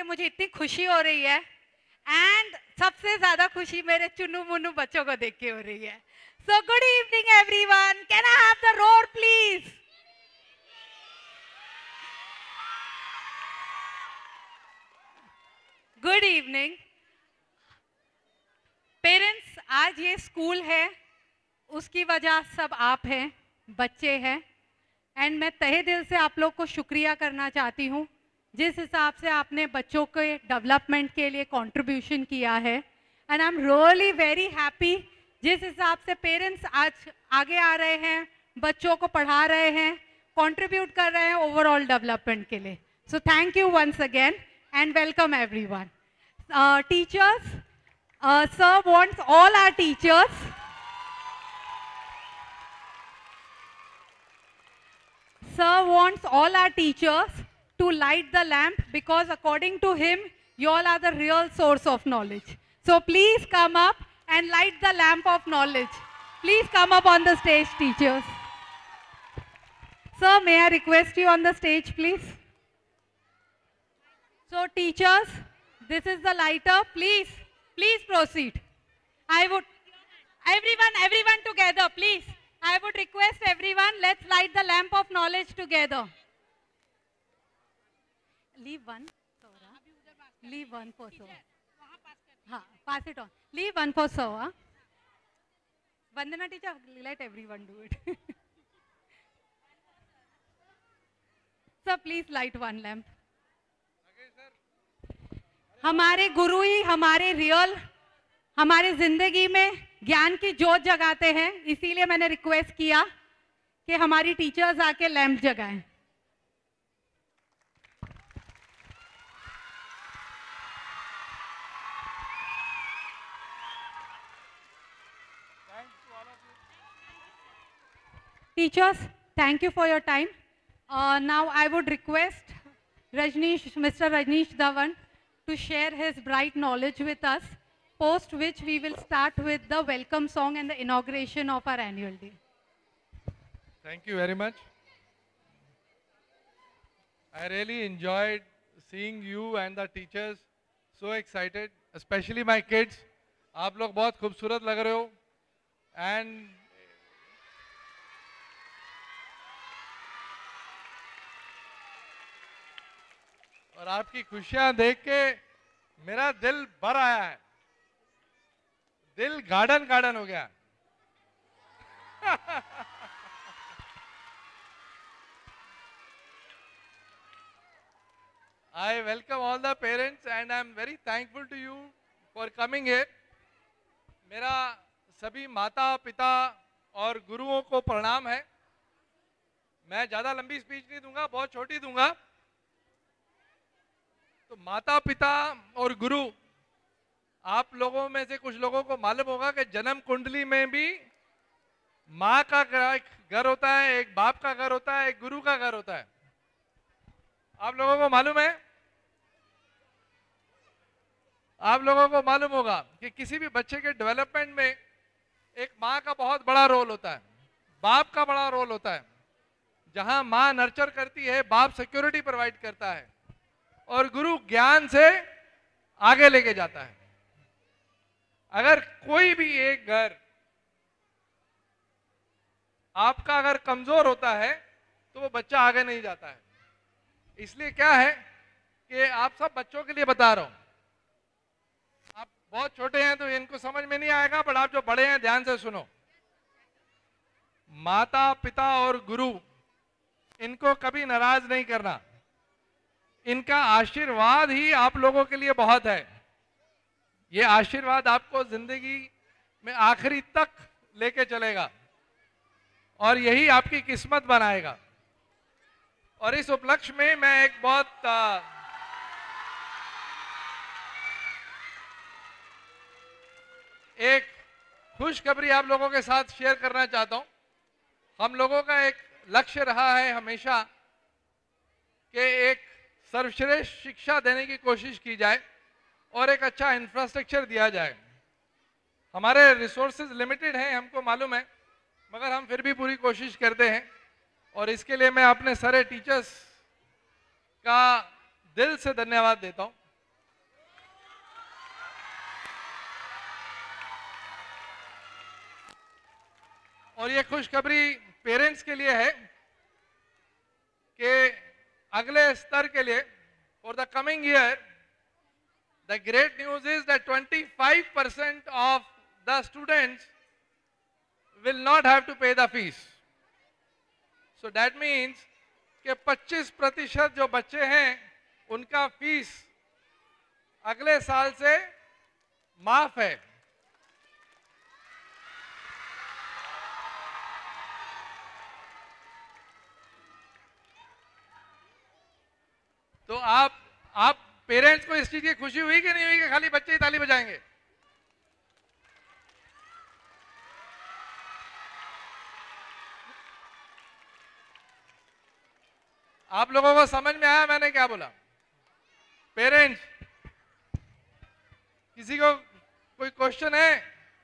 के मुझे इतनी खुशी हो रही है, एंड सबसे ज्यादा खुशी मेरे चुन्नू मुन्नू बच्चों को देख के हो रही है। So good evening everyone, can I have the roar please? Good evening parents. आज ये स्कूल है, उसकी वजह सब आप हैं, बच्चे हैं, एंड मैं तहे दिल से आप लोग को शुक्रिया करना चाहती हूँ जिस हिसाब से आपने बच्चों के डेवलपमेंट के लिए कंट्रीब्यूशन किया है। And I am really very happy जिस हिसाब से पेरेंट्स आज आगे आ रहे हैं, बच्चों को पढ़ा रहे हैं, कंट्रीब्यूट कर रहे हैं ओवरऑल डेवलपमेंट के लिए। So thank you once again and welcome everyone. Teachers, sir wants all our teachers to light the lamp because according to him you all are the real source of knowledge. So please come up and light the lamp of knowledge. Please come up on the stage, teachers. Sir, may I request you on the stage, please? So teachers, this is the lighter. Please proceed. I would, everyone together, please. I would request everyone, let's light the lamp of knowledge together. Leave one, Saura. Leave one for Saura. Pass it on. Leave one for Saura. Vandana teacher, let everyone do it. Sir, please light one lamp. हमारे गुरु ही हमारे जिंदगी में ज्ञान की जोत जगाते हैं, इसीलिए मैंने रिक्वेस्ट किया कि हमारी टीचर्स आके लैंप जगाएं। Teachers, thank you for your time. Now I would request Mr. Rajneesh Dhawan to share his bright knowledge with us, post which we will start with the welcome song and the inauguration of our annual day. Thank you very much. I really enjoyed seeing you and the teachers so excited, especially my kids. आप लोग बहुत खूबसूरत लग रहे हो and और आपकी खुशियां देख के मेरा दिल भर आया है, दिल गार्डन हो गया। I welcome all the parents and I am very thankful to you for coming here. मेरा सभी माता पिता और गुरुओं को प्रणाम है। मैं ज्यादा लंबी स्पीच नहीं दूंगा, बहुत छोटी दूंगा। तो माता पिता और गुरु, आप लोगों में से कुछ लोगों को मालूम होगा कि जन्म कुंडली में भी माँ का एक घर होता है, एक बाप का घर होता है, एक गुरु का घर होता है। आप लोगों को मालूम है? आप लोगों को मालूम होगा कि किसी भी बच्चे के डेवलपमेंट में एक माँ का बहुत बड़ा रोल होता है, बाप का बड़ा रोल होता है। जहां माँ नर्चर करती है, बाप सिक्योरिटी प्रोवाइड करता है और गुरु ज्ञान से आगे लेके जाता है। अगर कोई भी एक घर आपका अगर कमजोर होता है तो वो बच्चा आगे नहीं जाता है। इसलिए क्या है कि आप सब बच्चों के लिए बता रहा हूं। आप बहुत छोटे हैं तो इनको समझ में नहीं आएगा, पर आप जो बड़े हैं ध्यान से सुनो। माता पिता और गुरु, इनको कभी नाराज नहीं करना। इनका आशीर्वाद ही आप लोगों के लिए बहुत है। ये आशीर्वाद आपको जिंदगी में आखिरी तक लेके चलेगा और यही आपकी किस्मत बनाएगा। और इस उपलक्ष्य में मैं एक बहुत एक खुशखबरी आप लोगों के साथ शेयर करना चाहता हूं। हम लोगों का एक लक्ष्य रहा है हमेशा कि एक सर्वश्रेष्ठ शिक्षा देने की कोशिश की जाए और एक अच्छा इंफ्रास्ट्रक्चर दिया जाए। हमारे रिसोर्सेज लिमिटेड हैं, हमको मालूम है, मगर हम फिर भी पूरी कोशिश करते हैं और इसके लिए मैं अपने सारे टीचर्स का दिल से धन्यवाद देता हूं। और ये खुशखबरी पेरेंट्स के लिए है कि अगले स्तर के लिए for the coming year the great news is that 25% of the students will not have to pay the fees. So that means कि 25% जो बच्चे हैं उनका फीस अगले साल से माफ है. तो आप पेरेंट्स को इस चीज की खुशी हुई कि नहीं हुई कि खाली बच्चे ही ताली बजाएंगे? आप लोगों को समझ में आया मैंने क्या बोला? पेरेंट्स, किसी को कोई क्वेश्चन है?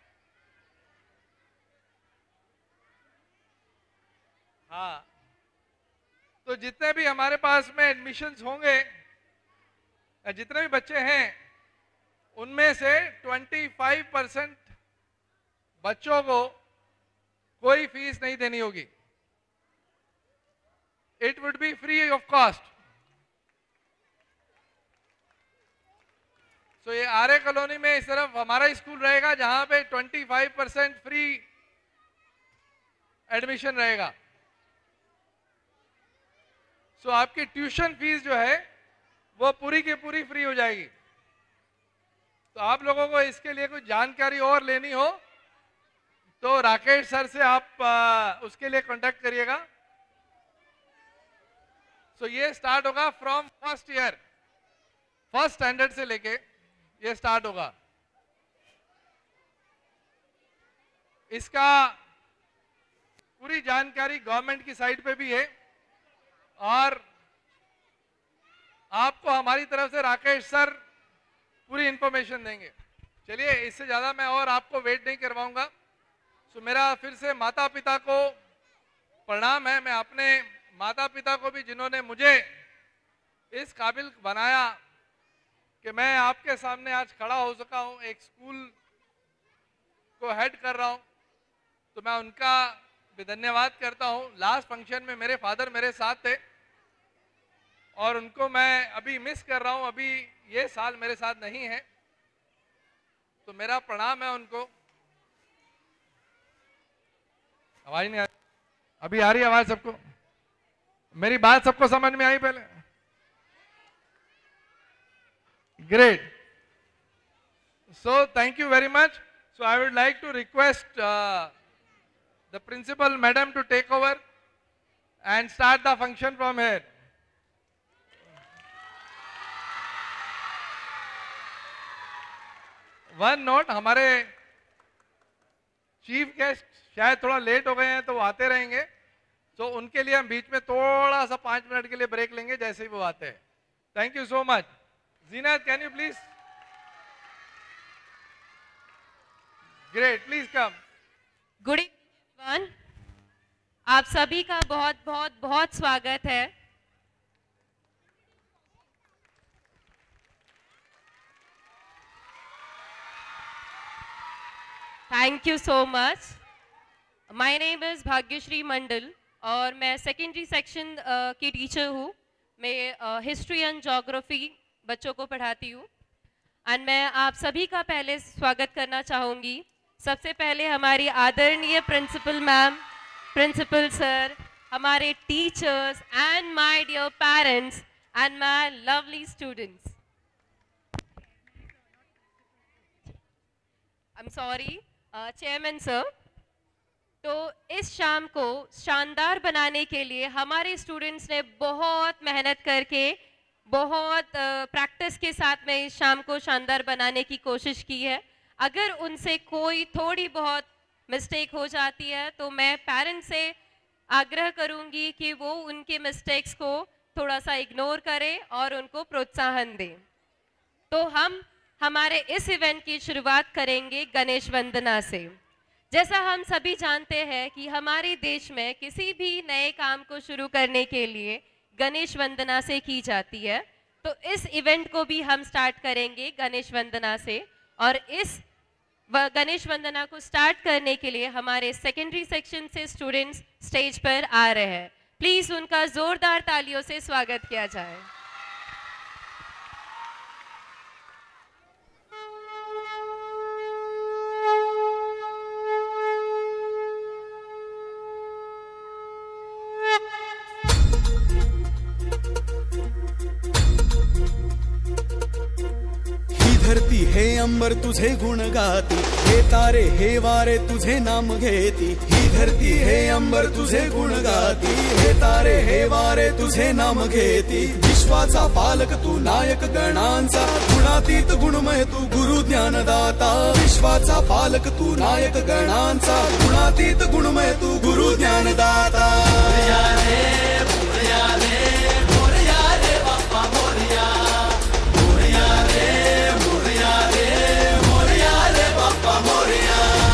हाँ, तो जितने भी हमारे पास में एडमिशन्स होंगे, जितने भी बच्चे हैं, उनमें से 25% बच्चों को कोई फीस नहीं देनी होगी. It would be free of cost. So ये आर्य कॉलोनी में सिर्फ हमारा स्कूल रहेगा जहां पे 25% फ्री एडमिशन रहेगा. सो आपकी ट्यूशन फीस जो है वो पूरी की पूरी फ्री हो जाएगी. तो आप लोगों को इसके लिए कुछ जानकारी और लेनी हो तो राकेश सर से आप उसके लिए कांटेक्ट करिएगा. सो ये स्टार्ट होगा from first year, first standard से लेके ये स्टार्ट होगा. इसका पूरी जानकारी गवर्नमेंट की साइट पे भी है और आपको हमारी तरफ से राकेश सर पूरी इंफॉर्मेशन देंगे. चलिए, इससे ज्यादा मैं और आपको वेट नहीं करवाऊंगा. सो मेरा फिर से माता पिता को प्रणाम है. मैं अपने माता पिता को भी, जिन्होंने मुझे इस काबिल बनाया कि मैं आपके सामने आज खड़ा हो सका हूं, एक स्कूल को हेड कर रहा हूं, तो मैं उनका भी धन्यवाद करता हूं. लास्ट फंक्शन में मेरे फादर मेरे साथ थे और उनको मैं अभी मिस कर रहा हूं. अभी ये साल मेरे साथ नहीं है, तो मेरा प्रणाम है उनको. आवाज नहीं आ रही? अभी आ रही आवाज सबको? मेरी बात सबको समझ में आई? पहले great. So thank you very much. So I would like to request the principal madam to take over and start the function from here. One note, हमारे चीफ गेस्ट शायद थोड़ा लेट हो गए हैं तो वो आते रहेंगे. तो उनके लिए हम बीच में थोड़ा सा 5 मिनट के लिए ब्रेक लेंगे जैसे ही वो आते हैं. Thank you so much. Zeenat, can you please? Great, please come. Good evening. आप सभी का बहुत बहुत बहुत स्वागत है. Thank you so much. My name is Bhagyashree Mandal और मैं सेकेंडरी सेक्शन की टीचर हूँ. मैं हिस्ट्री एंड ज्योग्राफी बच्चों को पढ़ाती हूँ. एंड मैं आप सभी का पहले स्वागत करना चाहूँगी. सबसे पहले हमारी आदरणीय प्रिंसिपल मैम, प्रिंसिपल सर, हमारे teachers and my dear parents and my lovely students. I am sorry chairman sir. तो इस शाम को शानदार बनाने के लिए हमारे स्टूडेंट्स ने बहुत मेहनत करके, बहुत प्रैक्टिस के साथ में इस शाम को शानदार बनाने की कोशिश की है. अगर उनसे कोई थोड़ी बहुत मिस्टेक हो जाती है तो मैं पेरेंट्स से आग्रह करूंगी कि वो उनके मिस्टेक्स को थोड़ा सा इग्नोर करें और उनको प्रोत्साहन दें. तो हम हमारे इस इवेंट की शुरुआत करेंगे गणेश वंदना से. जैसा हम सभी जानते हैं कि हमारे देश में किसी भी नए काम को शुरू करने के लिए गणेश वंदना से की जाती है. तो इस इवेंट को भी हम स्टार्ट करेंगे गणेश वंदना से. और इस गणेश वंदना को स्टार्ट करने के लिए हमारे सेकेंडरी सेक्शन से स्टूडेंट्स स्टेज पर आ रहे हैं। प्लीज उनका जोरदार तालियों से स्वागत किया जाए। धरती हे अंबर तुझे गुण गाती, हे तारे हे वारे तुझे नाम घेती। ही धरती हे अंबर तुझे गुण गाती, हे तारे हे वारे तुझे नाम घेती। विश्वाचा पालक तू नायक गणांचा, गुणातीत गुणमय तू गुरु ज्ञानदाता। विश्वाचा पालक तू नायक गणांचा, गुणातीत गुणमय तू गुरु ज्ञानदाता। मोरया रे मोरया रे मोरया रे बाप्पा मोरया, मोरया रे मोरया रे मोरया रे बाप्पा मोरया।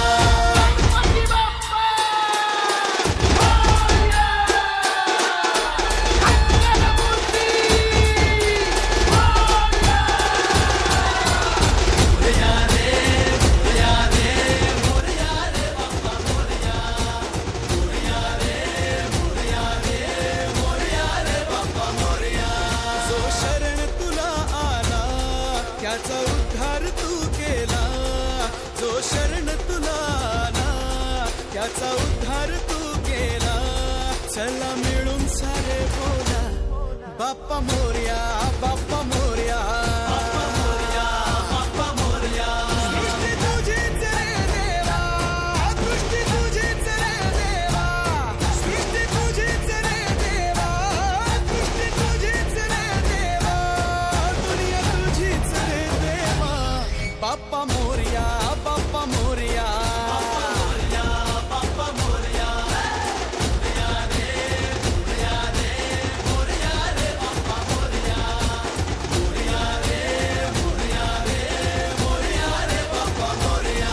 त्याचा उद्धार तू केला, जो शरण तुला आला त्याचा उद्धार तू केला। चला मिळून सारे बोला बाप्पा मोरया, बाप्पा मोरया, बाप्पा मोरया, बाप्पा मोरया। सृष्टी तुझीच रे देवा, सृष्टी तुझीच रे देवा, सृष्टी तुझीच रे देवा, सृष्टी तुझीच रे देवा, दुनिया तुझीच रे देवा। बाप्पा मोरया, बाप्पा मोरया, बाप्पा मोरया, बाप्पा मोरया। मोरया रे मोरया रे मोरया रे बाप्पा मोरया, मोरया रे मोरया रे मोरया रे बाप्पा मोरया।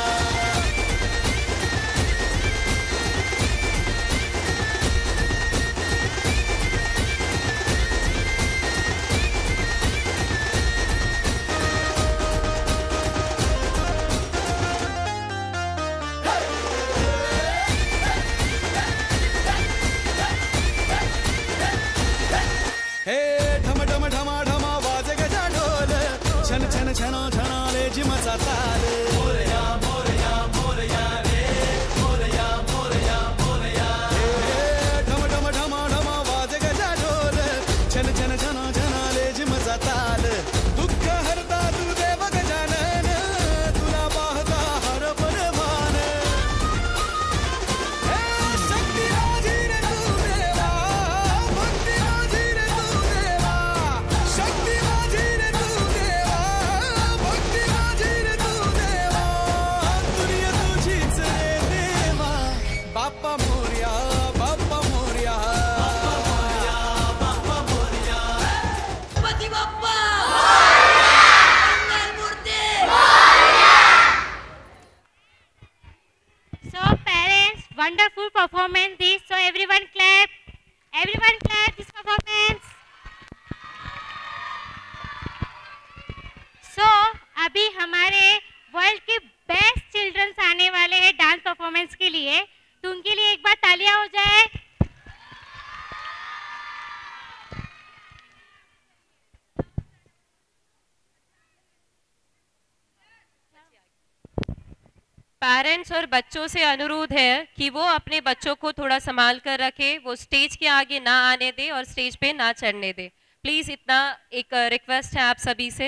हे ढम ढम ढमा ढमा वाजे गजा ढोल, छन छन छना छनाले जिमचा ताल। मोरया मोरया मोरया रे मोरया मोरया मोरया। हे ढम ढम ढमा ढमा वाजे गजा ढोल, छन छन छना छनाले जिमचा ताल। दुःख हरता तू देव गजानन, तुला पाहता हरपन भान। हे शक्ती माझी रे तू देवा, भक्ती माझी रे तू देवा, शक्ती माझी रे तू देवा, भक्ती माझी रे तू देवा, दुनिया तुझीच रे देवा। बाप्पा मोरया, बाप्पा मोरया, बाप्पा मोरया, बाप्पा मोरया। गणपती बाप्पा मूर्ती। So parents, wonderful performance this. So everyone clap this performance. So अभी हमारे वर्ल्ड के बेस्ट चिल्ड्रंस आने वाले हैं डांस परफॉर्मेंस के लिए, तो उनके लिए एक बार तालियां हो जाए। पेरेंट्स और बच्चों से अनुरोध है कि वो अपने बच्चों को थोड़ा संभाल कर रखे, वो स्टेज के आगे ना आने दे और स्टेज पे ना चढ़ने दे। प्लीज इतना एक रिक्वेस्ट है आप सभी से।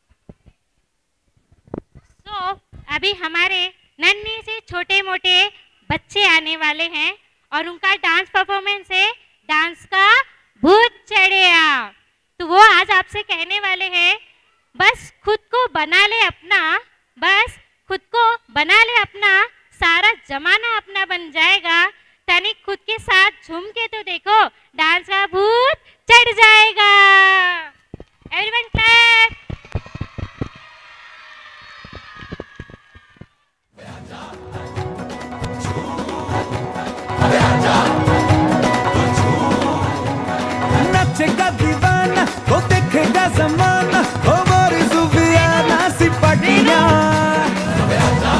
So अभी हमारे नन्हे से छोटे मोटे बच्चे आने वाले हैं और उनका डांस परफॉर्मेंस है डांस का भूत चढ़ेया। तो वो आज आपसे कहने वाले हैं, बस खुद को बना ले अपना, बस खुद को बना ले अपना, सारा जमाना अपना बन जाएगा। तनिक खुद के साथ झूम के तो देखो, डांस का भूत चढ़ जाएगा। Everyone clap. नाचेगा दीवाना, वो देखेगा जमाना, वो मोरी सुफियाना सिपाटिया।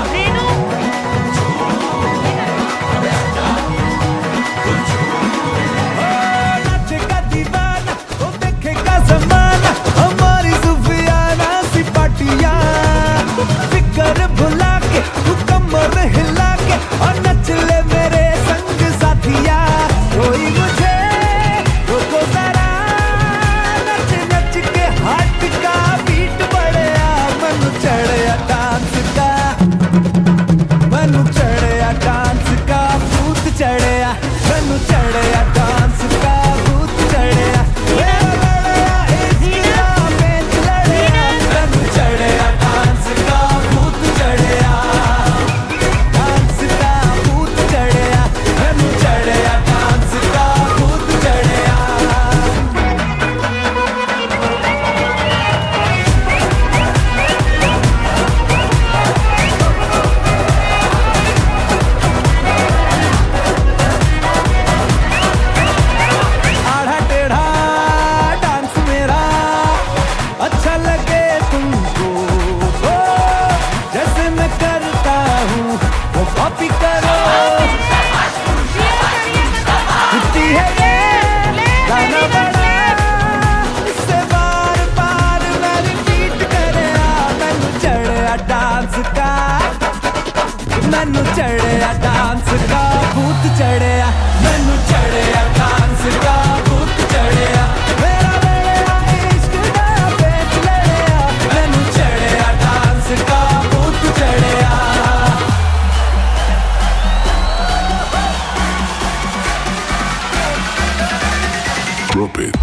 drop it.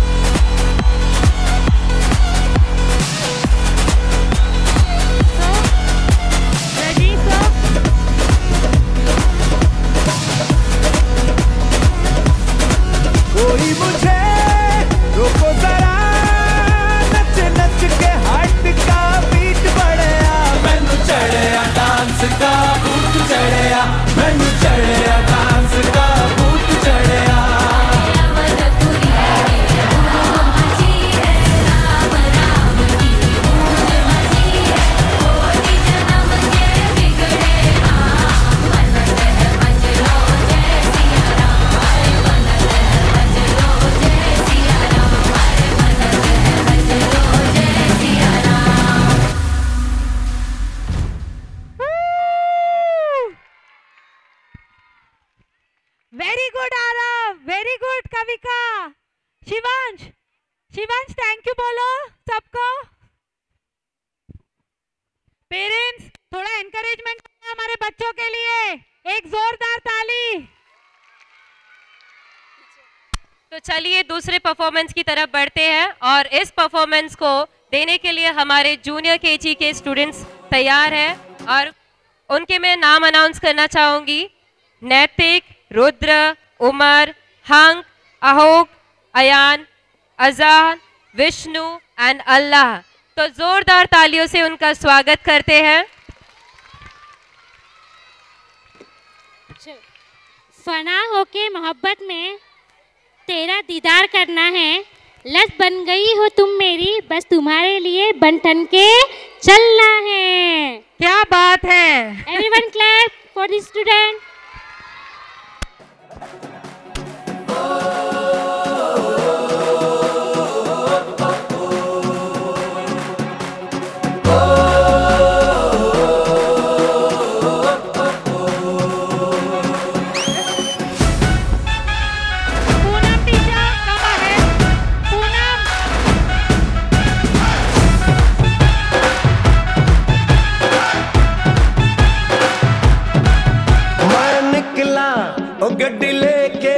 कोई मुझे रोको जरा, नच नच के हार्ट का बीट बढ़िया, मैनू चढ़िया डांस का भूत चढ़िया, मैनू चढ़िया डांस का भूत चढ़िया। Very good Aarav, very good Kavika. Shivansh, Shivansh thank you बोलो सबको। पेरेंट्स थोड़ा एनकरेजमेंट करना हमारे बच्चों के लिए, एक जोरदार ताली। तो चलिए दूसरे परफॉर्मेंस की तरफ बढ़ते हैं और इस परफॉर्मेंस को देने के लिए हमारे जूनियर केजी के स्टूडेंट्स तैयार हैं और उनके मैं नाम अनाउंस करना चाहूंगी। नैतिक, रुद्र, उमर, हंक, अहोक, अयान, अजान, विष्णु एंड अल्लाह। तो जोरदार तालियों से उनका स्वागत करते हैं। फना होके मोहब्बत में तेरा दीदार करना है, लज बन गई हो तुम मेरी, बस तुम्हारे लिए बन ठन के चलना है। क्या बात है। Everyone clap for the student. गड्डी लेके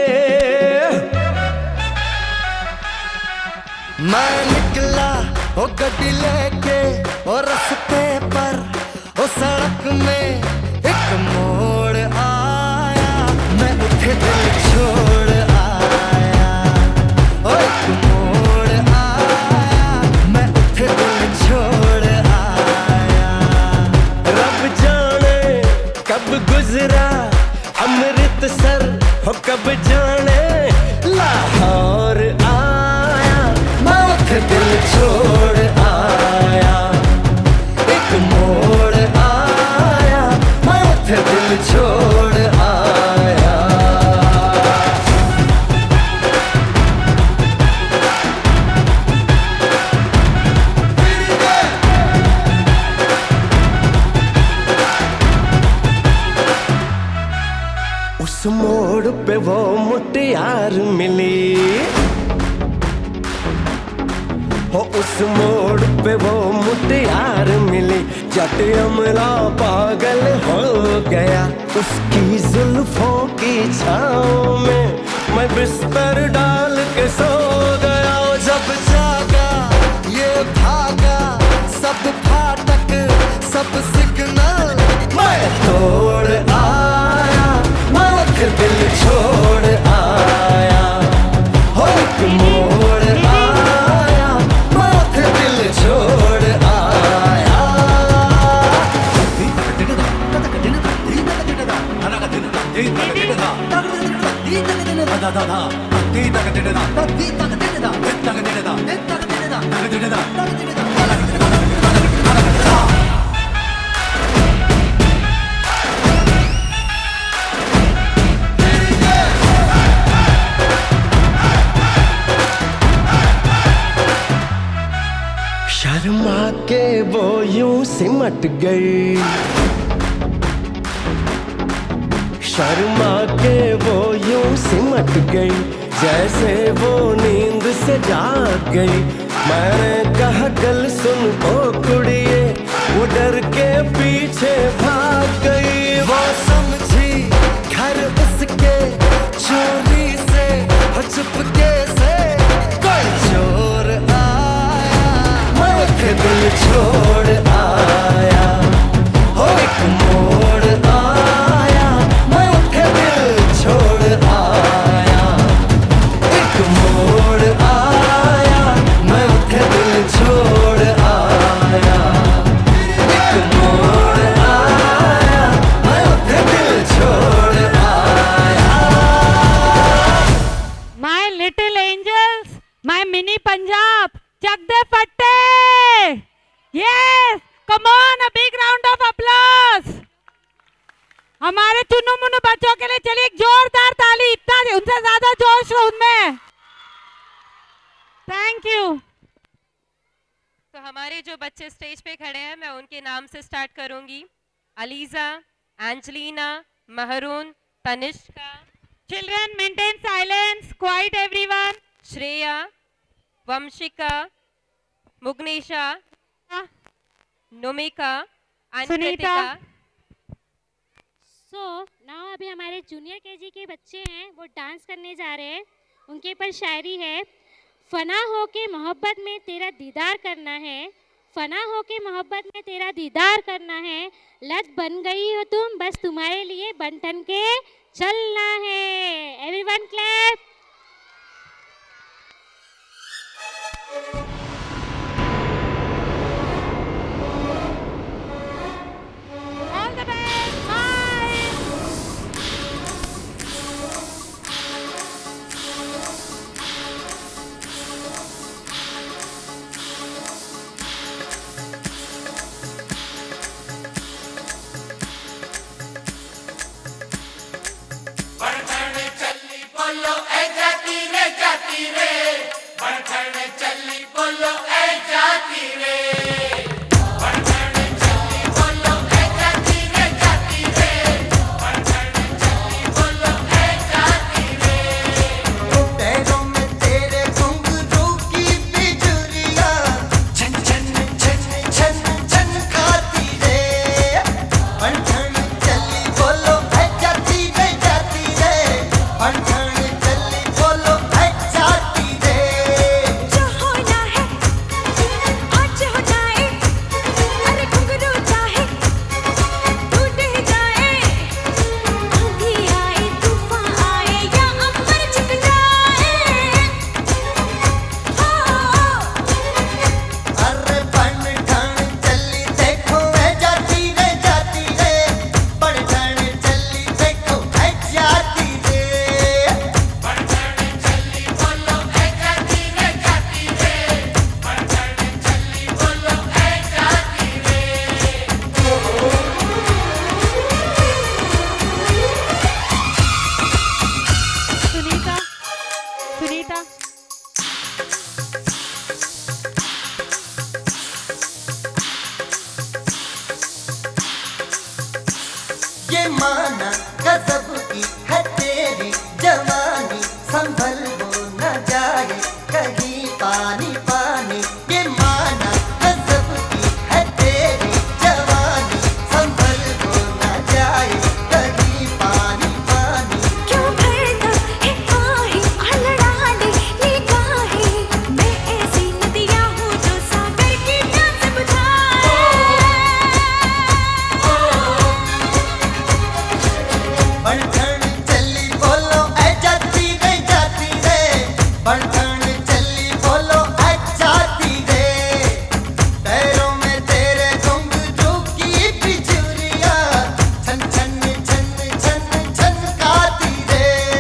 मैं निकला, ओ गड्डी लेके, और रास्ते पर ओ सड़क में एक मोड़ आया, मैं उठे दिल छोड़ आया, ओ एक मोड़ आया, मैं उठे दिल छोड़ आया। रब जाने कब गुजरा अमृतसर, हो कब जाने लाहौर आया, मैं उठे दिल छोड़ आया, एक मोड़ आया, मैं उठे दिल छोड़ आया। उस मोड़ पे वो मुटियार मिली, हो उस मोड़ पे वो मुटियार मिली, जट अमला पागल हो गया, उसकी जुल्फों की छाँव में मैं बिस्तर डाल के सो गया। जब जागा ये भागा, सब फाटक सब सिग्नल मैं तोड़ आया, मैं दिल छोड़ आया, हो एक मोड़ आया, मैं दिल छोड़ आया। शर्मा के वो यूं सिमट गई, शर्मा के वो यूं सिमट गई, जैसे वो नींद से जाग गई। मैंने कहा गल सुन ओ कुड़िए, वो डर के पीछे भाग गई। वो समझी घर उसके चोरी से, चुपके से चलिए एक जोरदार ताली, इतना उनसे ज्यादा जोश हो उनमें। Thank you. तो हमारे जो बच्चे स्टेज पे खड़े हैं मैं उनके नाम से स्टार्ट करूंगी। Aliza, Angelina, Mehroon, Tanishka. Children maintain silence, quiet everyone. Shreya, Vanshika, Mugnesha, Numika, Sunita. Now अभी हमारे जूनियर केजी के बच्चे हैं, वो डांस करने जा रहे हैं। उनके ऊपर शायरी है। फना हो के मोहब्बत में तेरा दीदार करना है, फना हो के मोहब्बत में तेरा दीदार करना है, लत बन गई हो तुम, बस तुम्हारे लिए बन ठन के चलना है। Everyone clap. All the best, bye. ये माना गजब की है तेरी जवानी, संभल वो न जाए कहीं पानी पानी। ये माना गजब की है तेरी जवानी, संभल वो न जाए कहीं पानी पानी। क्यों भरता है आही अलड़ाने निगाहें, मैं ऐसी नदिया हूँ जो सागर की प्यास बुझाए। बढ़न चली बोलो ऐ जाती रे, बढ़न चली बोलो ऐ जाती रे। पैरों में तेरे घुंघरू की बिजुरिया, छन छन छन छन छनकाती रे।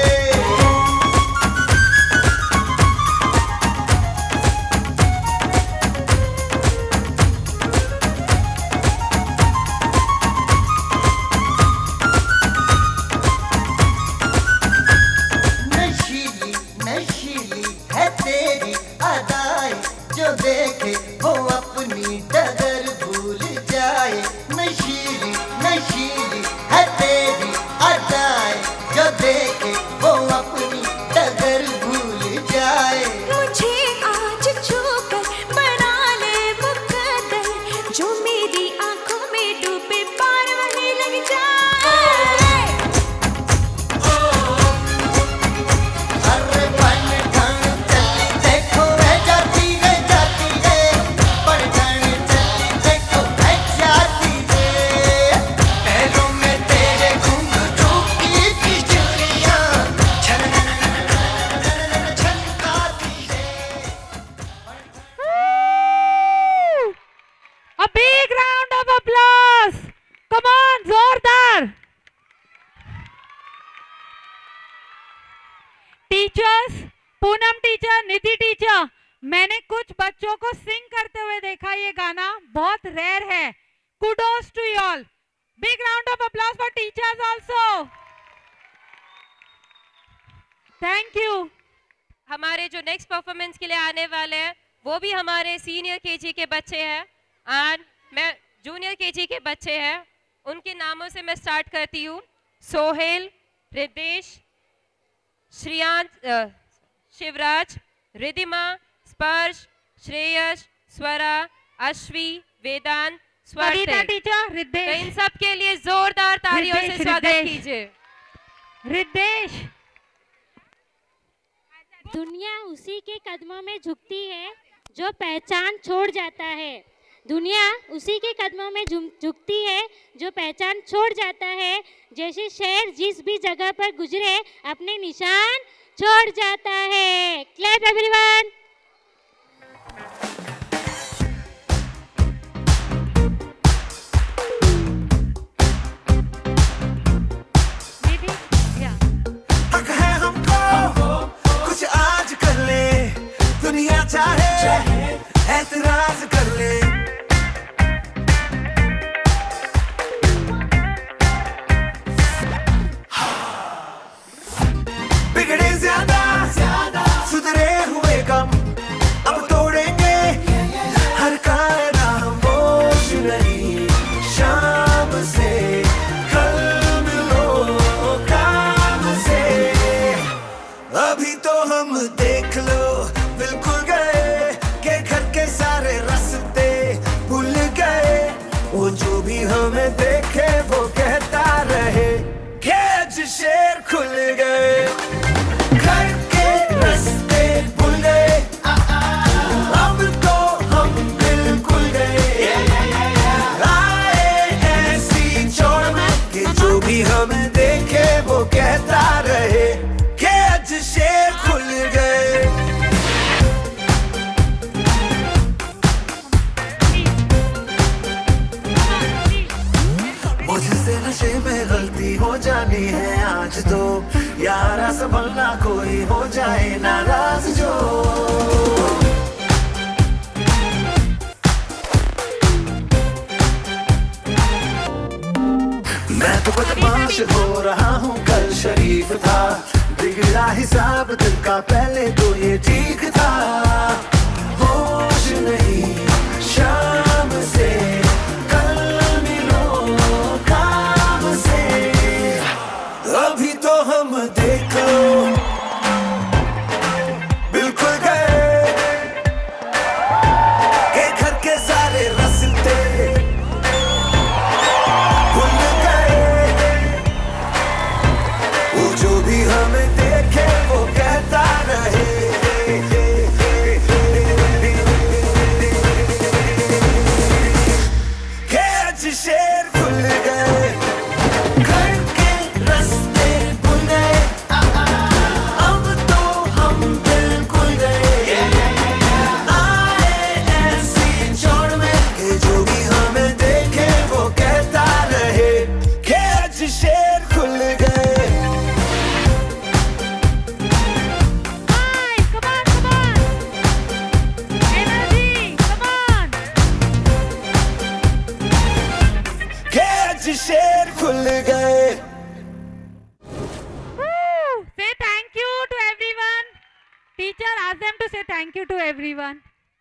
नशीली नशीली है तेरी अदाएं, जो देखे वो अपनी डगर भूल जाए। नशीली नशीली है तेरी अदाएं, जो देखे वो अपनी डगर भूल जाए। मुझे आज छूकर बना ले मुकद्दर, जो मेरी आंखों में डूबे पार वहीं लग जाए। अरे बन ठन चली देखो ऐ जाती रे, बन ठन चली देखो ऐ जाती रे। पैरों में तेरे घुंघरू की बिजुरियां, छन छनकाती रे। A big round of applause. Come on, जोरदार. Teachers, Poonam teacher, Nidhi teacher, मैंने कुछ बच्चों को सिंग करते हुए देखा। ये गाना बहुत रेयर है। Kudos to you all. Big round of applause for teachers also. Thank you. हमारे जो नेक्स्ट परफॉर्मेंस के लिए आने वाले हैं वो भी हमारे सीनियर केजी के बच्चे हैं और मैं जूनियर केजी के बच्चे हैं। उनके नामों से मैं स्टार्ट करती हूँ। सोहेल, रिदेश, श्रियांश, शिवराज, रिधिमा, स्पर्श, श्रेयस, स्वरा, अश्वी, वेदांत, कविता स्वर्ति। टीचर, तो रिद्धेश। इन सब के लिए जोरदार तालियों से रिद्धेश, स्वागत रिद्धेश। कीजिए। रिद्धेश। दुनिया उसी के कदमों में झुकती है जो पहचान छोड़ जाता है। दुनिया उसी के कदमों में झुकती है जो पहचान छोड़ जाता है। जैसे शेर जिस भी जगह पर गुजरे अपने निशान छोड़ जाता है। Clap everyone. हक है हमको कुछ आज कर ले, दुनिया चाहे ऐतराज कर ले। बिगड़े ज्यादा सुधरे हुए कम, अब तोड़ेंगे हर कायदा हम। बोझ नहीं शाम से कल मिलो काम से। अभी तो हम देख लो बिल्कुल गए के घर के सारे रास्ते भूल गए। वो जो भी हमें देखे वो कहता रहे कि आज शेर खुल गए। घर के रास्ते भूल गए, अब तो हम बिल्कुल गए। आए ऐसी चौड़ में कि जो भी हमें देखे वो कहता रहे कि आज शेर खुल गए। मुझसे नशे में गलती हो जानी है आज तो, यारा संभलना कोई हो जाए नाराज जो। मैं तो बदमाश हो रहा हूँ कल शरीफ था, बिगड़ा हिसाब दिल का पहले तो ये ठीक था। होश नहीं शाम से कल मिलो काम से। अभी तो हम देख लो बिल्कुल गए के घर के सारे रास्ते भूल गए। वो जो भी हमें देखे वो कहता रहे कि आज शेर खुल गए। घर के रास्ते भूल गए, अब तो हम बिल्कुल गए। आए ऐसी चौड़ में कि जो भी हमें देखे वो कहता रहे कि आज शेर खुल गए। Come on, come on. Energy, come on. कि आज शेर खुल गए। Woo! Say thank you to everyone. Teacher, ask them to say thank you to everyone.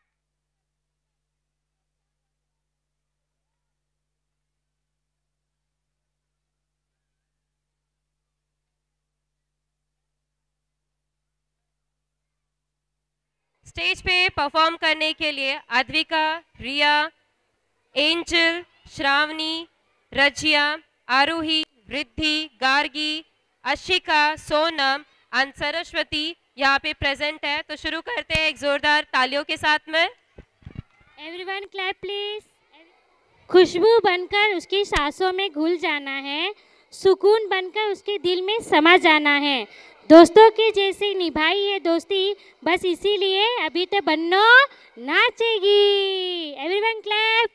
Stage पे परफॉर्म करने के लिए अद्विका, रिया, एंजल, श्रावणी, रजिया, आरोही, रिद्धि, गार्गी, अशिका, सोनम और सरस्वती यहाँ पे प्रेजेंट है। तो शुरू करते हैं एक जोरदार तालियों के साथ में। Everyone clap please. खुशबू बनकर उसकी सांसों में घुल जाना है, सुकून बनकर उसके दिल में समा जाना है। दोस्तों की जैसी निभाई है दोस्ती, बस इसीलिए अभी तो बन्नो नाचेगी। Everyone clap.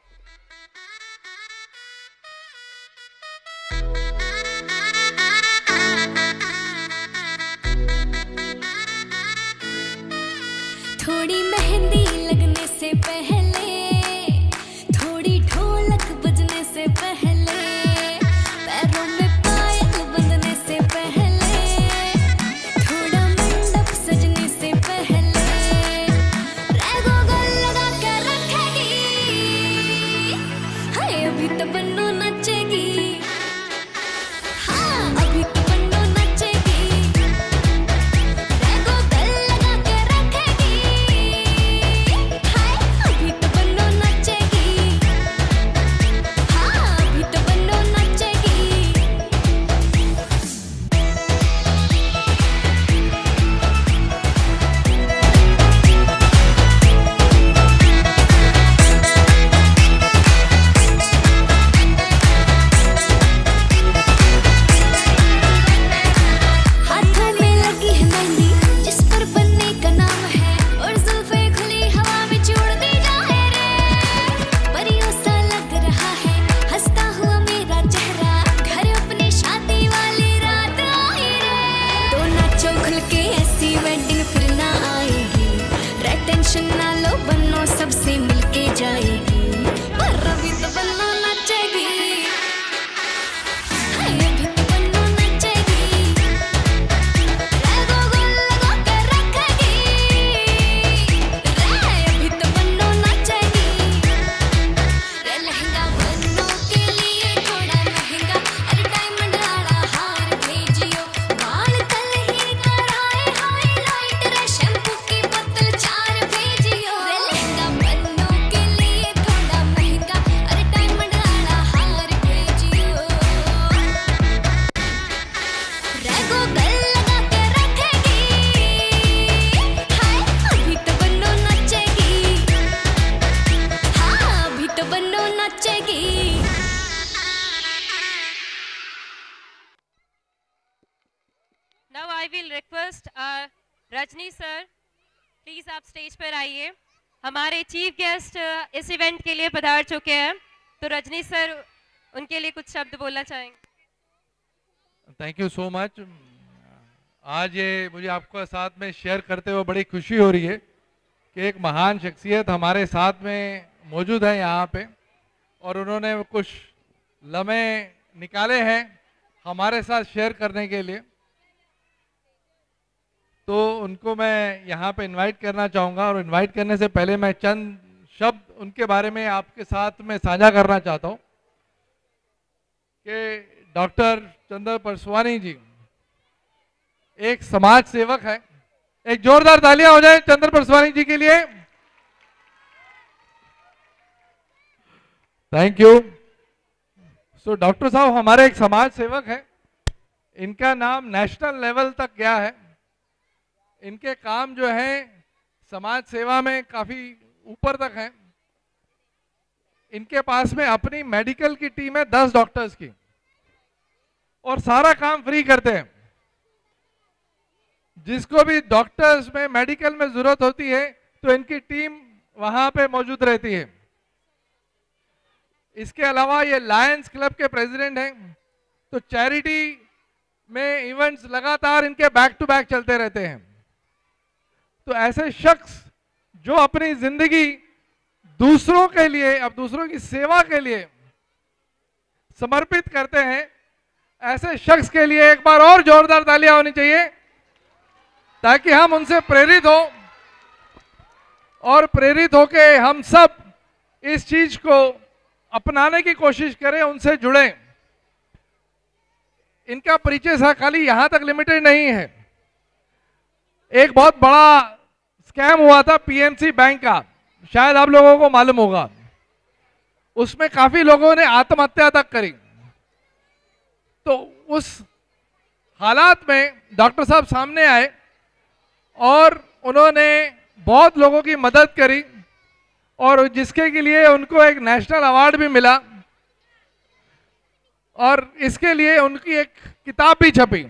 थोड़ी मेहंदी लगने से पहले, थोड़ी ढोलक बजने से पहले, पैरों में पायल बंधने से पहले, को गल लगा के रखेगी। हाय अभी तो बन्नो नाचेगी, हाँ अभी तो बन्नो नाचेगी। Now I will request Rajni sir, please आप स्टेज पर आइए। हमारे चीफ गेस्ट इस इवेंट के लिए पधार चुके हैं, तो रजनी सर उनके लिए कुछ शब्द बोलना चाहेंगे। Thank you so much. आज ये मुझे आपके साथ में शेयर करते हुए बड़ी खुशी हो रही है कि एक महान शख्सियत हमारे साथ में मौजूद है यहाँ पे, और उन्होंने कुछ लम्हे निकाले हैं हमारे साथ शेयर करने के लिए। तो उनको मैं यहाँ पे इनवाइट करना चाहूँगा, और इनवाइट करने से पहले मैं चंद शब्द उनके बारे में आपके साथ में साझा करना चाहता हूँ कि डॉक्टर चंद्र परसवानी जी एक समाज सेवक है। एक जोरदार तालियां हो जाए चंद्र परसवानी जी के लिए। Thank you. सो डॉक्टर साहब हमारे एक समाज सेवक है, इनका नाम नेशनल लेवल तक गया है। इनके काम जो है समाज सेवा में काफी ऊपर तक है। इनके पास में अपनी मेडिकल की टीम है 10 डॉक्टर्स की, और सारा काम फ्री करते हैं। जिसको भी डॉक्टर्स में मेडिकल में जरूरत होती है तो इनकी टीम वहां पे मौजूद रहती है। इसके अलावा ये लायंस क्लब के प्रेसिडेंट हैं, तो चैरिटी में इवेंट्स लगातार इनके बैक टू बैक चलते रहते हैं। तो ऐसे शख्स जो अपनी जिंदगी दूसरों के लिए, अब दूसरों की सेवा के लिए समर्पित करते हैं, ऐसे शख्स के लिए एक बार और जोरदार तालियां होनी चाहिए, ताकि हम उनसे प्रेरित हो, और प्रेरित होके हम सब इस चीज को अपनाने की कोशिश करें, उनसे जुड़ें। इनका परिचय खाली यहां तक लिमिटेड नहीं है। एक बहुत बड़ा स्कैम हुआ था पीएमसी बैंक का, शायद आप लोगों को मालूम होगा। उसमें काफी लोगों ने आत्महत्या तक करी। तो उस हालात में डॉक्टर साहब सामने आए और उन्होंने बहुत लोगों की मदद करी, और जिसके के लिए उनको एक नेशनल अवार्ड भी मिला, और इसके लिए उनकी एक किताब भी छपी।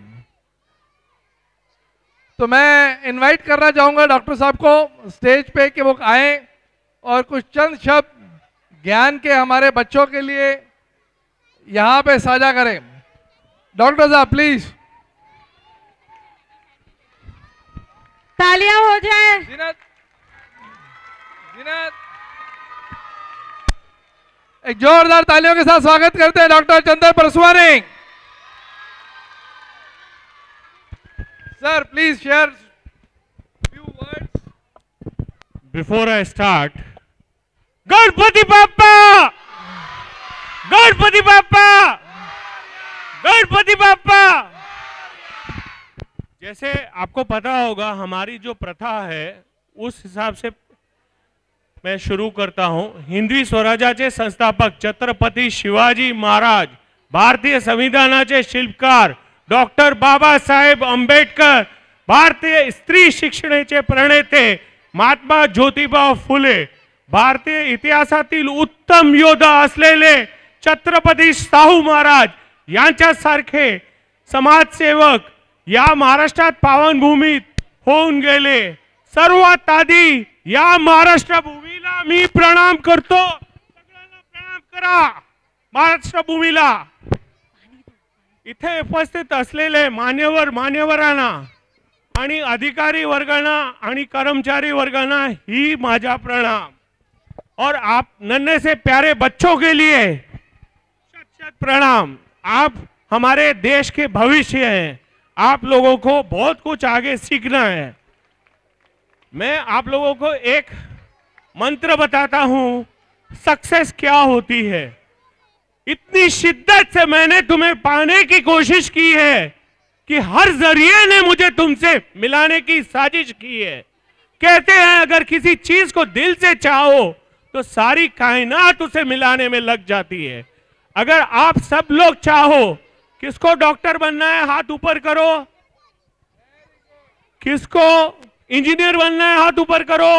तो मैं इनवाइट करना चाहूंगा डॉक्टर साहब को स्टेज पे कि वो आए और कुछ चंद शब्द ज्ञान के हमारे बच्चों के लिए यहाँ पे साझा करें। डॉक्टर साहब प्लीज। तालियां हो जाए। जीनत, जीनत, एक जोरदार तालियों के साथ स्वागत करते हैं doctor Chandra Parsawani. Sir, please share few words. Before I start, Ganpati Bappa! Ganpati Bappa! Ganpati Bappa! जैसे आपको पता होगा हमारी जो प्रथा है उस हिसाब से मैं शुरू करता हूं। हिंदवी स्वराज्याचे संस्थापक छत्रपती शिवाजी महाराज, भारतीय संविधानाचे शिल्पकार डॉक्टर बाबासाहेब आंबेडकर, भारतीय स्त्री शिक्षणाचे प्रणेते महात्मा ज्योतिबा फुले, भारतीय इतिहासातील उत्तम योद्धा असलेले छत्रपती शाहू महाराज यांच्यासारखे समाजसेवक या महाराष्ट्रात पावनभूमीत होऊन गेले। सर्वात आधी या महाराष्ट्र भूमीला मी प्रणाम करतो। सगळ्यांना प्रणाम करा महाराष्ट्र भूमीला। इथे उपस्थित असलेले मान्यवरांना आणि अधिकारी वर्गांना आणि कर्मचारी वर्गांना ही माझा प्रणाम, और आप नन्हे से प्यारे बच्चों के लिए शत शत प्रणाम। आप हमारे देश के भविष्य हैं, आप लोगों को बहुत कुछ आगे सीखना है। मैं आप लोगों को एक मंत्र बताता हूं, सक्सेस क्या होती है। इतनी शिद्दत से मैंने तुम्हें पाने की कोशिश की है कि हर जरिए ने मुझे तुमसे मिलाने की साजिश की है। कहते हैं अगर किसी चीज को दिल से चाहो तो सारी कायनात उसे मिलाने में लग जाती है। अगर आप सब लोग चाहो किसको डॉक्टर बनना है हाथ ऊपर करो। किसको इंजीनियर बनना है हाथ ऊपर करो।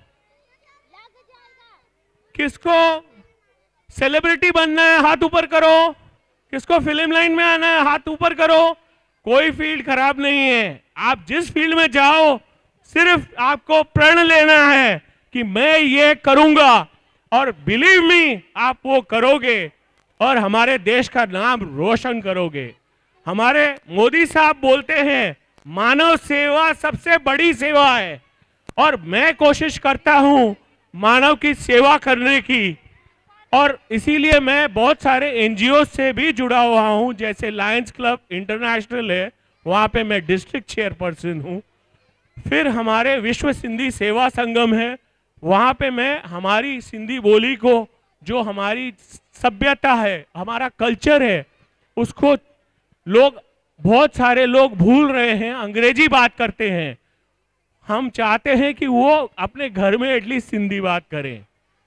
किसको सेलिब्रिटी बनना है हाथ ऊपर करो। किसको फिल्म लाइन में आना है हाथ ऊपर करो। कोई फील्ड खराब नहीं है, आप जिस फील्ड में जाओ सिर्फ आपको प्रण लेना है कि मैं ये करूंगा, और बिलीव मी आप वो करोगे और हमारे देश का नाम रोशन करोगे। हमारे मोदी साहब बोलते हैं मानव सेवा सबसे बड़ी सेवा है, और मैं कोशिश करता हूं मानव की सेवा करने की, और इसीलिए मैं बहुत सारे एनजीओ से भी जुड़ा हुआ हूं, जैसे लायंस क्लब इंटरनेशनल है, वहां पे मैं डिस्ट्रिक्ट चेयरपर्सन हूं। फिर हमारे विश्व सिंधी सेवा संगम है, वहां पे मैं हमारी सिंधी बोली को, जो हमारी सभ्यता है, हमारा कल्चर है, उसको लोग, बहुत सारे लोग भूल रहे हैं, अंग्रेजी बात करते हैं। हम चाहते हैं कि वो अपने घर में एटलीस्ट सिंधी बात करें।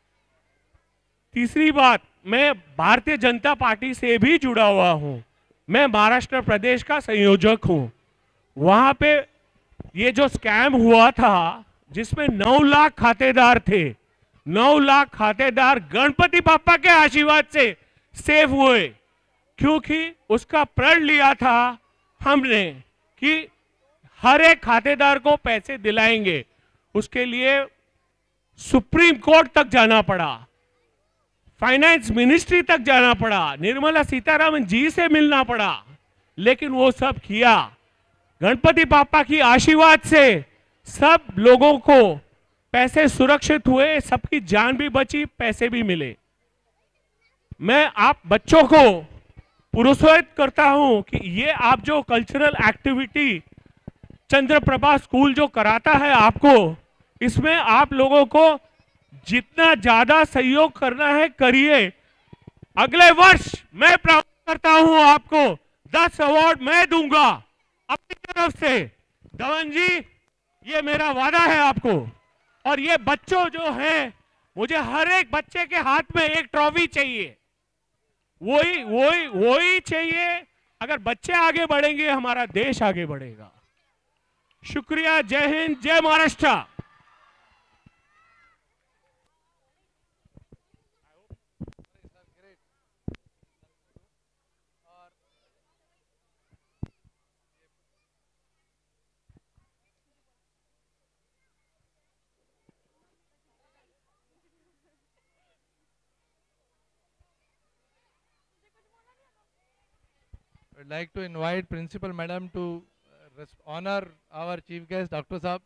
तीसरी बात, मैं भारतीय जनता पार्टी से भी जुड़ा हुआ हूं। मैं महाराष्ट्र प्रदेश का संयोजक हूं। वहां पे ये जो स्कैम हुआ था जिसमें 9 लाख खातेदार थे, 9 लाख खातेदार गणपति बापा के आशीर्वाद से सेव हुए, क्योंकि उसका प्रण लिया था हमने कि हर एक खातेदार को पैसे दिलाएंगे। उसके लिए सुप्रीम कोर्ट तक जाना पड़ा, फाइनेंस मिनिस्ट्री तक जाना पड़ा, निर्मला सीतारामन जी से मिलना पड़ा, लेकिन वो सब किया। गणपति बापा की आशीर्वाद से सब लोगों को पैसे सुरक्षित हुए, सबकी जान भी बची, पैसे भी मिले। मैं आप बच्चों को प्रोत्साहित करता हूं कि ये आप जो cultural activity Chandra Prabha school जो कराता है आपको, इसमें आप लोगों को जितना ज्यादा सहयोग करना है करिए। अगले वर्ष मैं प्राप्त करता हूं आपको 10 अवार्ड मैं दूंगा अपनी तरफ से। धवन जी, ये मेरा वादा है आपको। और ये बच्चों जो हैं, मुझे हर एक बच्चे के हाथ में एक ट्रॉफी चाहिए, वही चाहिए। अगर बच्चे आगे बढ़ेंगे हमारा देश आगे बढ़ेगा। शुक्रिया, जय हिंद, जय Maharashtra. I'd like to invite Principal Madam to honor our Chief Guest, Dr. Saab.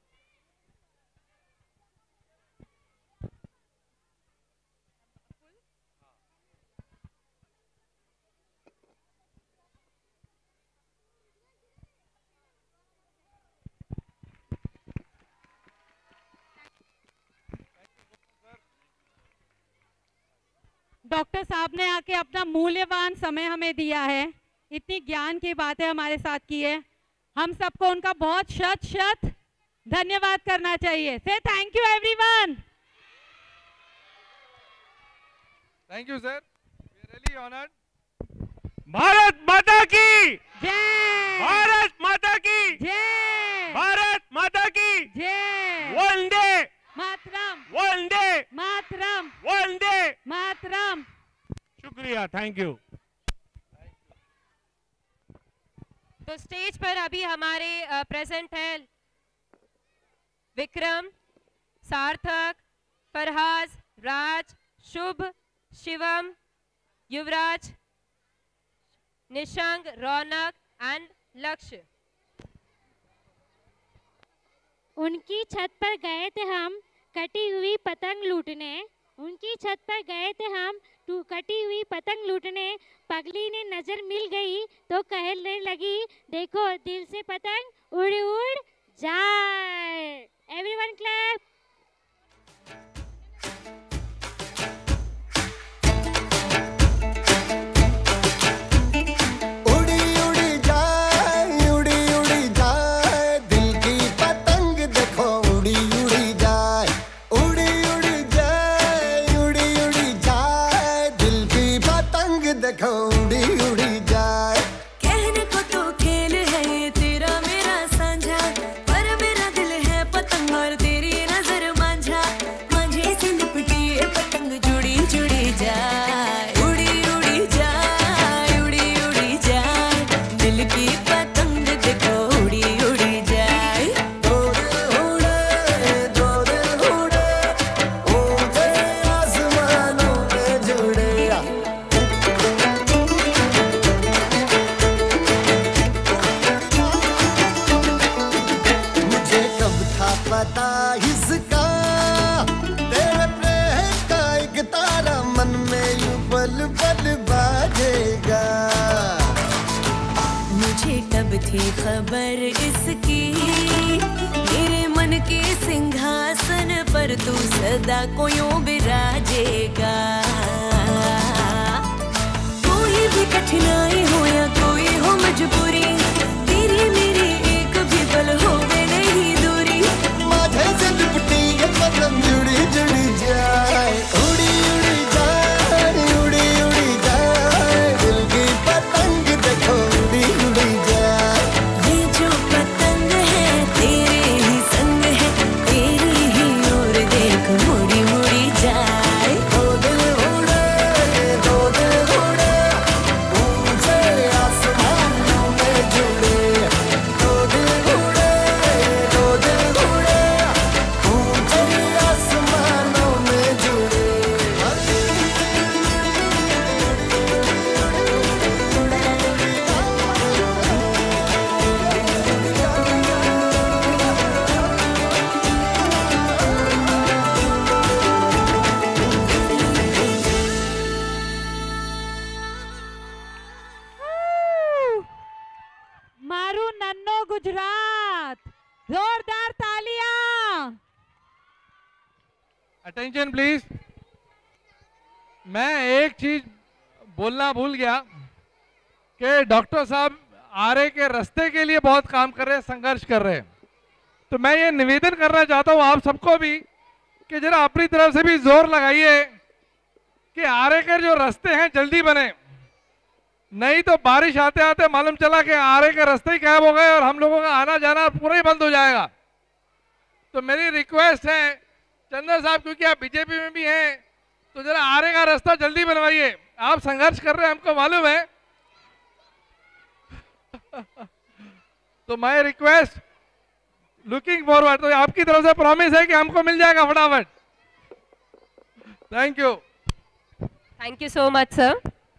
Doctor साहब ने आके अपना मूल्यवान समय हमें दिया है, इतनी ज्ञान की बातें हमारे साथ की है। हम सबको उनका बहुत शत शत धन्यवाद करना चाहिए। से thank you everyone. Thank you, sir. We are really honored. Bharat Mata की जय, भारत माता की जय, भारत माता की जय, वंदे मातरम, वंदे मातरम, वंदे मातरम। शुक्रिया, थैंक यू। तो स्टेज पर अभी हमारे प्रेजेंट हैं विक्रम, सार्थक, फरहाज, राज, शुभ, शिवम, युवराज, निशंक, रौनक एंड लक्ष्य। उनकी छत पर गए थे हम कटी हुई पतंग लूटने, उनकी छत पर गए थे हम कटी हुई पतंग लूटने। पगली ने नजर मिल गई तो कहने लगी, देखो दिल से पतंग उड़ उड़ जाए। Everyone clap. उड़ी उड़ी जाए, उड़ी उड़ी जाए, दिल की पतंग देखो उड़ी उड़ी जाए। उड़ी उड़ी जाए, उड़ी उड़ी जाए, दिल की पतंग देखो उड़ी उड़ी जाए। रखे खबर इसकी, मेरे मन के सिंहासन पर तू सदा को यूं विराजेगा। कोई भी कठिनाई हो या कोई हो मजबूरी, तेरी मेरी एक भी पल होवे नहीं दूरी। माथे से लिपटी ये पतंग जुड़ी जुड़ी जाए, उड़ी उड़ी जाए, उड़ी उड़ी जाए, दिल की पतंग देखो उड़ी उड़ी जाए। ये जो पतंग है तेरे ही संग है, तेरी ही ओर देख मुड़ी मुड़ी जाए। दो दिल उड़े, दो दिल उड़े, ऊंचे आसमानों में जुड़े। दो दिल उड़े, दो दिल उड़े, ऊंचे आसमानों में जुड़े। मारू नन्नो गुजरात, जोरदार तालियां। Attention please. मैं एक चीज बोलना भूल गया कि डॉक्टर साहब आरे के रास्ते के लिए बहुत काम कर रहे हैं, संघर्ष कर रहे हैं। तो मैं ये निवेदन करना चाहता हूँ आप सबको भी कि जरा अपनी तरफ से भी जोर लगाइए कि आरे के जो रास्ते हैं जल्दी बने, नहीं तो बारिश आते आते मालूम चला कि आरे के रास्ते ही गायब हो गए और हम लोगों का आना जाना पूरा ही बंद हो जाएगा। तो मेरी रिक्वेस्ट है चंदर साहब, क्योंकि आप बीजेपी में भी हैं, तो जरा आरे का रास्ता जल्दी बनवाइए। आप संघर्ष कर रहे हैं, हमको मालूम है। तो माय रिक्वेस्ट, लुकिंग फॉरवर्ड, तो आपकी तरफ से प्रॉमिस है कि हमको मिल जाएगा फटाफट। Thank you. Thank you so much sir.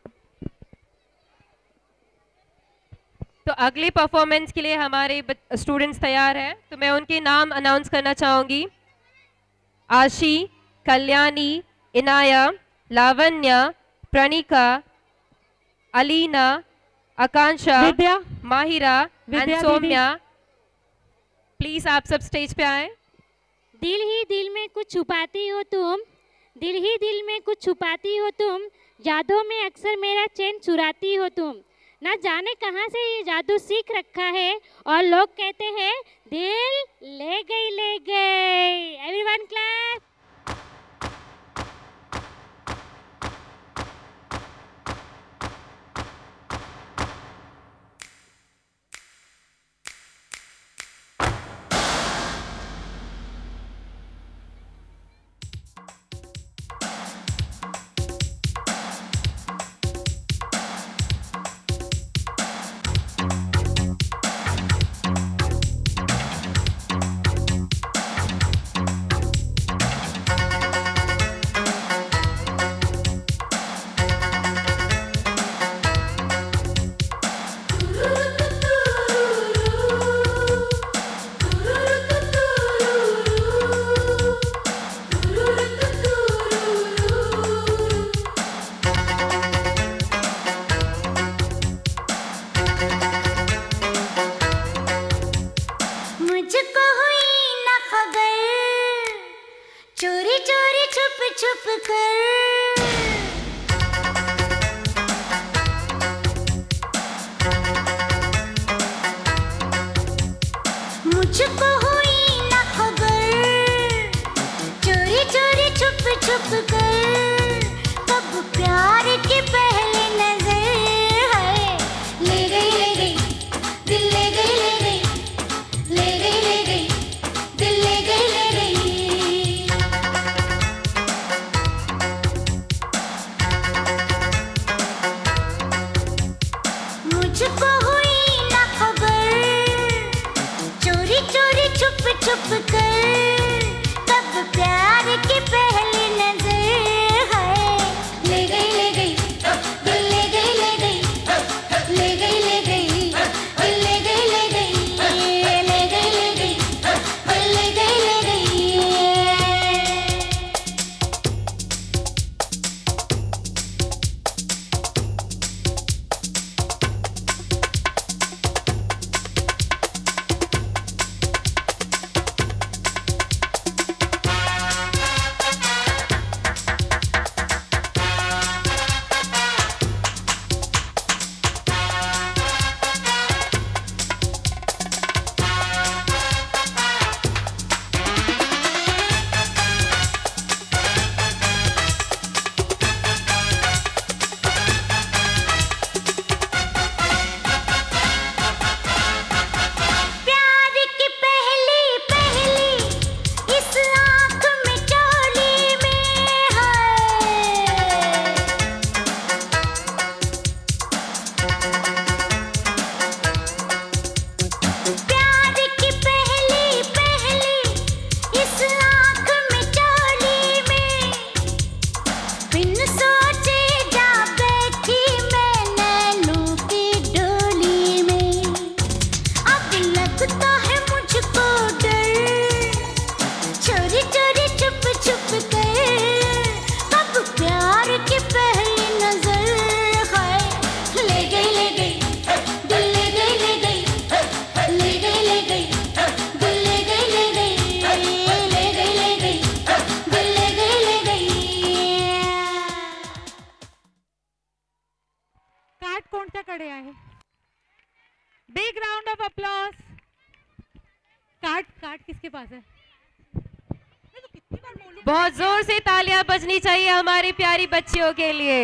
तो अगली परफॉर्मेंस के लिए हमारे स्टूडेंट्स तैयार हैं, तो मैं उनके नाम अनाउंस करना चाहूंगी। आशी, कल्याणी, इनाया, लावण्या, प्रणिका, अलीना, आकांक्षा, विद्या, माहिरा विद्या एंड दीदी। सौम्या। प्लीज आप सब स्टेज पे आए। दिल ही दिल में कुछ छुपाती हो तुम, दिल ही दिल में कुछ छुपाती हो तुम, यादों में अक्सर मेरा चैन चुराती हो तुम। ना जाने कहाँ से ये जादू सीख रखा है, और लोग कहते हैं दिल ले गई ले गई। Everyone clap. मुझको हुई न खबर, चोरी चोरी छुप छुप कर। मुझको हुई न खबर, चोरी चोरी छुप छुप कर। कब प्यार की पहली नजर है, ले गई दिल ले गई ले गई, ले गई ले गई, दिल ले गई ले गई। मुझको हुई न खबर, चोरी चोरी छुप छुप कर। कब प्यार की पहली नजर है, ले गई दिल ले गई ले गई, ले गई ले गई, दिल ले गई ले गई, ले गई ले गई, दिल ले गई ले गई। कार्ड किसके पास है? बहुत जोर से तालियां बजनी चाहिए हमारी प्यारी बच्चियों के लिए।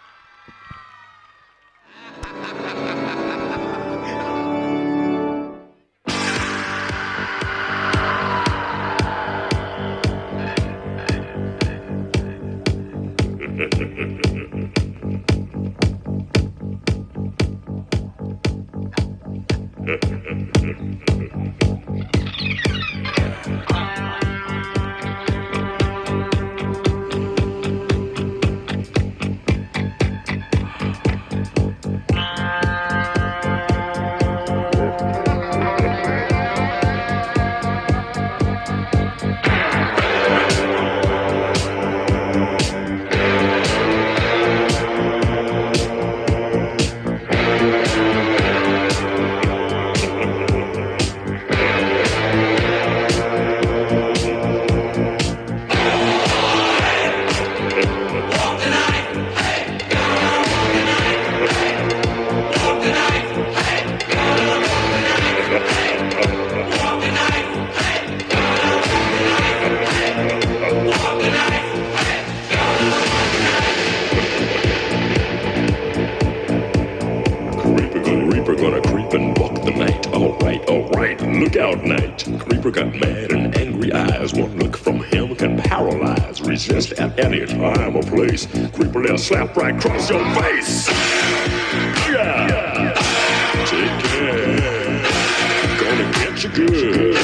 Look out, night. Creeper got mad and angry eyes. One look from him can paralyze. Resist at any time or place. Creeper, they'll slap right across your face. Yeah. Take care. Gonna get you good.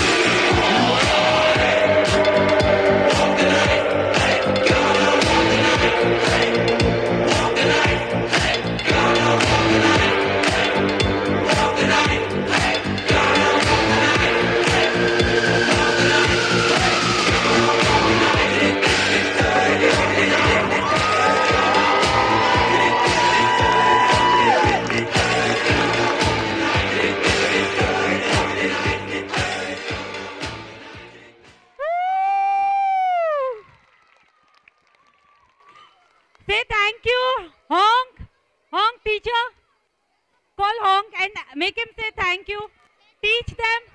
Say thank you, honk, honk teacher. Call honk and make him say thank you. Teach them.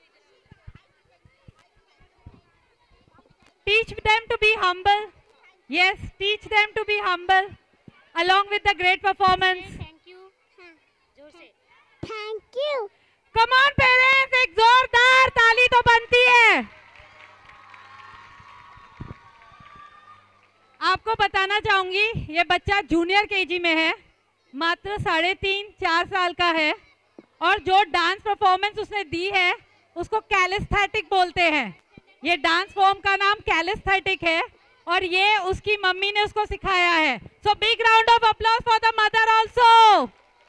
Teach them to be humble. Yes, teach them to be humble along with the great performance. Thank you. जोर से। Thank you. Come on parents, एक जोरदार ताली तो बनती है। आपको बताना चाहूंगी ये बच्चा जूनियर केजी में है, मात्र 3.5-4 साल का है और जो डांस परफॉर्मेंस उसने दी है उसको कैलिस्थेटिक बोलते हैं। ये डांस फॉर्म का नाम कैलिस्थेटिक है और ये उसकी मम्मी ने उसको सिखाया है। So big round of applause for the mother also.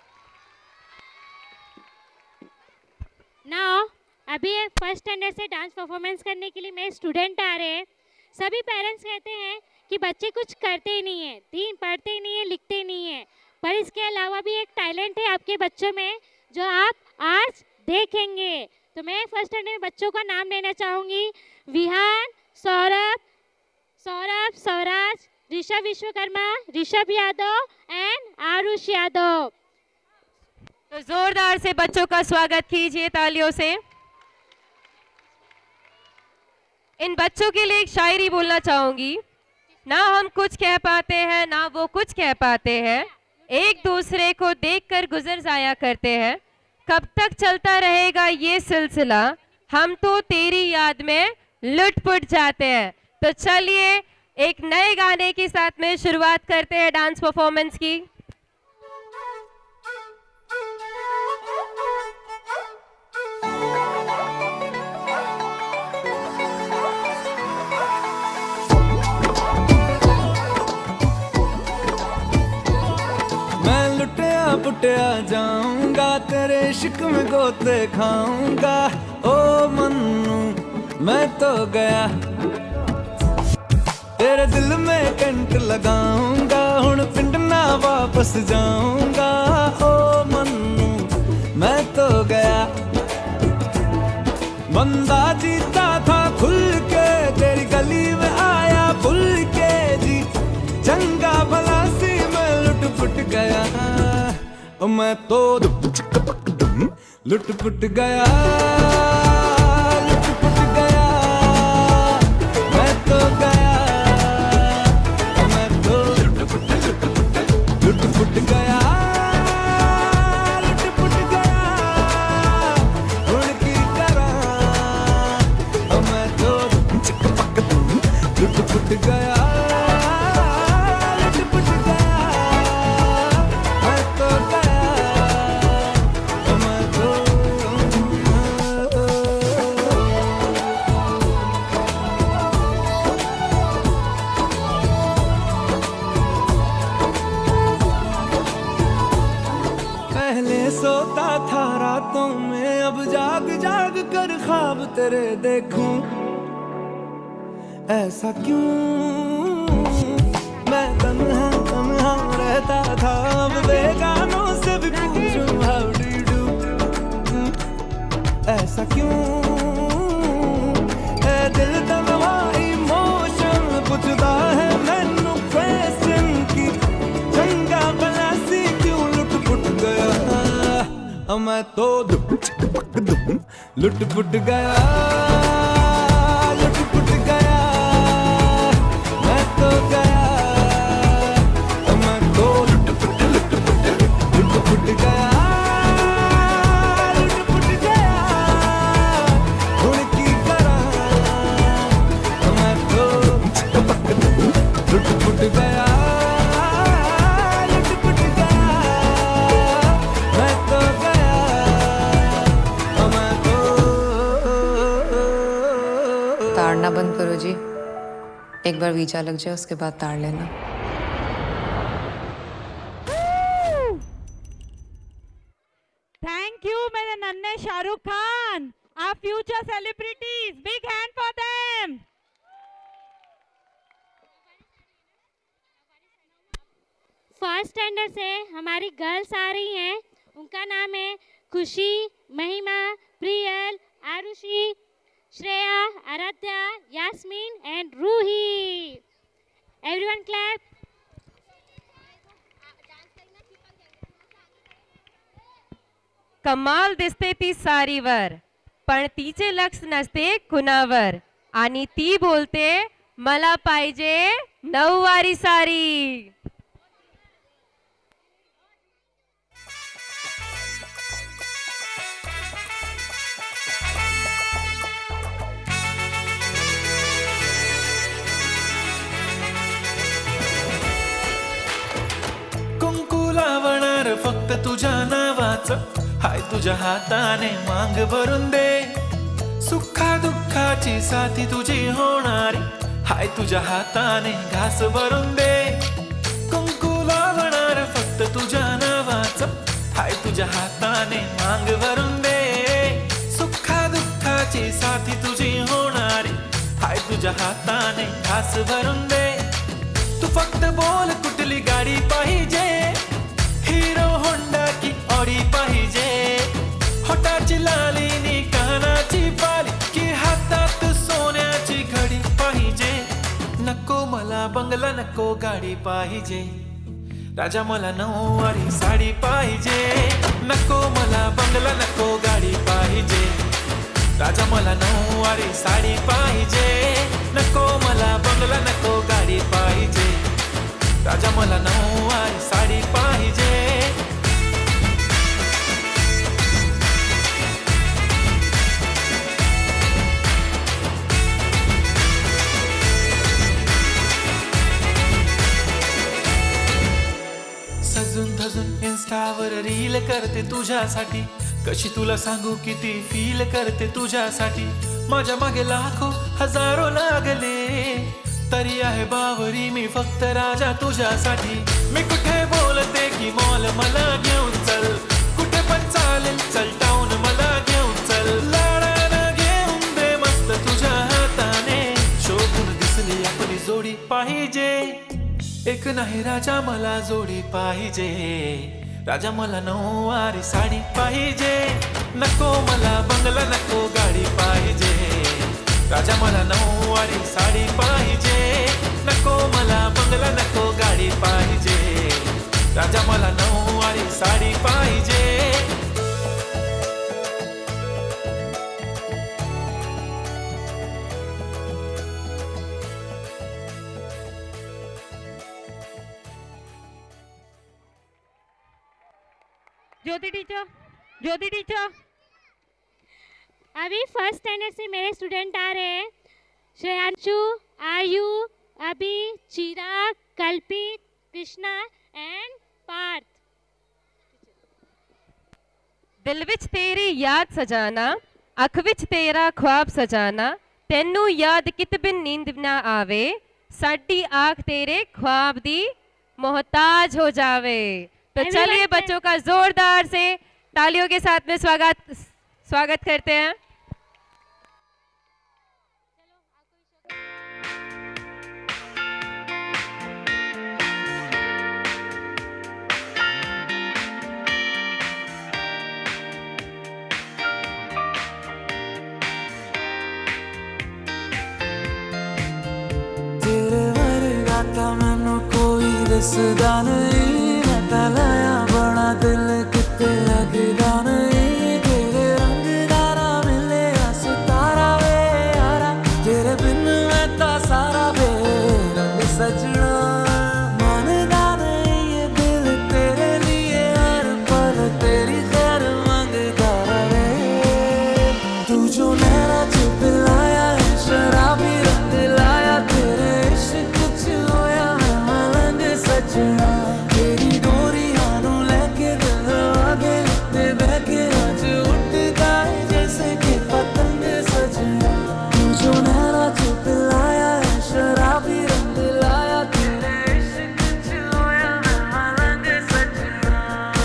Now अभी एक फर्स्ट स्टैंडर्ड से डांस परफॉर्मेंस करने के लिए मेरे स्टूडेंट आ रहे हैं। सभी पेरेंट्स कहते हैं कि बच्चे कुछ करते ही नहीं है, दिन पढ़ते नहीं है, लिखते नहीं है, पर इसके अलावा भी एक टैलेंट है आपके बच्चों में जो आप आज देखेंगे। तो मैं फर्स्ट स्टैंडर्ड में बच्चों का नाम लेना चाहूँगी। विहान, सौरभ, स्वराज, ऋषभ विश्वकर्मा, ऋषभ यादव एंड आरुष यादव। तो जोरदार से बच्चों का स्वागत कीजिए तालियों से। इन बच्चों के लिए एक शायरी बोलना चाहूंगी। ना हम कुछ कह पाते हैं ना वो कुछ कह पाते हैं, एक दूसरे को देखकर गुजर जाया करते हैं। कब तक चलता रहेगा ये सिलसिला, हम तो तेरी याद में लुट-पुट जाते हैं। तो चलिए एक नए गाने के साथ में शुरुआत करते हैं डांस परफॉर्मेंस की। पुटिया जाऊंगा तेरे इश्क में गोते खाऊंगा, ओ मन्नू मैं तो गया तेरे दिल में कंट लगाऊंगा, हुण पिंड ना वापस जाऊंगा, ओ मन्नू मैं तो गया। बंदा जीता था खुल के तेरी गली में आया भूल के जी, चंगा भला सी मैं लुट पुट गया, मैं तो लुट पुट गया, लुट जाग कर ख्वाब तेरे देखूं, ऐसा क्यों मैं तन्हा तन्हा रहता था, अब बेगानों से भी पूछूं how do you do, ऐसा क्यों है दिल तन्हा इमोशन पूछता है मैनू क्वेश्चन की, चंगा भला सी क्यों लुट पुट गया, मैं तो लुट पुट गया, लुट पुट गया, मैं तो गया, मैं तो लुट पुट गया, लुट पुट गया, हुण की करा, मैं तो लुट पुट गया, लुट पुट गया, मैं तो गया, मैं तो। ताड़ना बंद करो जी, एक बार वीजा लग जाए उसके बाद ताड़ लेना। थैंक यू मेरे नन्हे Shahrukh Khan, our future celebrities, big hand for them. First standard से हमारी गर्ल्स आ रही हैं, उनका नाम है Khushi, Mahima, Priyal, Aarushi, Shreya, Aaradhya, Yasmin and Roohi. Everyone clap. कमाल दिसते ती सारीवर, पण तिचे लक्ष नसते कुणावर, आणि ती बोलते मला पाहिजे नऊवारी सारी। कुंकू लावणार फक्त तुझ्या नावाचं, हाय तुझ्या हाताने मांग भरून दे, सुखा दुःखाची साथी तुझी होणारी, हाय तुझ्या हाताने घास भरून दे, कुंकू लावणार फक्त तुझ्या नावाचं, हाय तुझ्या हाताने मांग भरून दे, सुखा दुःखाची साथी तुझी होणारी, हाय तुझ्या हाताने घास भरून दे, तू फक्त बोल कुठली गाडी पाहिजे, हिरो होंडा की ऑडी पाहिजे, होटाची लाली नी कानाची बाली की हातात सोन्याची घडी पाहिजे, नको मला बंगला नको गाडी पाहिजे, राजा मला नऊवारी साडी पाहिजे, नको मला बंगला नको गाडी पाहिजे, राजा मला नऊवारी साडी पाहिजे, नको मला बंगला नको गाडी पाहिजे, राजा मला नऊवारी साडी पाहिजे। सजून धजून इन्स्टावर रील करते तुझ्यासाठी, कशी तुला सांगू किती फील करते तुझ्यासाठी, माझ्या मागे लाखो हजारो लागले, तरी आहे बावरी मी फक्त राजा तुझ्यासाठी, मी कुठे बोलते की मॉल मला घेऊन चल, कुठे पण चालेल चल टाऊन मला घेऊन चल, लाडानं घेऊन दे मस्त तुझ्या हाताने, शोभून दिसली आपली जोडी पाहिजे, एक नाही राजा मला जोडी पाहिजे, राजा मला नऊवारी साडी पाहिजे, नको मला बंगला नको गाडी पाहिजे, राजा मला नऊवारी साडी पाहिजे, नको मला बंगला नको गाडी पाहिजे, राजा मला नऊवारी साडी पाहिजे। Jyoti teacher, Jyoti teacher. अभी फर्स्ट स्टैंडर्ड से मेरे स्टूडेंट आ रहे हैं, श्रेयांशु, आयु, अभी, चिराग, कल्पित, कृष्णा एंड पार्थ। दिल विच तेरी याद सजाना, अख विच तेरा ख्वाब सजाना, तेनू याद कित बिन नींद ना आवे, साडी आँख तेरे ख्वाब दी मोहताज हो जावे। तो चलिए बच्चों का जोरदार से तालियों के साथ में स्वागत करते हैं। दिसदा नहीं मैं लाया बड़ा दिल किते लगदा नहीं तेरे रंग दारा मिले सितारा वे यारा तेरे बिन मैं ता सारा वे रंग सजना मानदा नहीं ये दिल तेरे लिए हर पल तेरी खैर मांगदा रहे तू जो नैना चुप लाया है शराबी रंग लाया तेरे इश्क च होया मैं मलंग सजना तेरी डोरी हानू लेके दिल आगे लिखते बहके आज उठता है जैसे कि पतंग सजना तू जो नैना चुप लाया है शराबी रंग लाया तेरे इश्क च होया मैं मलंग सजना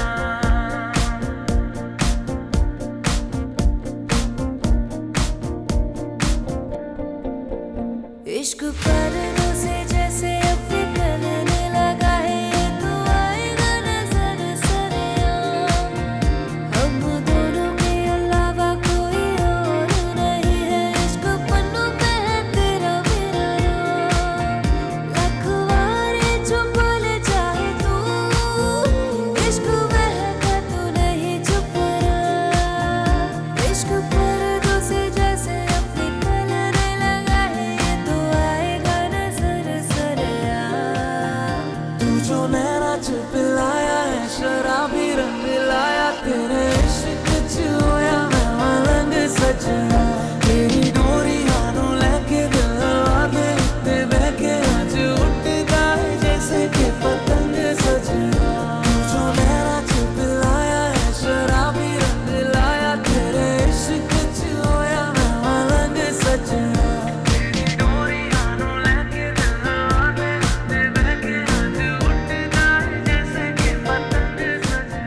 इश्क पर्दों से जैसे अब निकलने लगा है तो आएगा नजर सरेआम हम दोनों के अलावा कोई और नहीं है इश्क पन्नों पे है तेरा मेरा नाम लखवारे जो बोले चाहे तू इश्क महका तू नहीं चुप रहा इश्क पर्दों से जैसे अब निकलने लगा है ये तो आएगा नजर सरेआम तू जो नैना चुप लाया है शराबी रंग लाया तेरे इश्क च होया मैं मलंग सजना तेरी डोरी हानू लेके दिल आगे लिखते बहके आज उठता है जैसे कि पतंग सजना तू जो नैना चुप लाया है शराबी रंग लाया तेरे इश्क च होया मैं मलंग सजना तेरी डोरी हानू लेके दिल आगे लिखते बहके आज उठता है जैसे कि पतंग सजना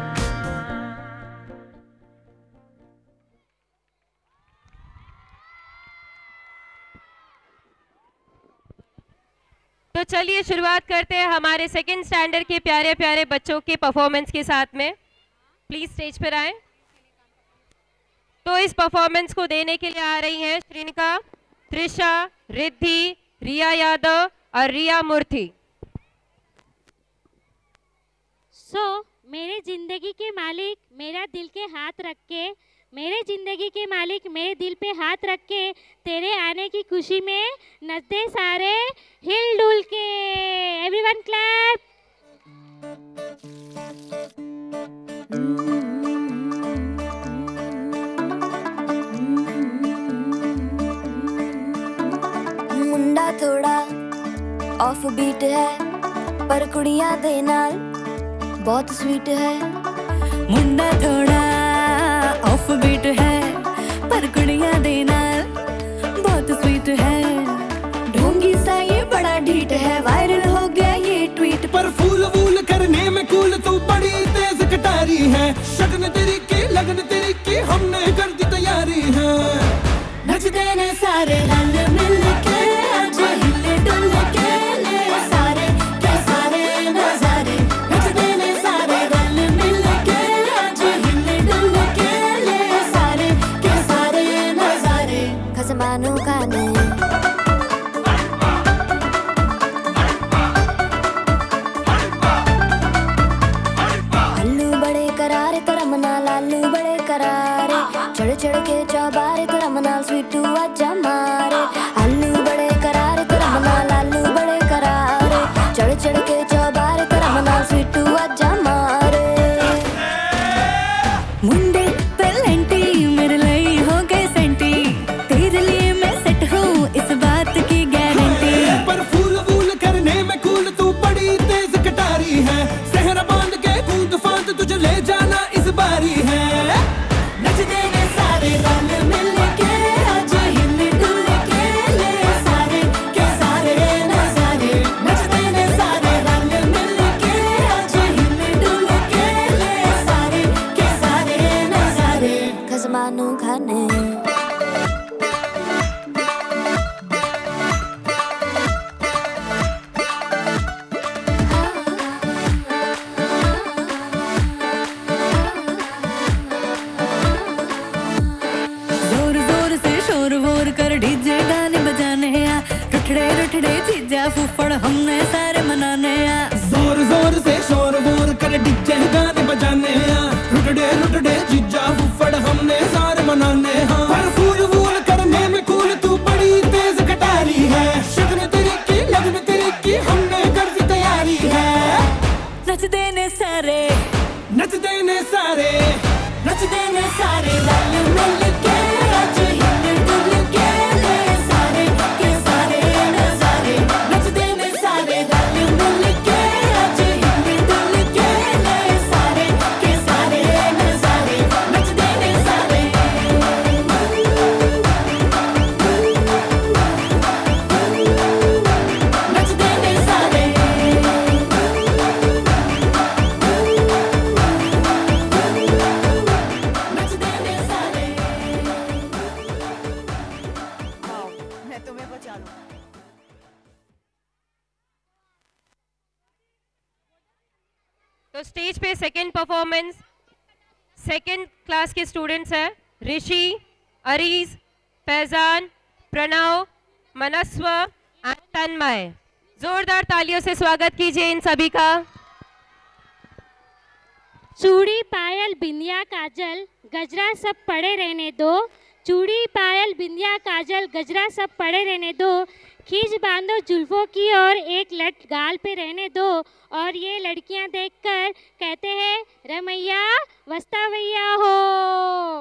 तो चलिए शुरुआत करते हैं हमारे सेकंड स्टैंडर्ड के प्यारे प्यारे बच्चों के परफॉर्मेंस के साथ में। प्लीज स्टेज पर आए। तो इस परफॉर्मेंस को देने के लिए आ रही हैं श्रीनिका, त्रिशा, रिद्धि, रिया यादव और रिया मूर्ति। मेरे जिंदगी के मालिक मेरा दिल के हाथ रख के मेरे जिंदगी के मालिक मेरे दिल पे हाथ रख के तेरे आने की खुशी में नचते सारे हिल डुल के। Everyone clap. मुंडा थोड़ा ऑफ बीट है पर कुड़ियां दे नाल बहुत स्वीट है। मुंडा थोड़ा ऑफ बीट है पर कुड़ियां दे नाल बहुत स्वीट है। ढोंगी सा ये बड़ा ढीठ है वायरल हो गया ये ट्वीट पर फूल वूल करने में कूल तू बड़ी तेज कटारी है। शगन तेरी की लगन तेरी की हमने कर दी तैयारी है। नचते ने सारे रंग मिल के आज हिले डुल के ले सारे के सारे नजारे। नचते ने सारे रंग मिल के आज हिले डुल के ले सारे के सारे नजारे। खसमानू खाने आलू बड़े करारे तो रमना लालू बड़े करारे चढ़ चढ़ के चौबारे तो रमना स्वीटू आजा मारे। आलू बड़े करारे तो रमना लालू बड़े करारे चढ़ चढ़ के चौबारे तो रमना स्वीटू आजा मारे। मुंडे पेलेंटी मेरे लिए हो गए सेंटी तेरे लिए मैं सेट हूँ इस बात की गारंटी। पर फूल वूल करने में कूल तू बड़ी तेज कटारी है। सहरा बांध के कूद फांद तुझे ले जाना इस बारी है। नचते ने सारे रंग मिल के आज हिले डुल के ले सारे के सारे नजारे। नचते ने सारे रंग मिल के आज हिले डुल के ले सारे के सारे नजारे। खसमानू खाने जोर जोर से शोर वोर कर डीजे गाने बजाने आ रुठड़े रुठड़े चीजा फुफड़ हमने सारे मनाने आ। गाने बजाने रुटड़े जीजा फुफड़ हमने सारे मनाने हाँ पर फूल वूल करने में कूल तू बड़ी तेज कटारी है शगन तेरी की लगन तेरी की हमने कर दी तैयारी है नच देने सारे नच देने सारे नच देने सारे रल मिल के आज हिल डुल के ले सारे के सारे नजारे नच देने सारे रल मिल के आज हिल डुल के ले सारे के सारे नजारे नच देने सारे नच देने सारे नच देने सारे मैं तुम्हें बचा लूं तो स्टेज पे सेकंड परफॉर्मेंस सेकंड क्लास के स्टूडेंट्स हैं ऋषि, अरीज, फैजान, प्रणव, मनस्व एंड तन्मय। जोरदार तालियों से स्वागत कीजिए इन सभी का। चूड़ी पायल बिंदिया काजल गजरा सब पड़े रहने दो, चूड़ी पायल बिंदिया काजल गजरा सब पड़े रहने दो, खींच बांधो जुल्फों की और एक लट गाल पे रहने दो, और ये लड़कियां देखकर कहते हैं रमैया वस्ता भैया हो।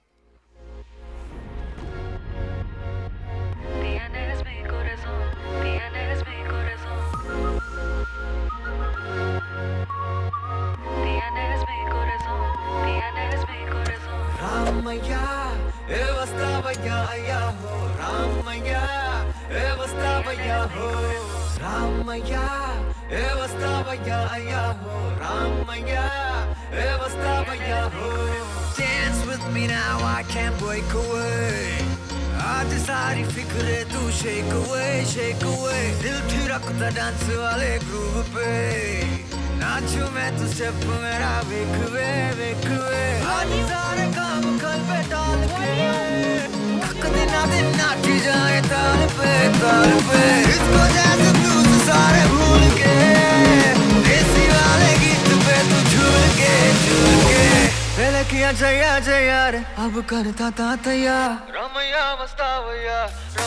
Ramaya, Evastavaya, Ayaho, Ramaya, Evastavaya, ho, Ramaya, Evastavaya, Ayaho, Ramaya, Evastavaya, ho. Dance with me now, I can't break away. आज सारी फिक्रे तू shake away, shake away. दिल थिरकता डांस वाले ग्रूव पे, नाचूं मैं तू स्टेप मेरा वेख वे आज सारे काम कल पे डाल के थक देना दिन नाची जाए ताल पे इसको जैसे तू सारे भूल के देसी वाले गीत पे तू झूल के पहले किया जया यार अब करता था तैयार रमैया मस्तावैया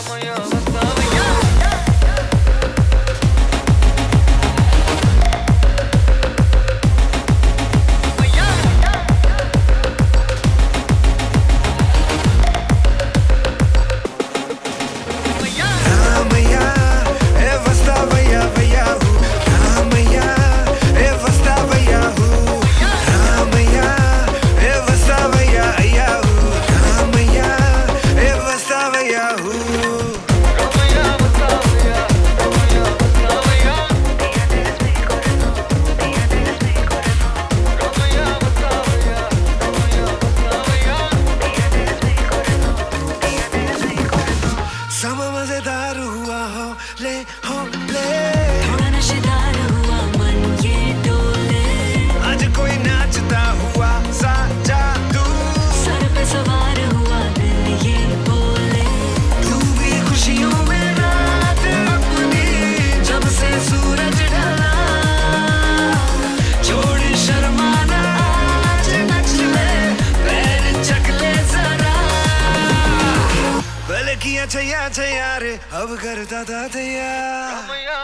छैया रे अब करता था तैयार Ramaiah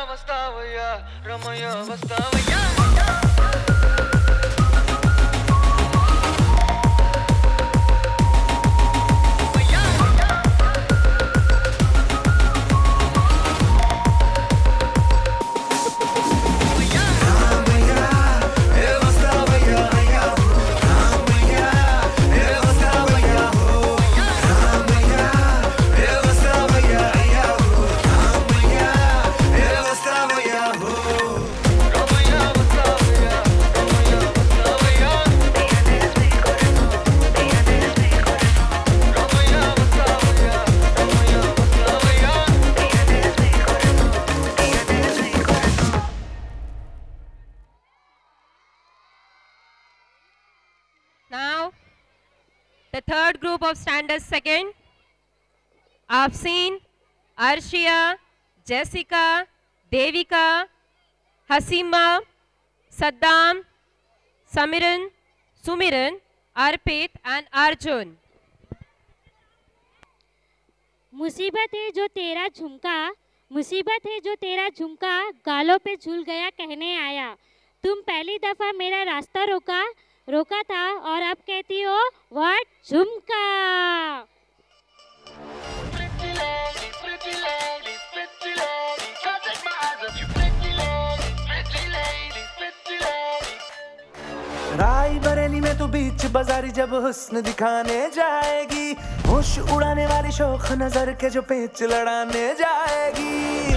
मस्तावैया The third group of standards second, I've seen Arshia, Jessica, Devika, Hasima, Saddam, Samiran, Sumiran, Arpit and Arjun. मुसीबत है जो तेरा झुमका, मुसीबत है जो तेरा झुमका गालों पे झूल गया कहने आया। तुम पहली दफा मेरा रास्ता रोका था और अब कहती हो व्हाट झुमका। राई बरेली में तू बीच बाजारी जब हुस्न दिखाने जाएगी, होश उड़ाने वाली शौक नजर के जो पेच लड़ाने जाएगी।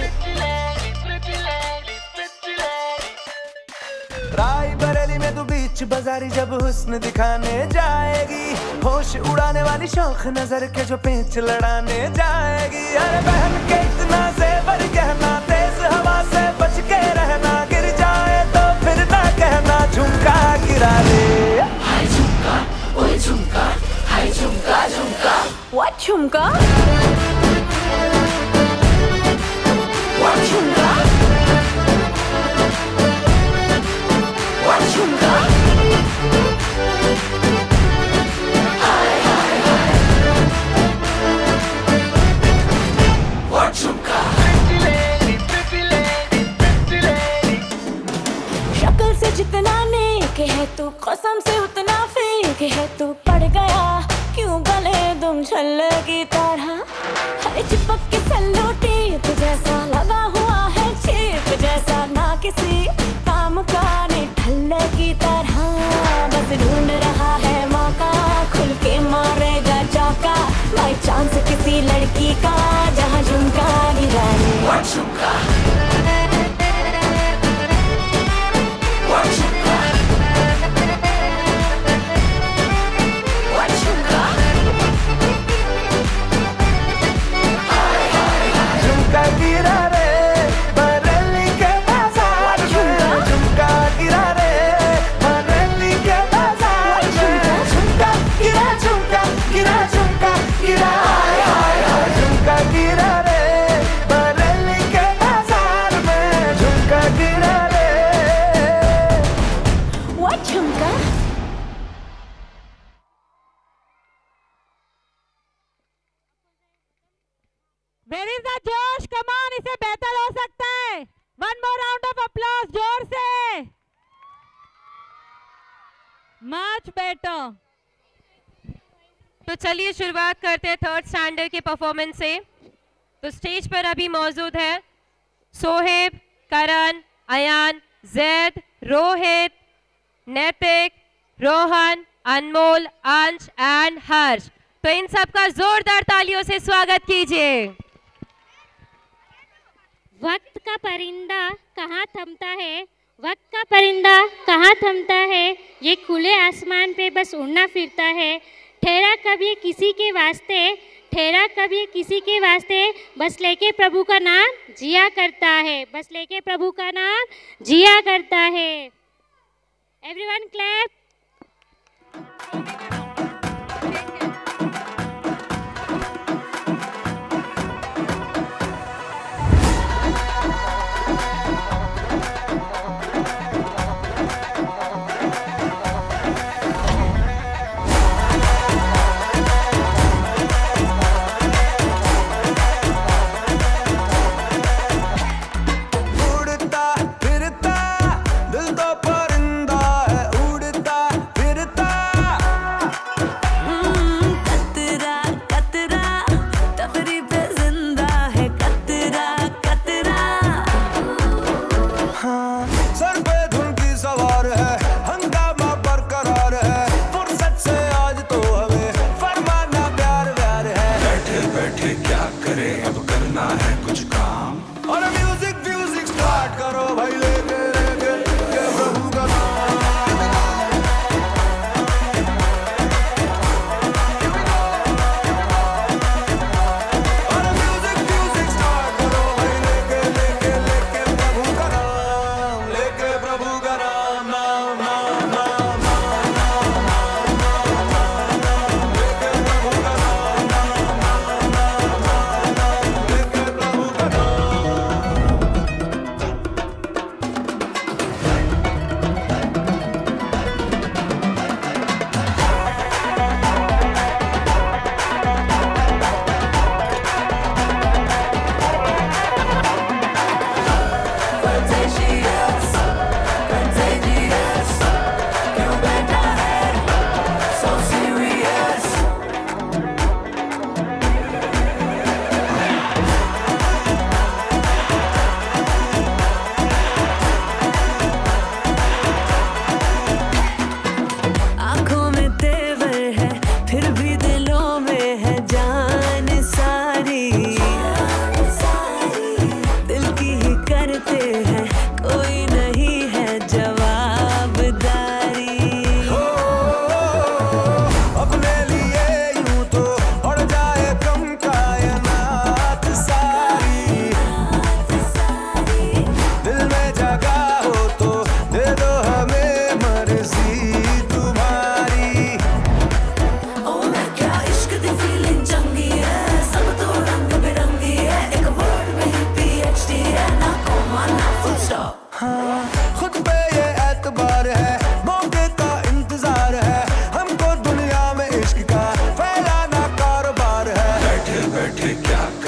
राई बरेली में तू बीच बाजारी जब हुस्न दिखाने जाएगी, होश उड़ाने वाली शौक नजर के जो पेच लड़ाने जाएगी। अरे बहन के इतना जेवर कहना, तेज हवा से बच के रहना, गिर जाए तो फिर ना कहना झुमका गिरा ले। हाय झुमका, ओए झुमका, हाय झुमका झुमका। What झुमका? What झुमका? What झुमका? हाय हाय हाय। What झुमका? शक्ल से जितना नेक है तू, कसम से उतना फेक है तू। पड़ गया क्यों गले तुम छल्ले की तरह, हरे चिपक के सल्लो टेप जैसा लगा हुआ है चेप जैसा, ना किसी काम का नहीं ठल्ले की तरह। बस ढूंढ रहा है मौका, खुल के मारेगा चौका, बाई चांस किसी लड़की का जहाँ झुमका गिरा ले। What झुमका? What झुमका? What झुमका? हाय हाय हाय। झुमका गिरा रे बरेली के बाजार में, झुमका गिरा रे बरेली के बाजार में। झुमका गिरा झुमका गिरा झुमका गिरा, हाय हाय हाय। झुमका गिरा रे बरेली के बाजार में, झुमका गिरा रे। What झुमका? Where is the जोश? Come on, इसे बेहतर हो सकता है। One more round of applause, जोर से। Much better. तो चलिए शुरुआत करते हैं थर्ड स्टैंडर्ड के परफॉर्मेंस से। तो स्टेज पर अभी मौजूद है सोहेब, करण, अयान, जैद, रोहित, नैतिक, रोहन, अनमोल, अंश एंड हर्ष। तो इन सब का जोरदार तालियों से स्वागत कीजिए। वक्त का परिंदा कहाँ थमता है, वक्त का परिंदा कहाँ थमता है, ये खुले आसमान पे बस उड़ना फिरता है। ठहरा कभी किसी के वास्ते, ठहरा कभी किसी के वास्ते, बस लेके प्रभु का नाम जिया करता है, बस लेके प्रभु का नाम जिया करता है। Everyone clap.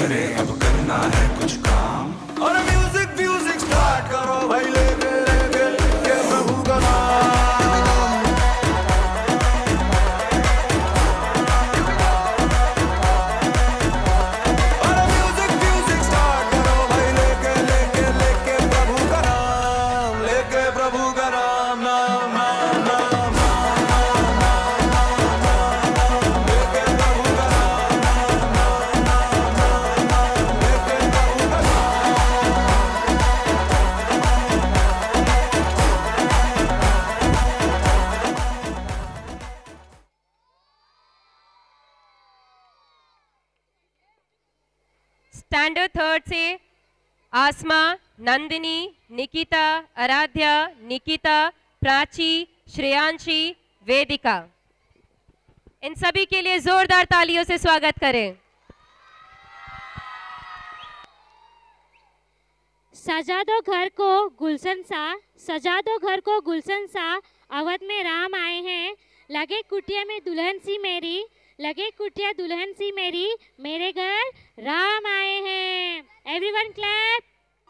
करे अब करना है कुछ काम। और म्यूजिक म्यूजिक स्टार्ट करो भाई, लेके लेके लेके प्रभु का नाम। और म्यूजिक म्यूजिक स्टार्ट करो भाई, लेके लेके लेके प्रभु का नाम, लेके प्रभु का नाम, नाम नाम नाम स्टैंडर्ड थर्ड से आसमा, नंदिनी, निकिता, आराध्या, निकिता, प्राची, श्रेयांशी, वेदिका, इन सभी के लिए जोरदार तालियों से स्वागत करें। सजा दो घर को गुलशन सा, सजा दो घर को गुलशन सा, अवध में राम आए हैं, लगे कुटिया में दुल्हन सी मेरी, लगे कुटिया दुल्हन सी मेरी, मेरे घर राम आए हैं। Everyone clap.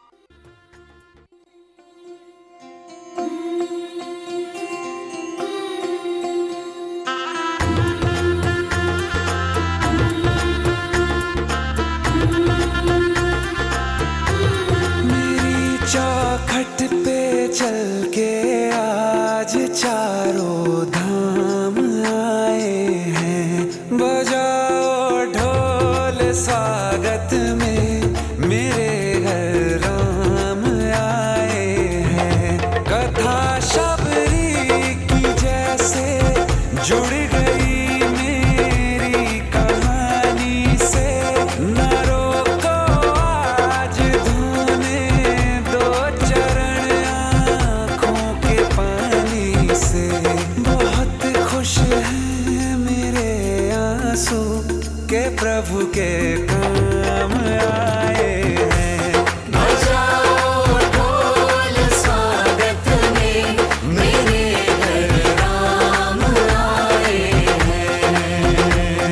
मेरी चौखट पे चल के आज चारों धाम आए हैं, बजाओ ढोल स्वागत में मेरे घर राम आए हैं। कथा शबरी की जैसे जुड़ गई मेरी कहानी से, न रोको आज धोने दो चरण आँखों के पानी से। बहुत खुश हैं मेरे आंसू के प्रभु के काम आए हैं। बजाओ ढोल स्वागत में मेरे घर राम आए हैं।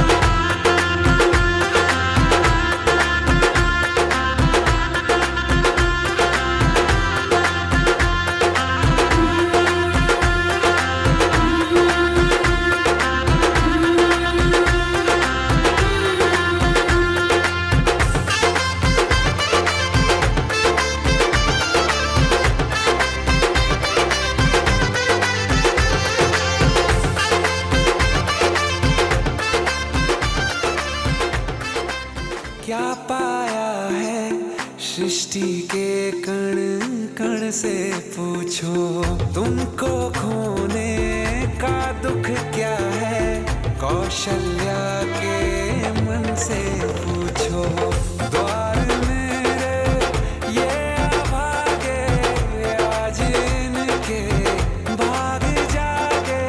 क्या पाया है सृष्टि के कण कण से पूछो, तुमको खोने का दुख क्या है, कौशल्या के मन से पूछो। द्वार मेरे ये अभागे आज इनके भाग जागे,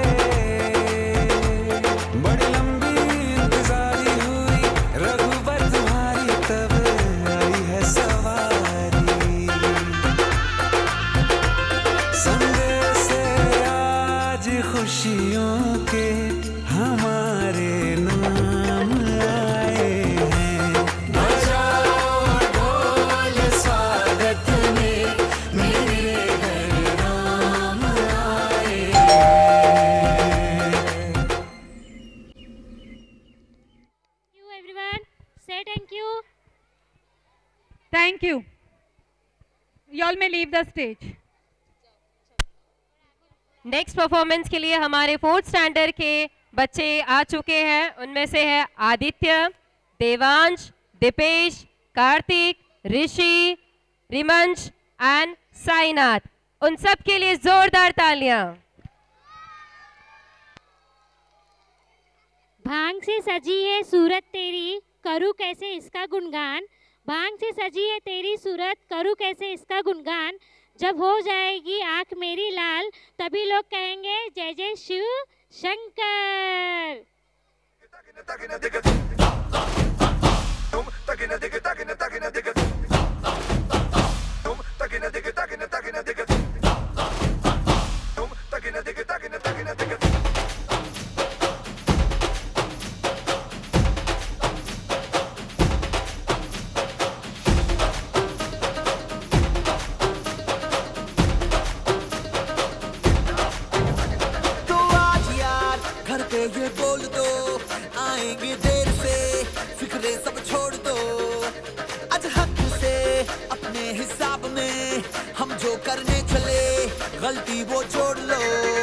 बड़ी लंबी इंतजारी हुई रघुबर तुम्हारी, तब आई है सवारी। संदेश से आज खुशियों के हमारे नाम आए हैं। बजाओ ढोल स्वागत में मेरे घर राम आए हैं। You everyone, say thank you. Thank you. You all may leave the stage. Next performance के लिए हमारे फोर्थ स्टैंडर्ड के बच्चे आ चुके हैं। उनमें से है आदित्य, देवांश, दीपेश, कार्तिक, ऋषि, रिमंश एंड साईनाथ। उन सब के लिए जोरदार तालियां। भांग से सजी है सूरत तेरी, करूँ कैसे इसका गुणगान। भांग से सजी है तेरी सूरत, करूँ कैसे इसका गुणगान। जब हो जाएगी आंख मेरी लाल, तभी लोग कहेंगे जय जय शिव शंकर। गलती वो जोड़ लो।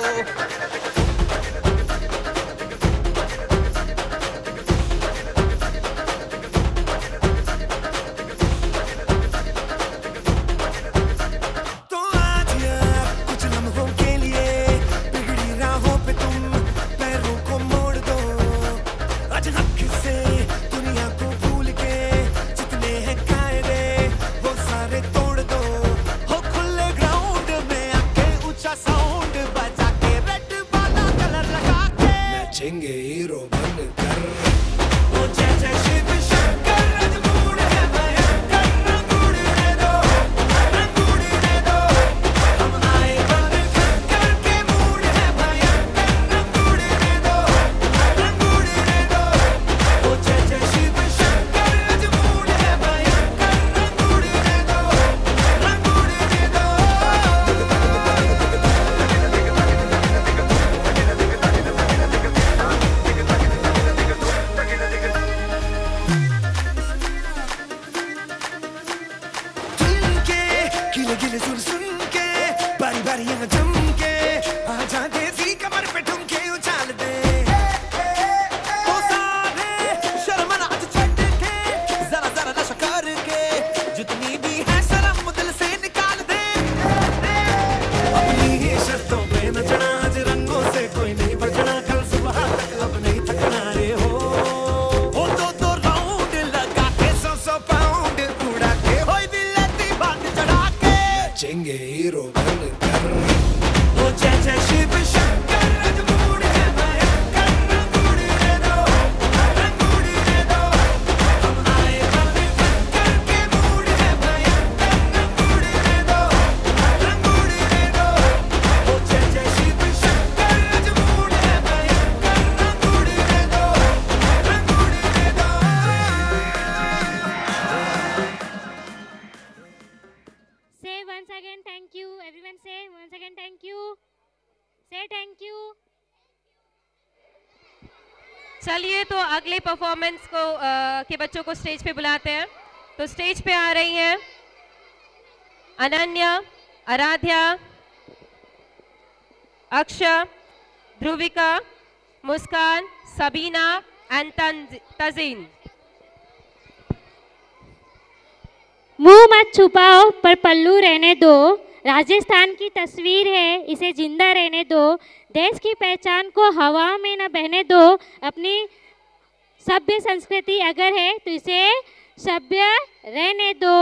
तो आज यार कुछ लम्हों के लिए बिगड़ी राहों पे तुम पैरों को मोड़ दो। आज हक से दुनिया को भूल के जितने हैं कायदे वो सारे तोड़ दो। हो खुले ग्राउंड में आके ऊंचा साउंड बजा के रेड वाला कलर लगा के नाचेंगे हीरो बनकर। ओ जय जय शिव शंकर आज मूड है भयंकर। रंग उड़ने दो, रंग उड़ने दो। हम आए बन शंकर के मूड है भयंकर। रंग उड़ने दो, रंग उड़ने दो। ओ जय जय शिव शंकर आज मूड है भयंकर। रंग उड़ने दो, रंग उड़ने दो। दिल के गिले गिले सुन सुन के बारी बारी यहाँ जम के आजा देसी कमर पे ठुमके उछाल दे। ओ सारे शर्मना आज छट के जरा जरा नशा करके जितनी भी है शर्म दिल से निकाल दे। अपनी ही शर्तों पे नचना आज रंगों से कोई नहीं बचना। कल सुबह तक अब नहीं थकना रे हो। ओ दो राउंड लगा के 100 पाउंड उड़ा के होई बिलती बांध चढ़ा के नाचेंगे हीरो बनकर। ओ जय जय शिव शंकर आज मूड है भयंकर। रंग उड़ने दो, रंग उड़ने दो। हम आए बन शंकर के मूड है भयंकर। रंग उड़ने दो, रंग उड़ने दो। ओ जय जय शिव शंकर आज मूड है भयंकर। रंग उड़ने दो, रंग उड़ने दो। Say once again thank you. Everyone say once again thank you. Say thank you. चलिए तो अगले परफॉर्मेंस को के बच्चों को स्टेज पे बुलाते हैं। तो स्टेज पे आ रही हैं अनन्या, आराध्या, अक्षा, ध्रुविका, मुस्कान, सबीना एंड तजीन। मुंह मत छुपाओ पर पल्लू रहने दो। राजस्थान की तस्वीर है, इसे जिंदा रहने दो। देश की पहचान को हवा में न बहने दो। अपनी सभ्य संस्कृति अगर है तो इसे सभ्य रहने दो।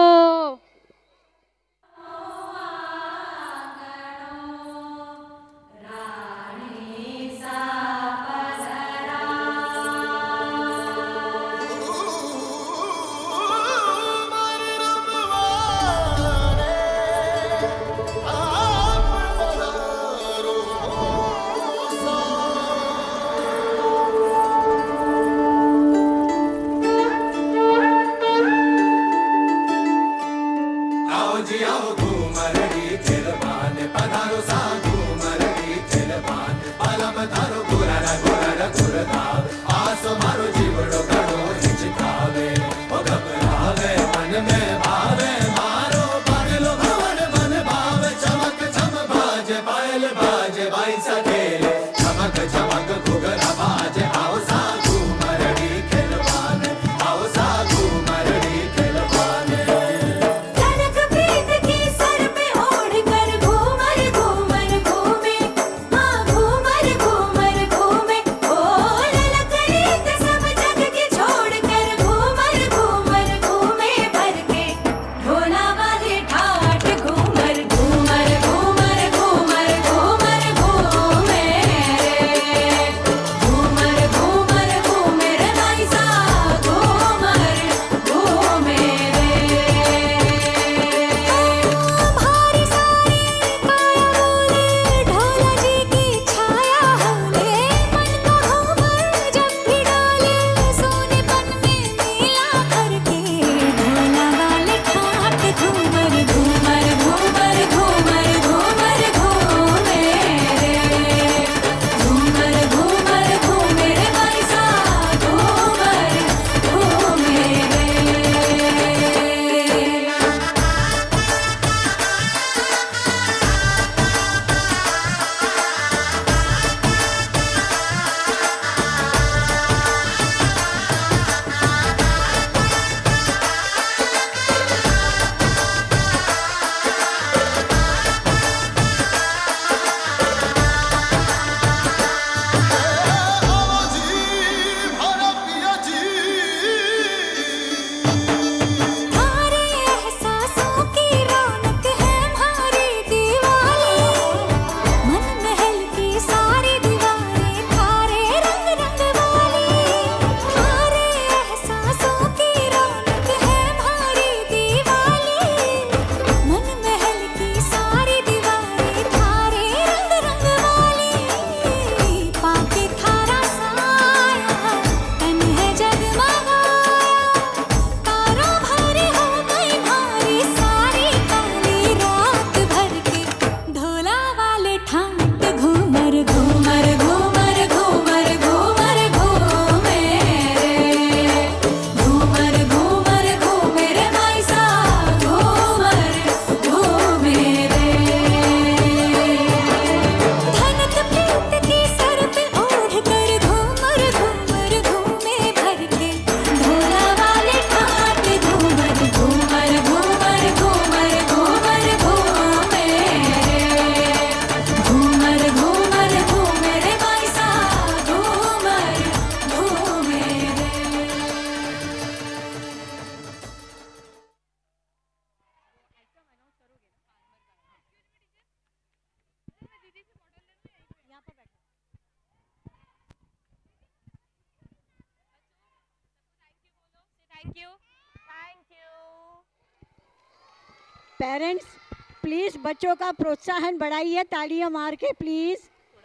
Thank you, thank you. Parents please बच्चों का प्रोत्साहन बढ़ाइए, तालियां मार के प्लीज।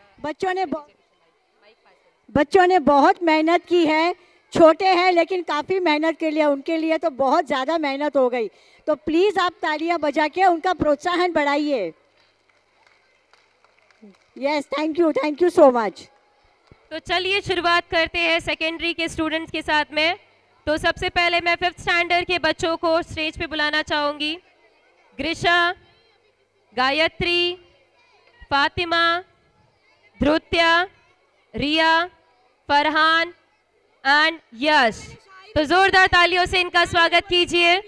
बच्चों ने बहुत मेहनत की है, छोटे हैं लेकिन काफ़ी मेहनत के लिए, उनके लिए तो बहुत ज़्यादा मेहनत हो गई। तो प्लीज़ आप तालियां बजा के उनका प्रोत्साहन बढ़ाइए। Yes, thank you so much. तो चलिए शुरुआत करते हैं सेकेंडरी के स्टूडेंट्स के साथ में। तो सबसे पहले मैं 5th स्टैंडर्ड के बच्चों को स्टेज पे बुलाना चाहूँगी। ग्रिशा, गायत्री, फातिमा, ध्रुत्या, रिया, फरहान एंड यश। तो जोरदार तालियों से इनका स्वागत कीजिए।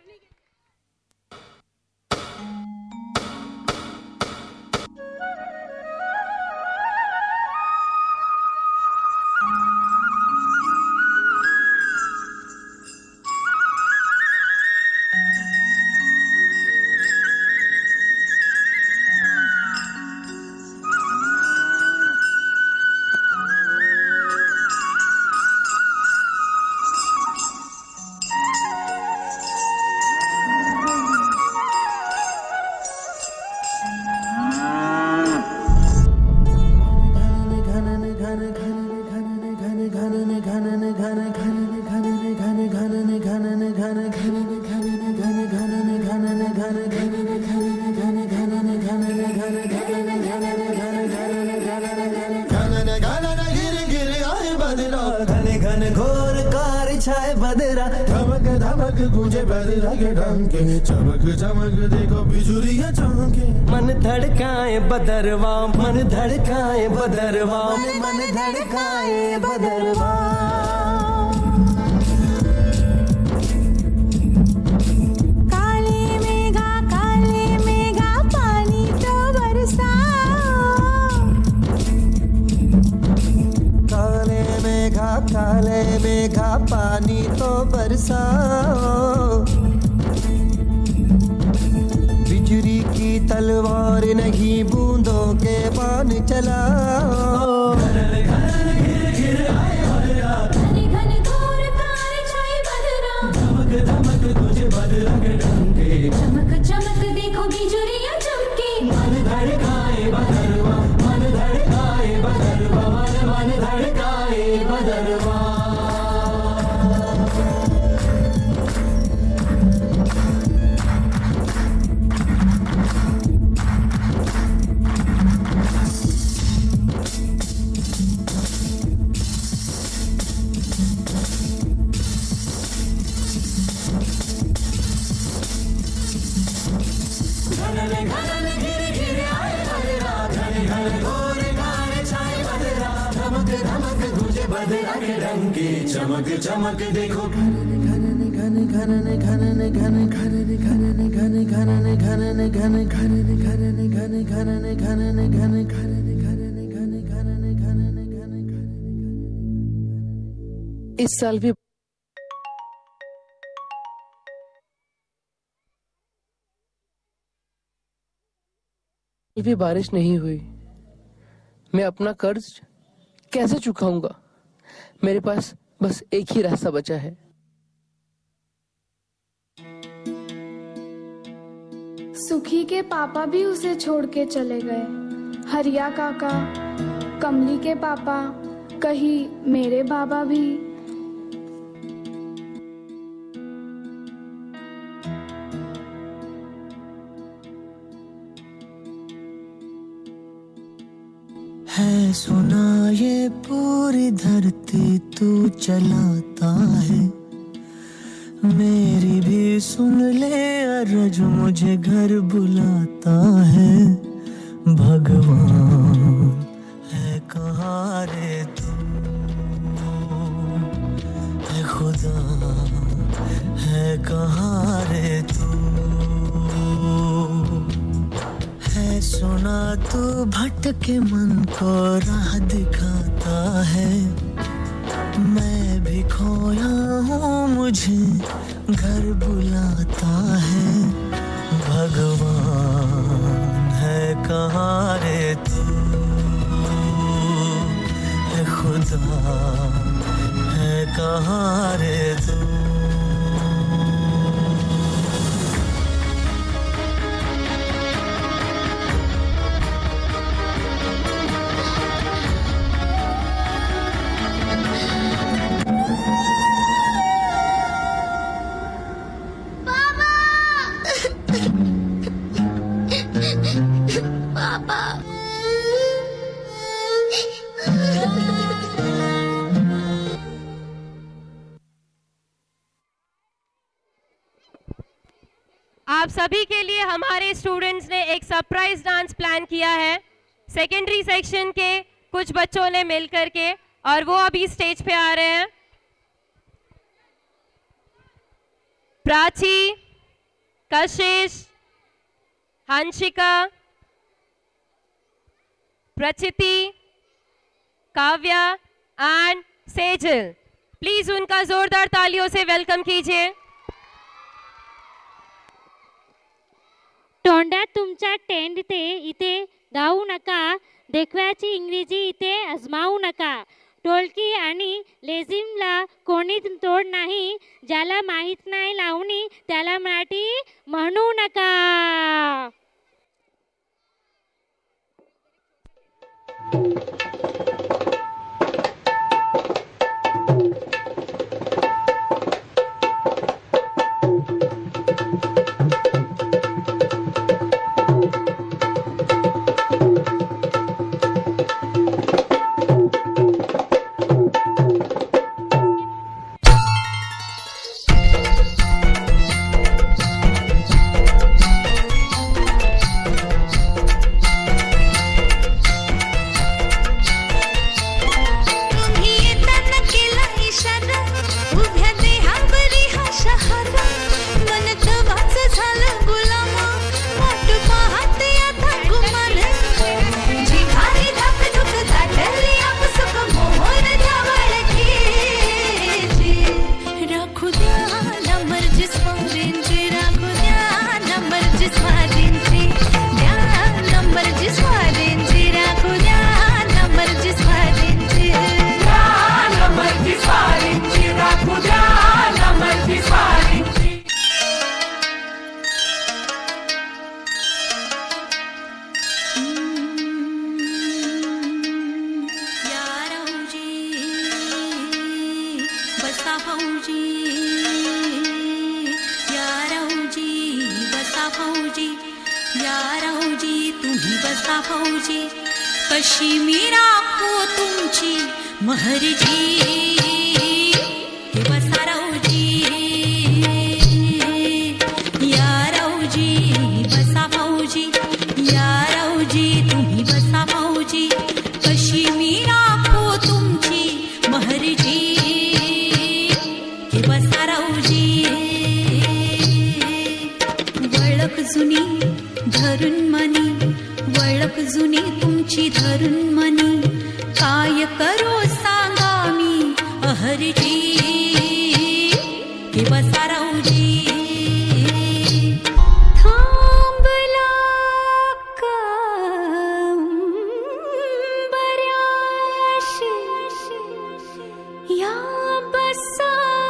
चमक चमक देखो बिजुरिया चमके, मन धड़काए बदरवा, मन धड़काए बदरवा, मन धड़काए बदरवा। काले मेघा पानी तो बरसाओ, काले मेघा पानी तो बरसाओ। बिजली की तलवार नहीं बूंदों के बाण चलाओ। चमक चमक देखो बिजुरिया चमके, मन धड़काए बदरवा, मन धड़काए बदरवा, मन धड़काए बदरवा। चमक चमक देखो इस साल भी बारिश नहीं हुई। मैं अपना कर्ज कैसे चुकाऊंगा? मेरे पास बस एक ही रास्ता बचा है। सुखी के पापा भी उसे छोड़ के चले गए। हरिया काका, कमली के पापा, कहीं मेरे बाबा भी। है सुना ये पूरी धरती तू चलाता है, मेरी भी सुन ले अरज मुझे घर बुलाता है। भगवान है कहाँ रे तू, है खुदा है कहाँ रे तू। है सुना तू भटके मन को राह दिखाता है, मैं भी खोया हूँ मुझे घर बुलाता है। भगवान है कहाँ रे तू, है खुदा है कहाँ रे तू। आप सभी के लिए हमारे स्टूडेंट्स ने एक सरप्राइज डांस प्लान किया है सेकेंडरी सेक्शन के कुछ बच्चों ने मिलकर के, और वो अभी स्टेज पे आ रहे हैं। प्राची, कशिश, हंशिका, प्रचिति, काव्या एंड सेजल, प्लीज उनका जोरदार तालियों से वेलकम कीजिए। तोंडात तुमच्या टेंड इथे गाऊ नका, देखव्याची इंग्रजी इथे आजमावू नका। टोलकी आणि लेझिमला कोणी तोड नाही, ज्याला माहित नाही लावणी त्याला मराठी म्हणू नका। कशी मी राखो तुमची महरजी, हे बसा राऊजी, या राऊजी बसा भाऊजी, या राऊजी तुम्ही बसा भाऊजी, कशी मी राखो तुमची महरजी, हे बसा राऊजी। वळख जुनी धरून मनी, वळख जुनी तुमची धरून मनी, काय करो सांगा मी अहरजी, हे बसा राऊजी। थांबला का बऱ्याशी, या बसा